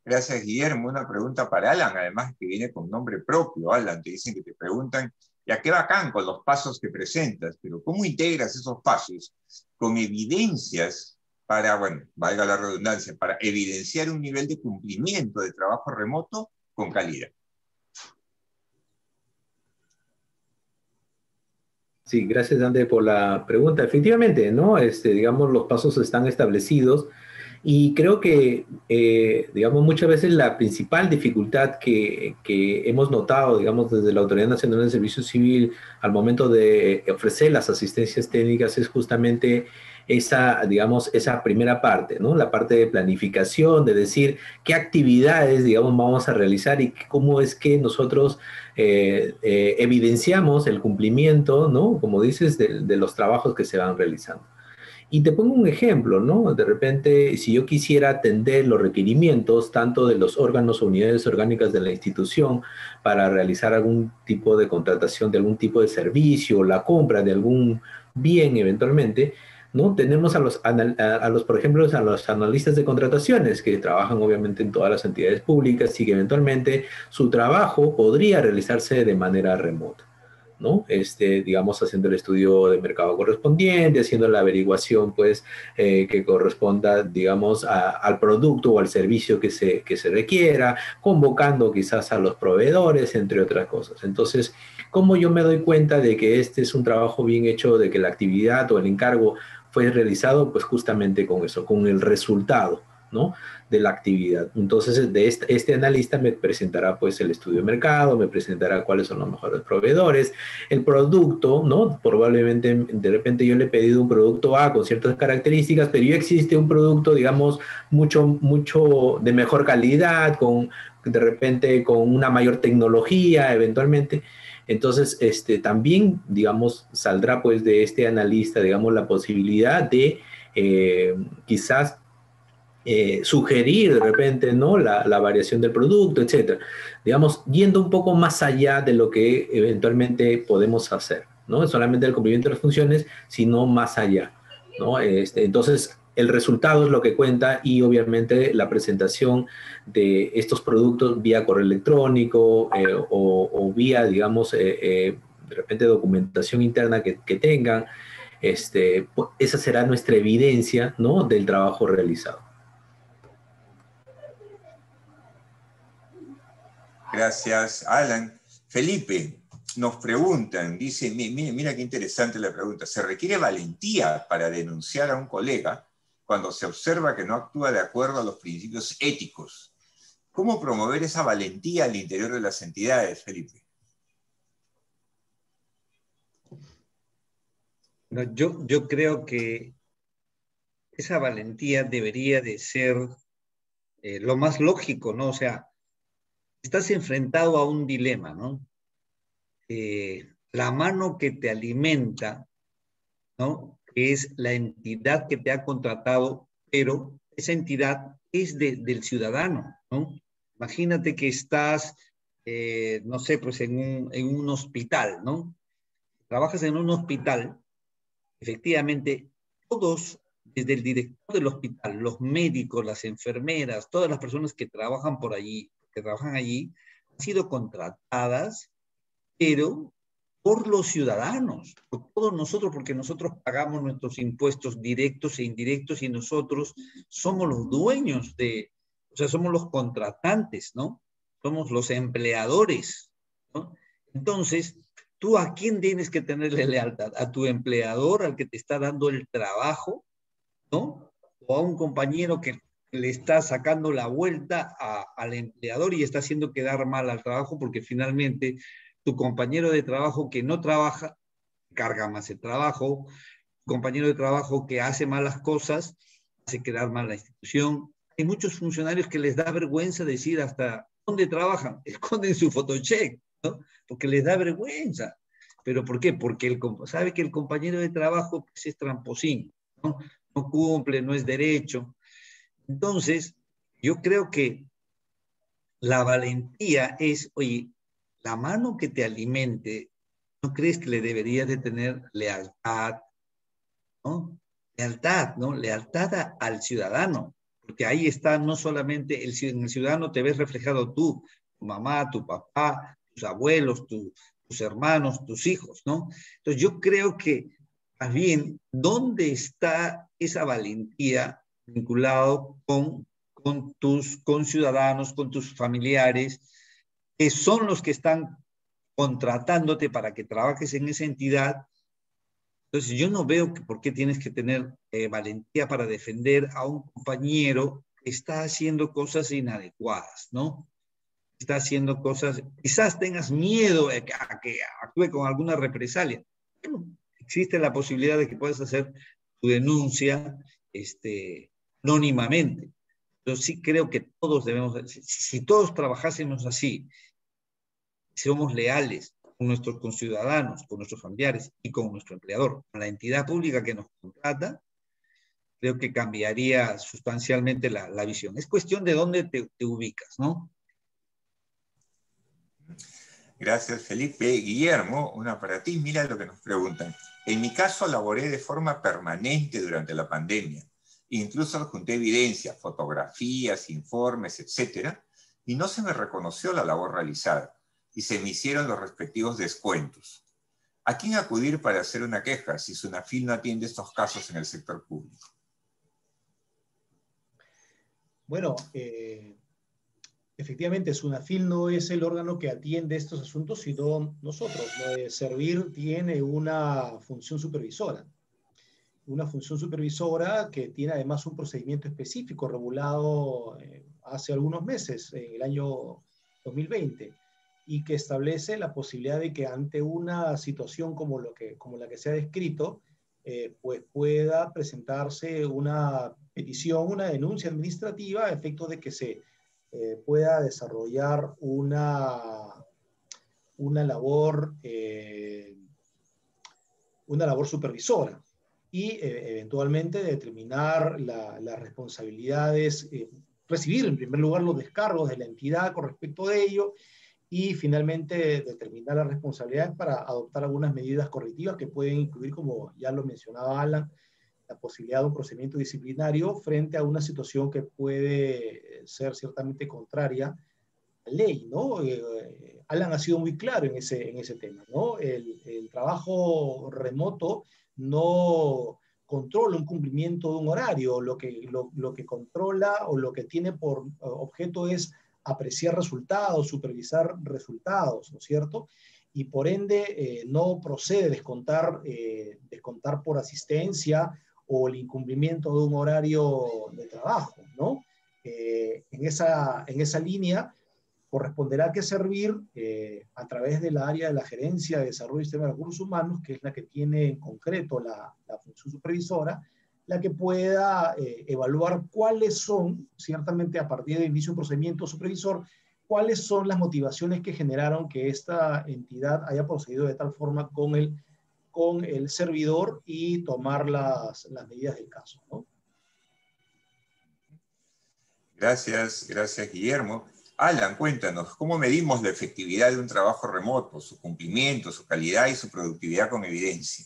Gracias, Guillermo. Una pregunta para Alan, además que viene con nombre propio. Alan, te dicen que te preguntan, ya qué bacán con los pasos que presentas, pero ¿cómo integras esos pasos con evidencias para, bueno, valga la redundancia, para evidenciar un nivel de cumplimiento de trabajo remoto con calidad? Sí, gracias, Dante, por la pregunta. Efectivamente, ¿no? Este, digamos, los pasos están establecidos y creo que, eh, digamos, muchas veces la principal dificultad que, que hemos notado, digamos, desde la Autoridad Nacional del Servicio Civil al momento de ofrecer las asistencias técnicas es justamente esa, digamos, esa primera parte, ¿no? La parte de planificación, de decir qué actividades, digamos, vamos a realizar y cómo es que nosotros eh, eh, evidenciamos el cumplimiento, ¿no? Como dices, de, de los trabajos que se van realizando. Y te pongo un ejemplo, ¿no? De repente, si yo quisiera atender los requerimientos tanto de los órganos o unidades orgánicas de la institución para realizar algún tipo de contratación de algún tipo de servicio, la compra de algún bien eventualmente, ¿no? Tenemos a los, a, a los, por ejemplo, a los analistas de contrataciones que trabajan obviamente en todas las entidades públicas y que eventualmente su trabajo podría realizarse de manera remota, ¿no? Este, digamos, haciendo el estudio de mercado correspondiente, haciendo la averiguación, pues, eh, que corresponda, digamos, a, al producto o al servicio que se, que se requiera, convocando quizás a los proveedores, entre otras cosas. Entonces, ¿cómo yo me doy cuenta de que este es un trabajo bien hecho, de que la actividad o el encargo fue realizado? Pues justamente con eso, con el resultado, ¿no? De la actividad. Entonces, de este, este analista me presentará pues el estudio de mercado, me presentará cuáles son los mejores proveedores, el producto, ¿no? Probablemente de repente yo le he pedido un producto A con ciertas características, pero ya existe un producto, digamos, mucho, mucho de mejor calidad, con de repente con una mayor tecnología eventualmente. Entonces, este, también, digamos, saldrá pues de este analista, digamos, la posibilidad de eh, quizás Eh, sugerir de repente, ¿no? La, la variación del producto, etcétera. Digamos, yendo un poco más allá de lo que eventualmente podemos hacer, ¿no? Solamente el cumplimiento de las funciones, sino más allá, ¿no? Este, entonces, el resultado es lo que cuenta y obviamente la presentación de estos productos vía correo electrónico eh, o, o vía, digamos, eh, eh, de repente documentación interna que, que tengan, este, pues, esa será nuestra evidencia, ¿no? Del trabajo realizado. Gracias, Alan. Felipe, nos preguntan, dice, mira, mira qué interesante la pregunta, ¿se requiere valentía para denunciar a un colega cuando se observa que no actúa de acuerdo a los principios éticos? ¿Cómo promover esa valentía al interior de las entidades, Felipe? No, yo, yo creo que esa valentía debería de ser eh, lo más lógico, ¿no? O sea, estás enfrentado a un dilema, ¿no? Eh, la mano que te alimenta, ¿no? Que es la entidad que te ha contratado, pero esa entidad es de, del ciudadano, ¿no? Imagínate que estás, eh, no sé, pues en un, en un hospital, ¿no? Trabajas en un hospital, efectivamente, todos, desde el director del hospital, los médicos, las enfermeras, todas las personas que trabajan por allí, que trabajan allí, han sido contratadas, pero por los ciudadanos, por todos nosotros, porque nosotros pagamos nuestros impuestos directos e indirectos y nosotros somos los dueños de, o sea, somos los contratantes, ¿no? Somos los empleadores, ¿no? Entonces, ¿tú a quién tienes que tenerle lealtad? ¿A tu empleador, al que te está dando el trabajo, ¿no? ¿O a un compañero que le está sacando la vuelta a, al empleador y está haciendo quedar mal al trabajo porque finalmente tu compañero de trabajo que no trabaja carga más el trabajo, tu compañero de trabajo que hace malas cosas hace quedar mal la institución? Hay muchos funcionarios que les da vergüenza decir hasta dónde trabajan, esconden su photocheck, ¿no? Porque les da vergüenza. ¿Pero por qué? Porque el, sabe que el compañero de trabajo pues, es tramposín, ¿no? No cumple, no es derecho. Entonces, yo creo que la valentía es, oye, la mano que te alimente, ¿no crees que le deberías de tener lealtad? ¿No? Lealtad, ¿no? Lealtad a, al ciudadano. porque ahí está no solamente, el, en el ciudadano te ves reflejado tú, tu mamá, tu papá, tus abuelos, tu, tus hermanos, tus hijos, ¿no? Entonces yo creo que, más bien, ¿dónde está esa valentía vinculado con, con tus conciudadanos, con tus familiares, que son los que están contratándote para que trabajes en esa entidad? Entonces yo no veo que por qué tienes que tener eh, valentía para defender a un compañero que está haciendo cosas inadecuadas, ¿no? Está haciendo cosas, quizás tengas miedo a que, a que actúe con alguna represalia. Bueno, existe la posibilidad de que puedas hacer tu denuncia este, anónimamente. Yo sí creo que todos debemos, si, si todos trabajásemos así, si somos leales con nuestros conciudadanos, con nuestros familiares y con nuestro empleador, con la entidad pública que nos contrata, creo que cambiaría sustancialmente la, la visión. Es cuestión de dónde te, te ubicas, ¿no? Gracias, Felipe. Guillermo, una para ti. Mira lo que nos preguntan. En mi caso, laboré de forma permanente durante la pandemia. Incluso adjunté evidencia, fotografías, informes, etcétera, y no se me reconoció la labor realizada y se me hicieron los respectivos descuentos. ¿A quién acudir para hacer una queja si SUNAFIL no atiende estos casos en el sector público? Bueno, eh... efectivamente, SUNAFIL no es el órgano que atiende estos asuntos, sino nosotros. ¿no? Servir tiene una función supervisora. Una función supervisora que tiene además un procedimiento específico regulado eh, hace algunos meses, en el año dos mil veinte, y que establece la posibilidad de que ante una situación como, lo que, como la que se ha descrito, eh, pues pueda presentarse una petición, una denuncia administrativa a efecto de que se Eh, pueda desarrollar una, una, labor, eh, una labor supervisora y eh, eventualmente determinar la, las responsabilidades, eh, recibir en primer lugar los descargos de la entidad con respecto de ello y finalmente determinar las responsabilidades para adoptar algunas medidas correctivas que pueden incluir, como ya lo mencionaba Alan, la posibilidad de un procedimiento disciplinario frente a una situación que puede ser ciertamente contraria a la ley, ¿no? Eh, Alan ha sido muy claro en ese, en ese tema, ¿no? El, el trabajo remoto no controla un cumplimiento de un horario, lo que, lo, lo que controla o lo que tiene por objeto es apreciar resultados, supervisar resultados, ¿no es cierto? Y por ende eh, no procede descontar, eh, descontar por asistencia o el incumplimiento de un horario de trabajo, ¿no? Eh, en, esa, en esa línea corresponderá que servir eh, a través del área de la Gerencia de Desarrollo y Sistema de Recursos Humanos, que es la que tiene en concreto la, la función supervisora, la que pueda eh, evaluar cuáles son, ciertamente a partir del inicio de un procedimiento supervisor, cuáles son las motivaciones que generaron que esta entidad haya procedido de tal forma con el con el servidor y tomar las, las medidas del caso, ¿no? Gracias, gracias Guillermo. Alan, cuéntanos, ¿cómo medimos la efectividad de un trabajo remoto, su cumplimiento, su calidad y su productividad con evidencia?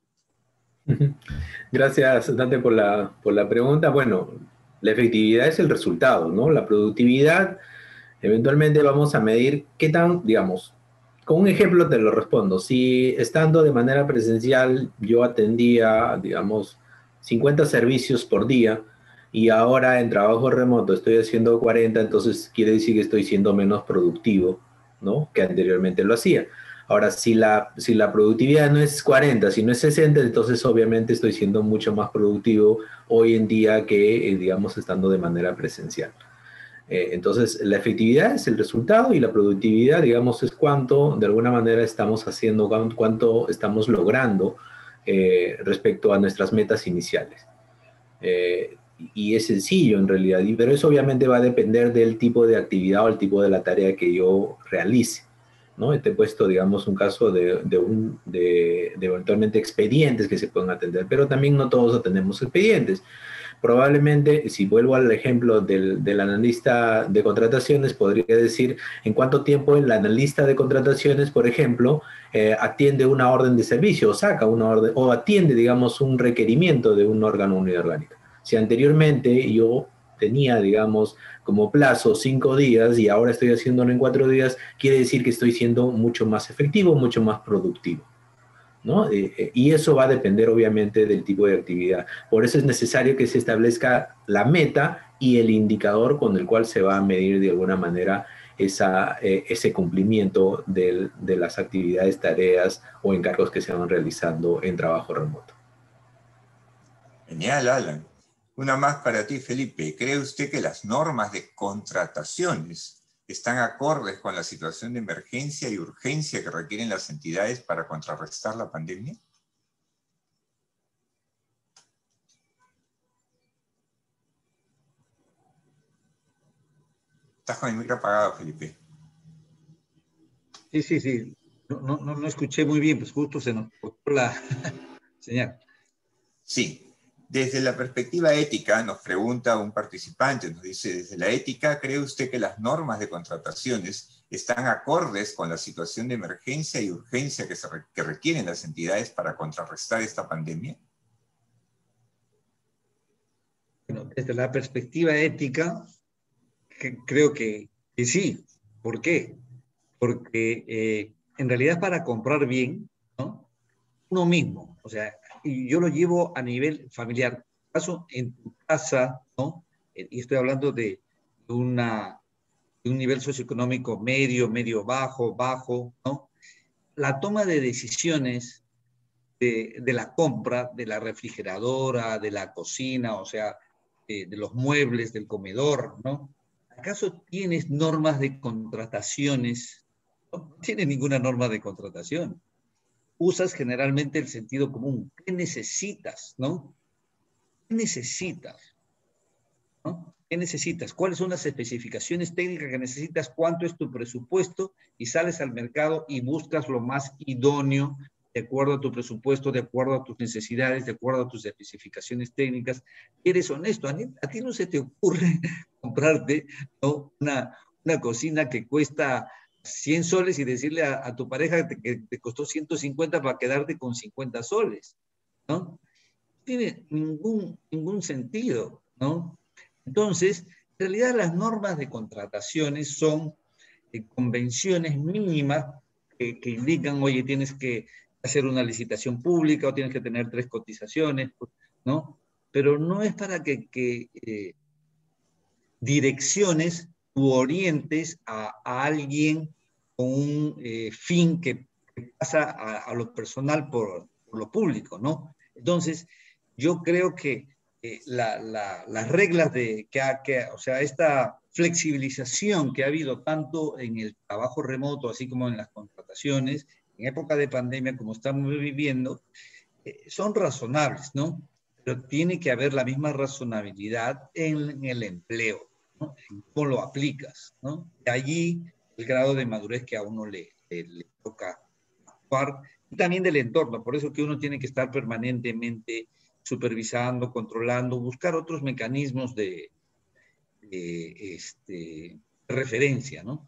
Gracias, Dante, por la, por la pregunta. Bueno, la efectividad es el resultado, ¿no? La productividad, eventualmente vamos a medir qué tan, digamos, con un ejemplo te lo respondo. Si estando de manera presencial yo atendía, digamos, cincuenta servicios por día y ahora en trabajo remoto estoy haciendo cuarenta, entonces quiere decir que estoy siendo menos productivo, ¿no? Que anteriormente lo hacía. Ahora, si la, si la productividad no es cuarenta, sino es sesenta, entonces obviamente estoy siendo mucho más productivo hoy en día que, eh, digamos, estando de manera presencial. Entonces, la efectividad es el resultado y la productividad, digamos, es cuánto, de alguna manera, estamos haciendo, cuánto estamos logrando eh, respecto a nuestras metas iniciales. Eh, y es sencillo, en realidad, pero eso obviamente va a depender del tipo de actividad o el tipo de la tarea que yo realice, ¿no? Te he puesto, digamos, un caso de, de, un, de, de eventualmente expedientes que se pueden atender, pero también no todos atendemos expedientes. Probablemente, si vuelvo al ejemplo del, del analista de contrataciones, podría decir en cuánto tiempo el analista de contrataciones, por ejemplo, eh, atiende una orden de servicio o saca una orden o atiende, digamos, un requerimiento de un órgano unidad orgánica. Si anteriormente yo tenía, digamos, como plazo cinco días y ahora estoy haciéndolo en cuatro días, quiere decir que estoy siendo mucho más efectivo, mucho más productivo, ¿no? Eh, eh, y eso va a depender obviamente del tipo de actividad. Por eso es necesario que se establezca la meta y el indicador con el cual se va a medir de alguna manera esa, eh, ese cumplimiento del, de las actividades, tareas o encargos que se van realizando en trabajo remoto. Genial, Alan. Una más para ti, Felipe. ¿Cree usted que las normas de contrataciones están acordes con la situación de emergencia y urgencia que requieren las entidades para contrarrestar la pandemia? Estás con el micro apagado, Felipe. Sí, sí, sí. No, no, no escuché muy bien, pues justo se nos cortó la señal. Sí. Desde la perspectiva ética, nos pregunta un participante, nos dice, desde la ética, ¿cree usted que las normas de contrataciones están acordes con la situación de emergencia y urgencia que, se re que requieren las entidades para contrarrestar esta pandemia? Bueno, desde la perspectiva ética, que creo que, que sí. ¿Por qué? Porque eh, en realidad para comprar bien, ¿no? Uno mismo, o sea, y yo lo llevo a nivel familiar. Caso en tu casa, ¿no? Y estoy hablando de, una, de un nivel socioeconómico medio, medio bajo, bajo, ¿no? La toma de decisiones de, de la compra de la refrigeradora, de la cocina, o sea, de, de los muebles, del comedor, ¿no? ¿Acaso tienes normas de contrataciones? No tienes ninguna norma de contratación. Usas generalmente el sentido común. ¿Qué necesitas, no? ¿Qué necesitas? ¿No? ¿Qué necesitas? ¿Cuáles son las especificaciones técnicas que necesitas? ¿Cuánto es tu presupuesto? Y sales al mercado y buscas lo más idóneo de acuerdo a tu presupuesto, de acuerdo a tus necesidades, de acuerdo a tus especificaciones técnicas. Eres honesto. A ti, a ti no se te ocurre comprarte, ¿no? una, una cocina que cuesta cien soles y decirle a, a tu pareja que te, que te costó ciento cincuenta para quedarte con cincuenta soles, ¿no? No tiene ningún, ningún sentido, ¿no? Entonces, en realidad las normas de contrataciones son eh, convenciones mínimas que, que indican, oye, tienes que hacer una licitación pública o tienes que tener tres cotizaciones, ¿no? Pero no es para que, que eh, direcciones u orientes a, a alguien con un eh, fin que, que pasa a, a, lo personal por, por lo público, ¿no? Entonces, yo creo que eh, la, la, las reglas de que, ha, que, o sea, esta flexibilización que ha habido tanto en el trabajo remoto, así como en las contrataciones, en época de pandemia, como estamos viviendo, eh, son razonables, ¿no? Pero tiene que haber la misma razonabilidad en, en el empleo, ¿no? En cómo lo aplicas, ¿no? De allí el grado de madurez que a uno le, le, le toca actuar, y también del entorno. Por eso que uno tiene que estar permanentemente supervisando, controlando, buscar otros mecanismos de, de, este, de referencia, ¿no?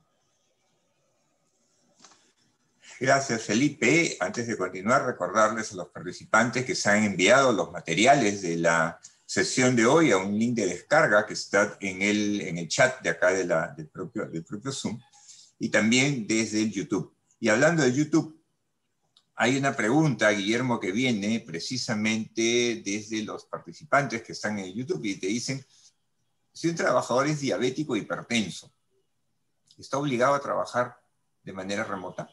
Gracias, Felipe. Antes de continuar, recordarles a los participantes que se han enviado los materiales de la sesión de hoy a un link de descarga que está en el, en el chat de acá de la, del, propio, del propio Zoom, y también desde el YouTube. Y hablando de YouTube, hay una pregunta, Guillermo, que viene precisamente desde los participantes que están en el YouTube y te dicen, si un trabajador es diabético o hipertenso, ¿está obligado a trabajar de manera remota?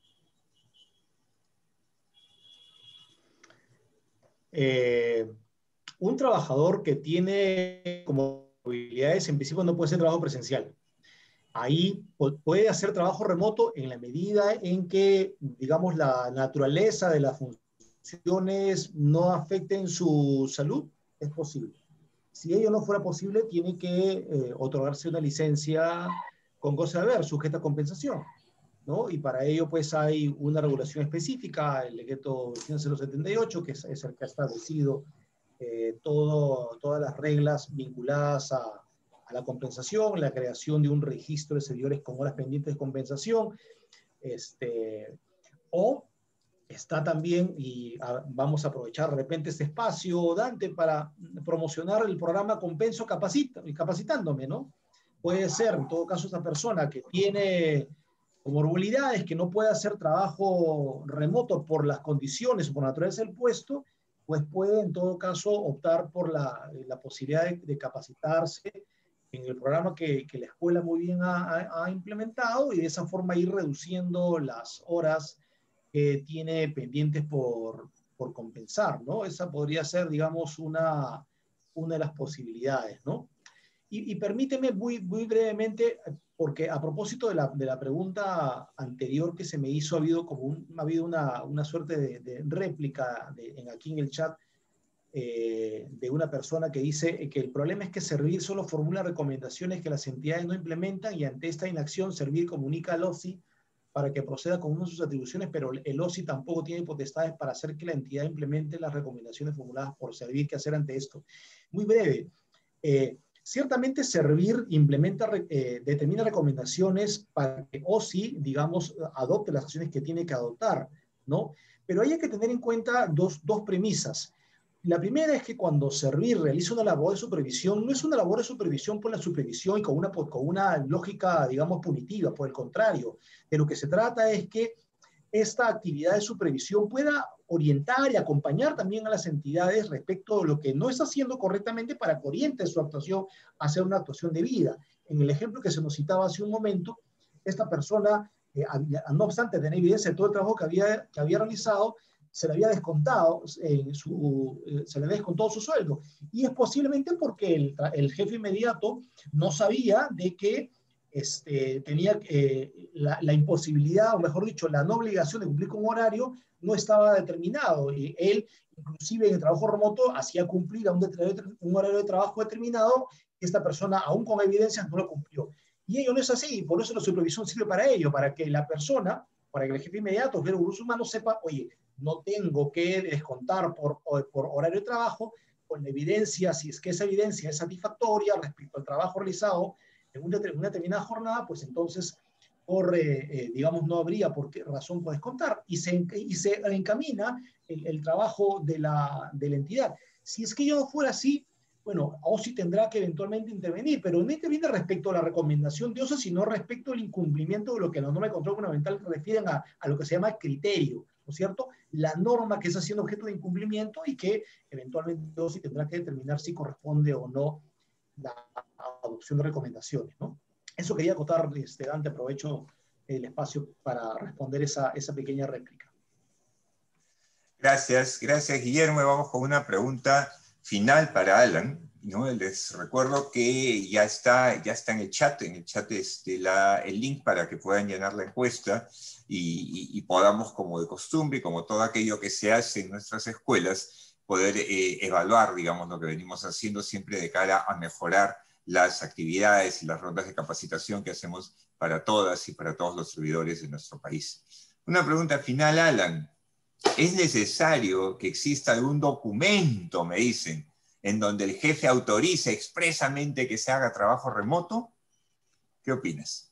Eh, un trabajador que tiene como habilidades, en principio no puede ser trabajo presencial. Ahí puede hacer trabajo remoto en la medida en que, digamos, la naturaleza de las funciones no afecten su salud, es posible. Si ello no fuera posible, tiene que eh, otorgarse una licencia con goce de haber, sujeta a compensación, ¿no? Y para ello, pues, hay una regulación específica, el decreto cero setenta y ocho, que es, es el que ha establecido eh, todo, todas las reglas vinculadas a, a la compensación, la creación de un registro de servidores con horas pendientes de compensación, este, o está también, y a, vamos a aprovechar de repente este espacio, Dante, para promocionar el programa Compenso Capacita, Capacitándome, ¿no? Puede ser, en todo caso, esta persona que tiene comorbilidades, que no puede hacer trabajo remoto por las condiciones o por la naturaleza del puesto, pues puede en todo caso optar por la, la posibilidad de, de capacitarse en el programa que, que la escuela muy bien ha, ha, ha implementado, y de esa forma ir reduciendo las horas que tiene pendientes por, por compensar, ¿no? Esa podría ser, digamos, una, una de las posibilidades, ¿no? Y, y permíteme muy, muy brevemente, porque a propósito de la, de la pregunta anterior que se me hizo, ha habido, como un, ha habido una, una suerte de, de réplica de, en, aquí en el chat eh, de una persona que dice que el problema es que Servir solo formula recomendaciones que las entidades no implementan, y ante esta inacción Servir comunica al O S I para que proceda con una de sus atribuciones, pero el O S I tampoco tiene potestades para hacer que la entidad implemente las recomendaciones formuladas por Servir. ¿Qué hacer ante esto? Muy breve. Eh, ciertamente Servir implementa, eh, determina recomendaciones para que O S I, digamos, adopte las acciones que tiene que adoptar, ¿no? Pero hay que tener en cuenta dos, dos premisas. La primera es que cuando Servir realiza una labor de supervisión, no es una labor de supervisión por la supervisión y con una, con una lógica, digamos, punitiva. Por el contrario, de lo que se trata es que esta actividad de supervisión pueda orientar y acompañar también a las entidades respecto de lo que no está haciendo correctamente, para que oriente su actuación a hacer una actuación debida. En el ejemplo que se nos citaba hace un momento, esta persona, eh, no obstante tener evidencia de todo el trabajo que había, que había realizado, se le había descontado, eh, su, eh, se le había descontado su sueldo. Y es posiblemente porque el, el jefe inmediato no sabía de que este, tenía eh, la, la imposibilidad, o mejor dicho, la no obligación de cumplir con un horario no estaba determinado. Y él, inclusive en el trabajo remoto, hacía cumplir a un, un horario de trabajo determinado, que esta persona, aún con evidencias, no lo cumplió. Y ello no es así, por eso la supervisión sirve para ello, para que la persona, para que el jefe inmediato, el recursos humanos, sepa, oye, no tengo que descontar por, por horario de trabajo, con la evidencia, si es que esa evidencia es satisfactoria respecto al trabajo realizado en una determinada jornada, pues entonces, por, eh, eh, digamos, no habría por qué razón por descontar, y se, y se encamina el, el trabajo de la, de la entidad. Si es que yo fuera así, bueno, O S I tendrá que eventualmente intervenir, pero no interviene respecto a la recomendación de O S I, sino respecto al incumplimiento de lo que la norma de control gubernamental refieren a, a lo que se llama criterio, ¿no es cierto? La norma que está siendo objeto de incumplimiento, y que eventualmente O S I tendrá que determinar si corresponde o no la adopción de recomendaciones, ¿no? Eso quería acotar, este, Dante, aprovecho el espacio para responder esa, esa pequeña réplica. Gracias, gracias Guillermo. Y vamos con una pregunta final para Alan, ¿no? Les recuerdo que ya está, ya está en el chat, en el chat este, la, el link para que puedan llenar la encuesta y, y, y podamos, como de costumbre, como todo aquello que se hace en nuestras escuelas, poder eh, evaluar, digamos, lo que venimos haciendo siempre de cara a mejorar las actividades y las rondas de capacitación que hacemos para todas y para todos los servidores de nuestro país. Una pregunta final, Alan. ¿Es necesario que exista algún documento, me dicen, en donde el jefe autorice expresamente que se haga trabajo remoto? ¿Qué opinas?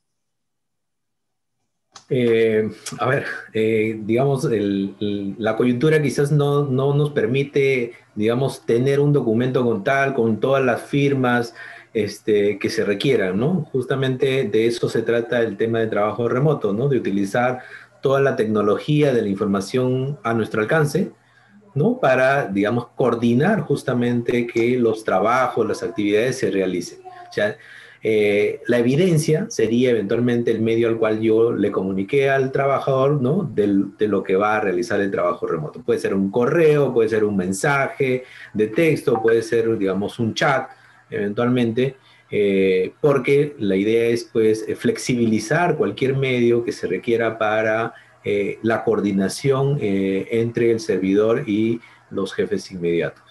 Eh, a ver, eh, digamos, el, el, la coyuntura quizás no, no nos permite, digamos, tener un documento con tal, con todas las firmas este, que se requieran, ¿no? Justamente de eso se trata el tema de trabajo remoto, ¿no? De utilizar toda la tecnología de la información a nuestro alcance, ¿no? Para, digamos, coordinar justamente que los trabajos, las actividades se realicen. O sea, eh, la evidencia sería eventualmente el medio al cual yo le comuniqué al trabajador, ¿no? Del, de lo que va a realizar el trabajo remoto. Puede ser un correo, puede ser un mensaje de texto, puede ser, digamos, un chat, eventualmente, eh, porque la idea es, pues, flexibilizar cualquier medio que se requiera para eh, la coordinación eh, entre el servidor y los jefes inmediatos.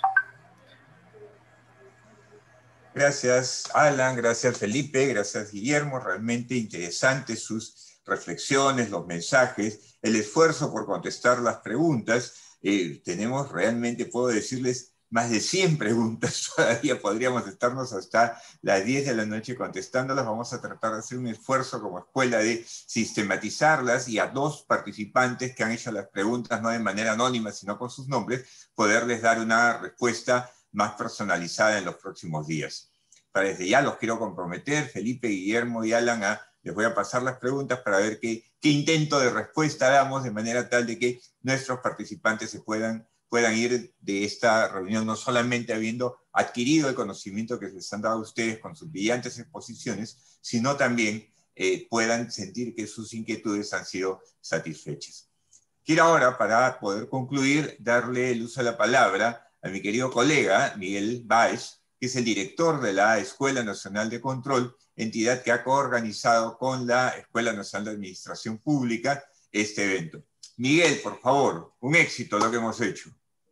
Gracias, Alan, gracias, Felipe, gracias, Guillermo. Realmente interesantes sus reflexiones, los mensajes, el esfuerzo por contestar las preguntas. Eh, tenemos realmente, puedo decirles, más de cien preguntas, todavía podríamos estarnos hasta las diez de la noche contestándolas. Vamos a tratar de hacer un esfuerzo como escuela de sistematizarlas y a dos participantes que han hecho las preguntas, no de manera anónima, sino con sus nombres, poderles dar una respuesta más personalizada en los próximos días. Para desde ya los quiero comprometer, Felipe, Guillermo y Alan, a, les voy a pasar las preguntas para ver qué, qué intento de respuesta damos, de manera tal de que nuestros participantes se puedan puedan ir de esta reunión no solamente habiendo adquirido el conocimiento que les han dado a ustedes con sus brillantes exposiciones, sino también eh, puedan sentir que sus inquietudes han sido satisfechas. Quiero ahora, para poder concluir, darle el uso de la palabra a mi querido colega Miguel Báez, que es el director de la Escuela Nacional de Control, entidad que ha coorganizado con la Escuela Nacional de Administración Pública este evento. Miguel, por favor, un éxito lo que hemos hecho.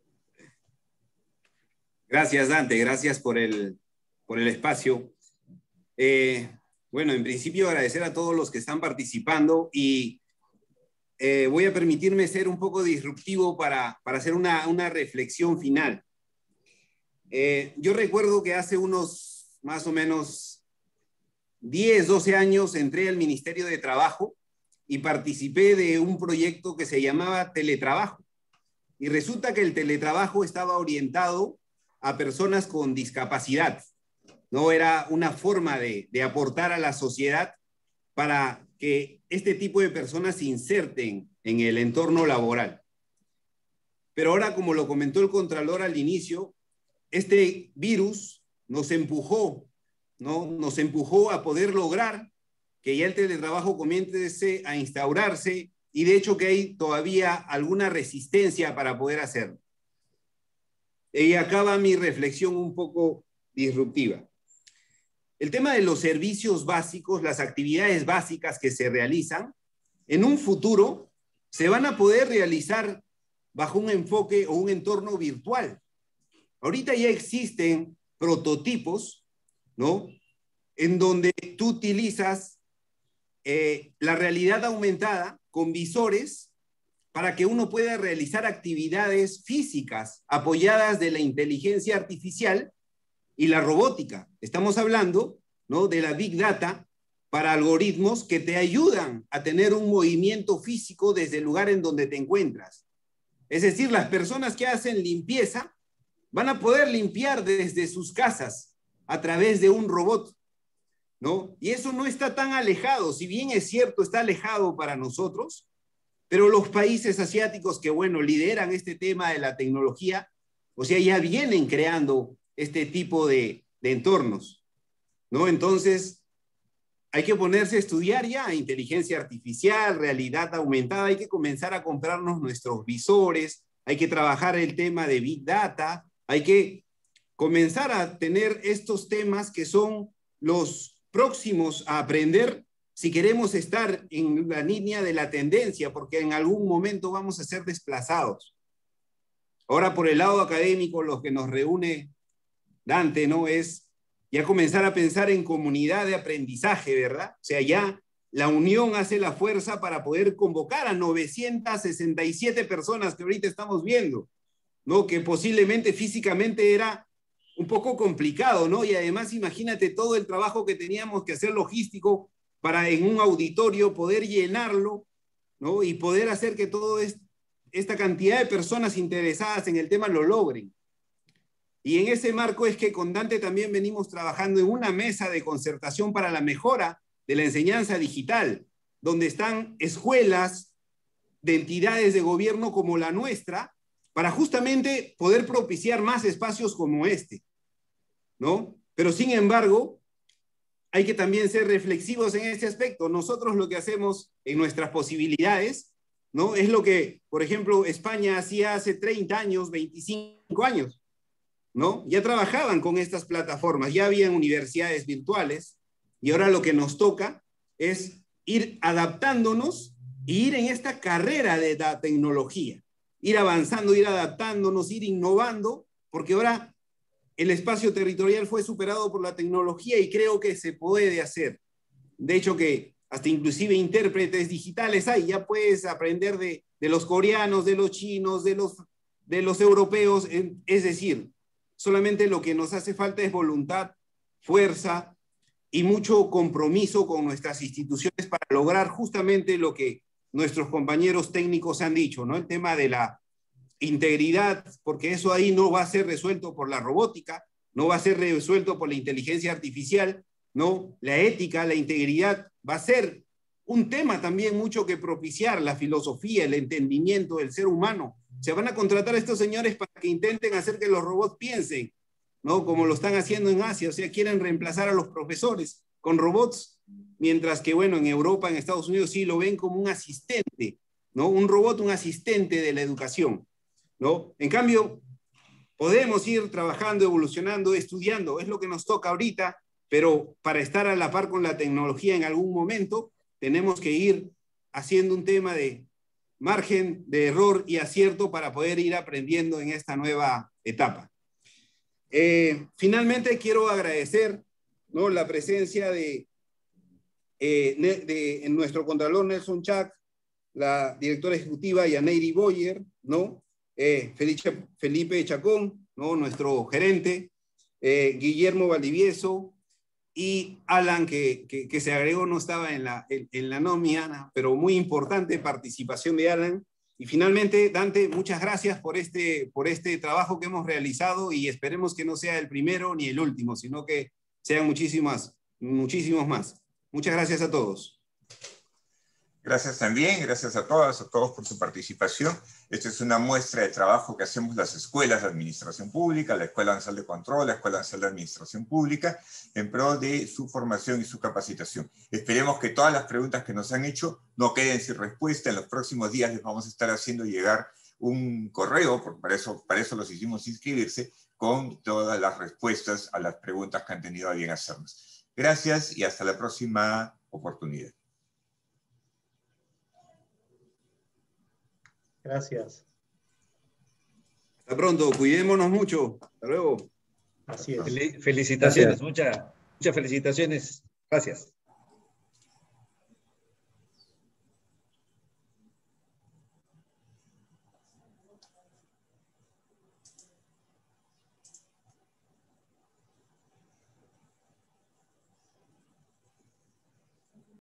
Gracias, Dante, gracias por el, por el espacio. Eh, bueno, en principio agradecer a todos los que están participando y eh, voy a permitirme ser un poco disruptivo para, para hacer una, una reflexión final. Eh, yo recuerdo que hace unos más o menos diez, doce años entré al Ministerio de Trabajo y participé de un proyecto que se llamaba Teletrabajo. Y resulta que el teletrabajo estaba orientado a personas con discapacidad. No era una forma de, de aportar a la sociedad para que este tipo de personas se inserten en el entorno laboral. Pero ahora, como lo comentó el Contralor al inicio, este virus nos empujó, ¿no? Nos empujó a poder lograr que ya el teletrabajo comience a instaurarse y de hecho que hay todavía alguna resistencia para poder hacerlo. Y acaba mi reflexión un poco disruptiva. El tema de los servicios básicos, las actividades básicas que se realizan, en un futuro se van a poder realizar bajo un enfoque o un entorno virtual. Ahorita ya existen prototipos, ¿no? En donde tú utilizas eh, la realidad aumentada con visores para que uno pueda realizar actividades físicas apoyadas de la inteligencia artificial y la robótica. Estamos hablando, ¿no?, de la Big Data para algoritmos que te ayudan a tener un movimiento físico desde el lugar en donde te encuentras. Es decir, las personas que hacen limpieza van a poder limpiar desde sus casas a través de un robot, ¿no? Y eso no está tan alejado, si bien es cierto, está alejado para nosotros, pero los países asiáticos que, bueno, lideran este tema de la tecnología, o sea, ya vienen creando este tipo de, de entornos, ¿no? Entonces, hay que ponerse a estudiar ya inteligencia artificial, realidad aumentada, hay que comenzar a comprarnos nuestros visores, hay que trabajar el tema de Big Data, hay que comenzar a tener estos temas que son los próximos a aprender si queremos estar en la línea de la tendencia, porque en algún momento vamos a ser desplazados. Ahora, por el lado académico, lo que nos reúne Dante, ¿no?, es ya comenzar a pensar en comunidad de aprendizaje, ¿verdad? O sea, ya la unión hace la fuerza para poder convocar a novecientas sesenta y siete personas que ahorita estamos viendo, ¿no?, que posiblemente físicamente era un poco complicado, ¿no? Y además imagínate todo el trabajo que teníamos que hacer logístico para en un auditorio poder llenarlo, ¿no?, y poder hacer que toda esta cantidad de personas interesadas en el tema lo logren. Y en ese marco es que con Dante también venimos trabajando en una mesa de concertación para la mejora de la enseñanza digital, donde están escuelas de entidades de gobierno como la nuestra, para justamente poder propiciar más espacios como este, ¿no? Pero sin embargo, hay que también ser reflexivos en ese aspecto. Nosotros lo que hacemos en nuestras posibilidades, ¿no?, es lo que, por ejemplo, España hacía hace treinta años, veinticinco años, ¿no? Ya trabajaban con estas plataformas, ya habían universidades virtuales, y ahora lo que nos toca es ir adaptándonos e ir en esta carrera de la tecnología, ir avanzando, ir adaptándonos, ir innovando, porque ahora el espacio territorial fue superado por la tecnología y creo que se puede hacer. De hecho que hasta inclusive intérpretes digitales hay, ya puedes aprender de, de los coreanos, de los chinos, de los, de los europeos, es decir, solamente lo que nos hace falta es voluntad, fuerza y mucho compromiso con nuestras instituciones para lograr justamente lo que nuestros compañeros técnicos han dicho, ¿no? El tema de la integridad, porque eso ahí no va a ser resuelto por la robótica, no va a ser resuelto por la inteligencia artificial, ¿no? La ética, la integridad va a ser un tema también mucho que propiciar, la filosofía, el entendimiento del ser humano. Se van a contratar a estos señores para que intenten hacer que los robots piensen, ¿no? Como lo están haciendo en Asia, o sea, quieren reemplazar a los profesores con robots, mientras que, bueno, en Europa, en Estados Unidos sí lo ven como un asistente, ¿no? Un robot, un asistente de la educación, ¿no? En cambio, podemos ir trabajando, evolucionando, estudiando, es lo que nos toca ahorita, pero para estar a la par con la tecnología en algún momento, tenemos que ir haciendo un tema de margen de error y acierto para poder ir aprendiendo en esta nueva etapa. Eh, finalmente quiero agradecer, ¿no?, la presencia de, eh, de, de nuestro contralor Nelson Chac, la directora ejecutiva Yaneiri Boyer, ¿no? eh, Felipe, Felipe Chacón, ¿no?, nuestro gerente, eh, Guillermo Valdivieso, y Alan, que, que, que se agregó, no estaba en la, en, en la nómina, pero muy importante participación de Alan. Y finalmente, Dante, muchas gracias por este, por este trabajo que hemos realizado y esperemos que no sea el primero ni el último, sino que sean muchísimas, muchísimos más. Muchas gracias a todos. Gracias también, gracias a todas, a todos por su participación. Esta es una muestra de trabajo que hacemos las escuelas de administración pública, la Escuela Nacional de Control, la Escuela Nacional de Administración Pública, en pro de su formación y su capacitación. Esperemos que todas las preguntas que nos han hecho no queden sin respuesta. En los próximos días les vamos a estar haciendo llegar un correo, porque para eso, para eso los hicimos inscribirse, con todas las respuestas a las preguntas que han tenido a bien hacernos. Gracias y hasta la próxima oportunidad. Gracias. Hasta pronto, cuidémonos mucho. Hasta luego. Así es. Fel- felicitaciones, Gracias. muchas muchas felicitaciones. Gracias.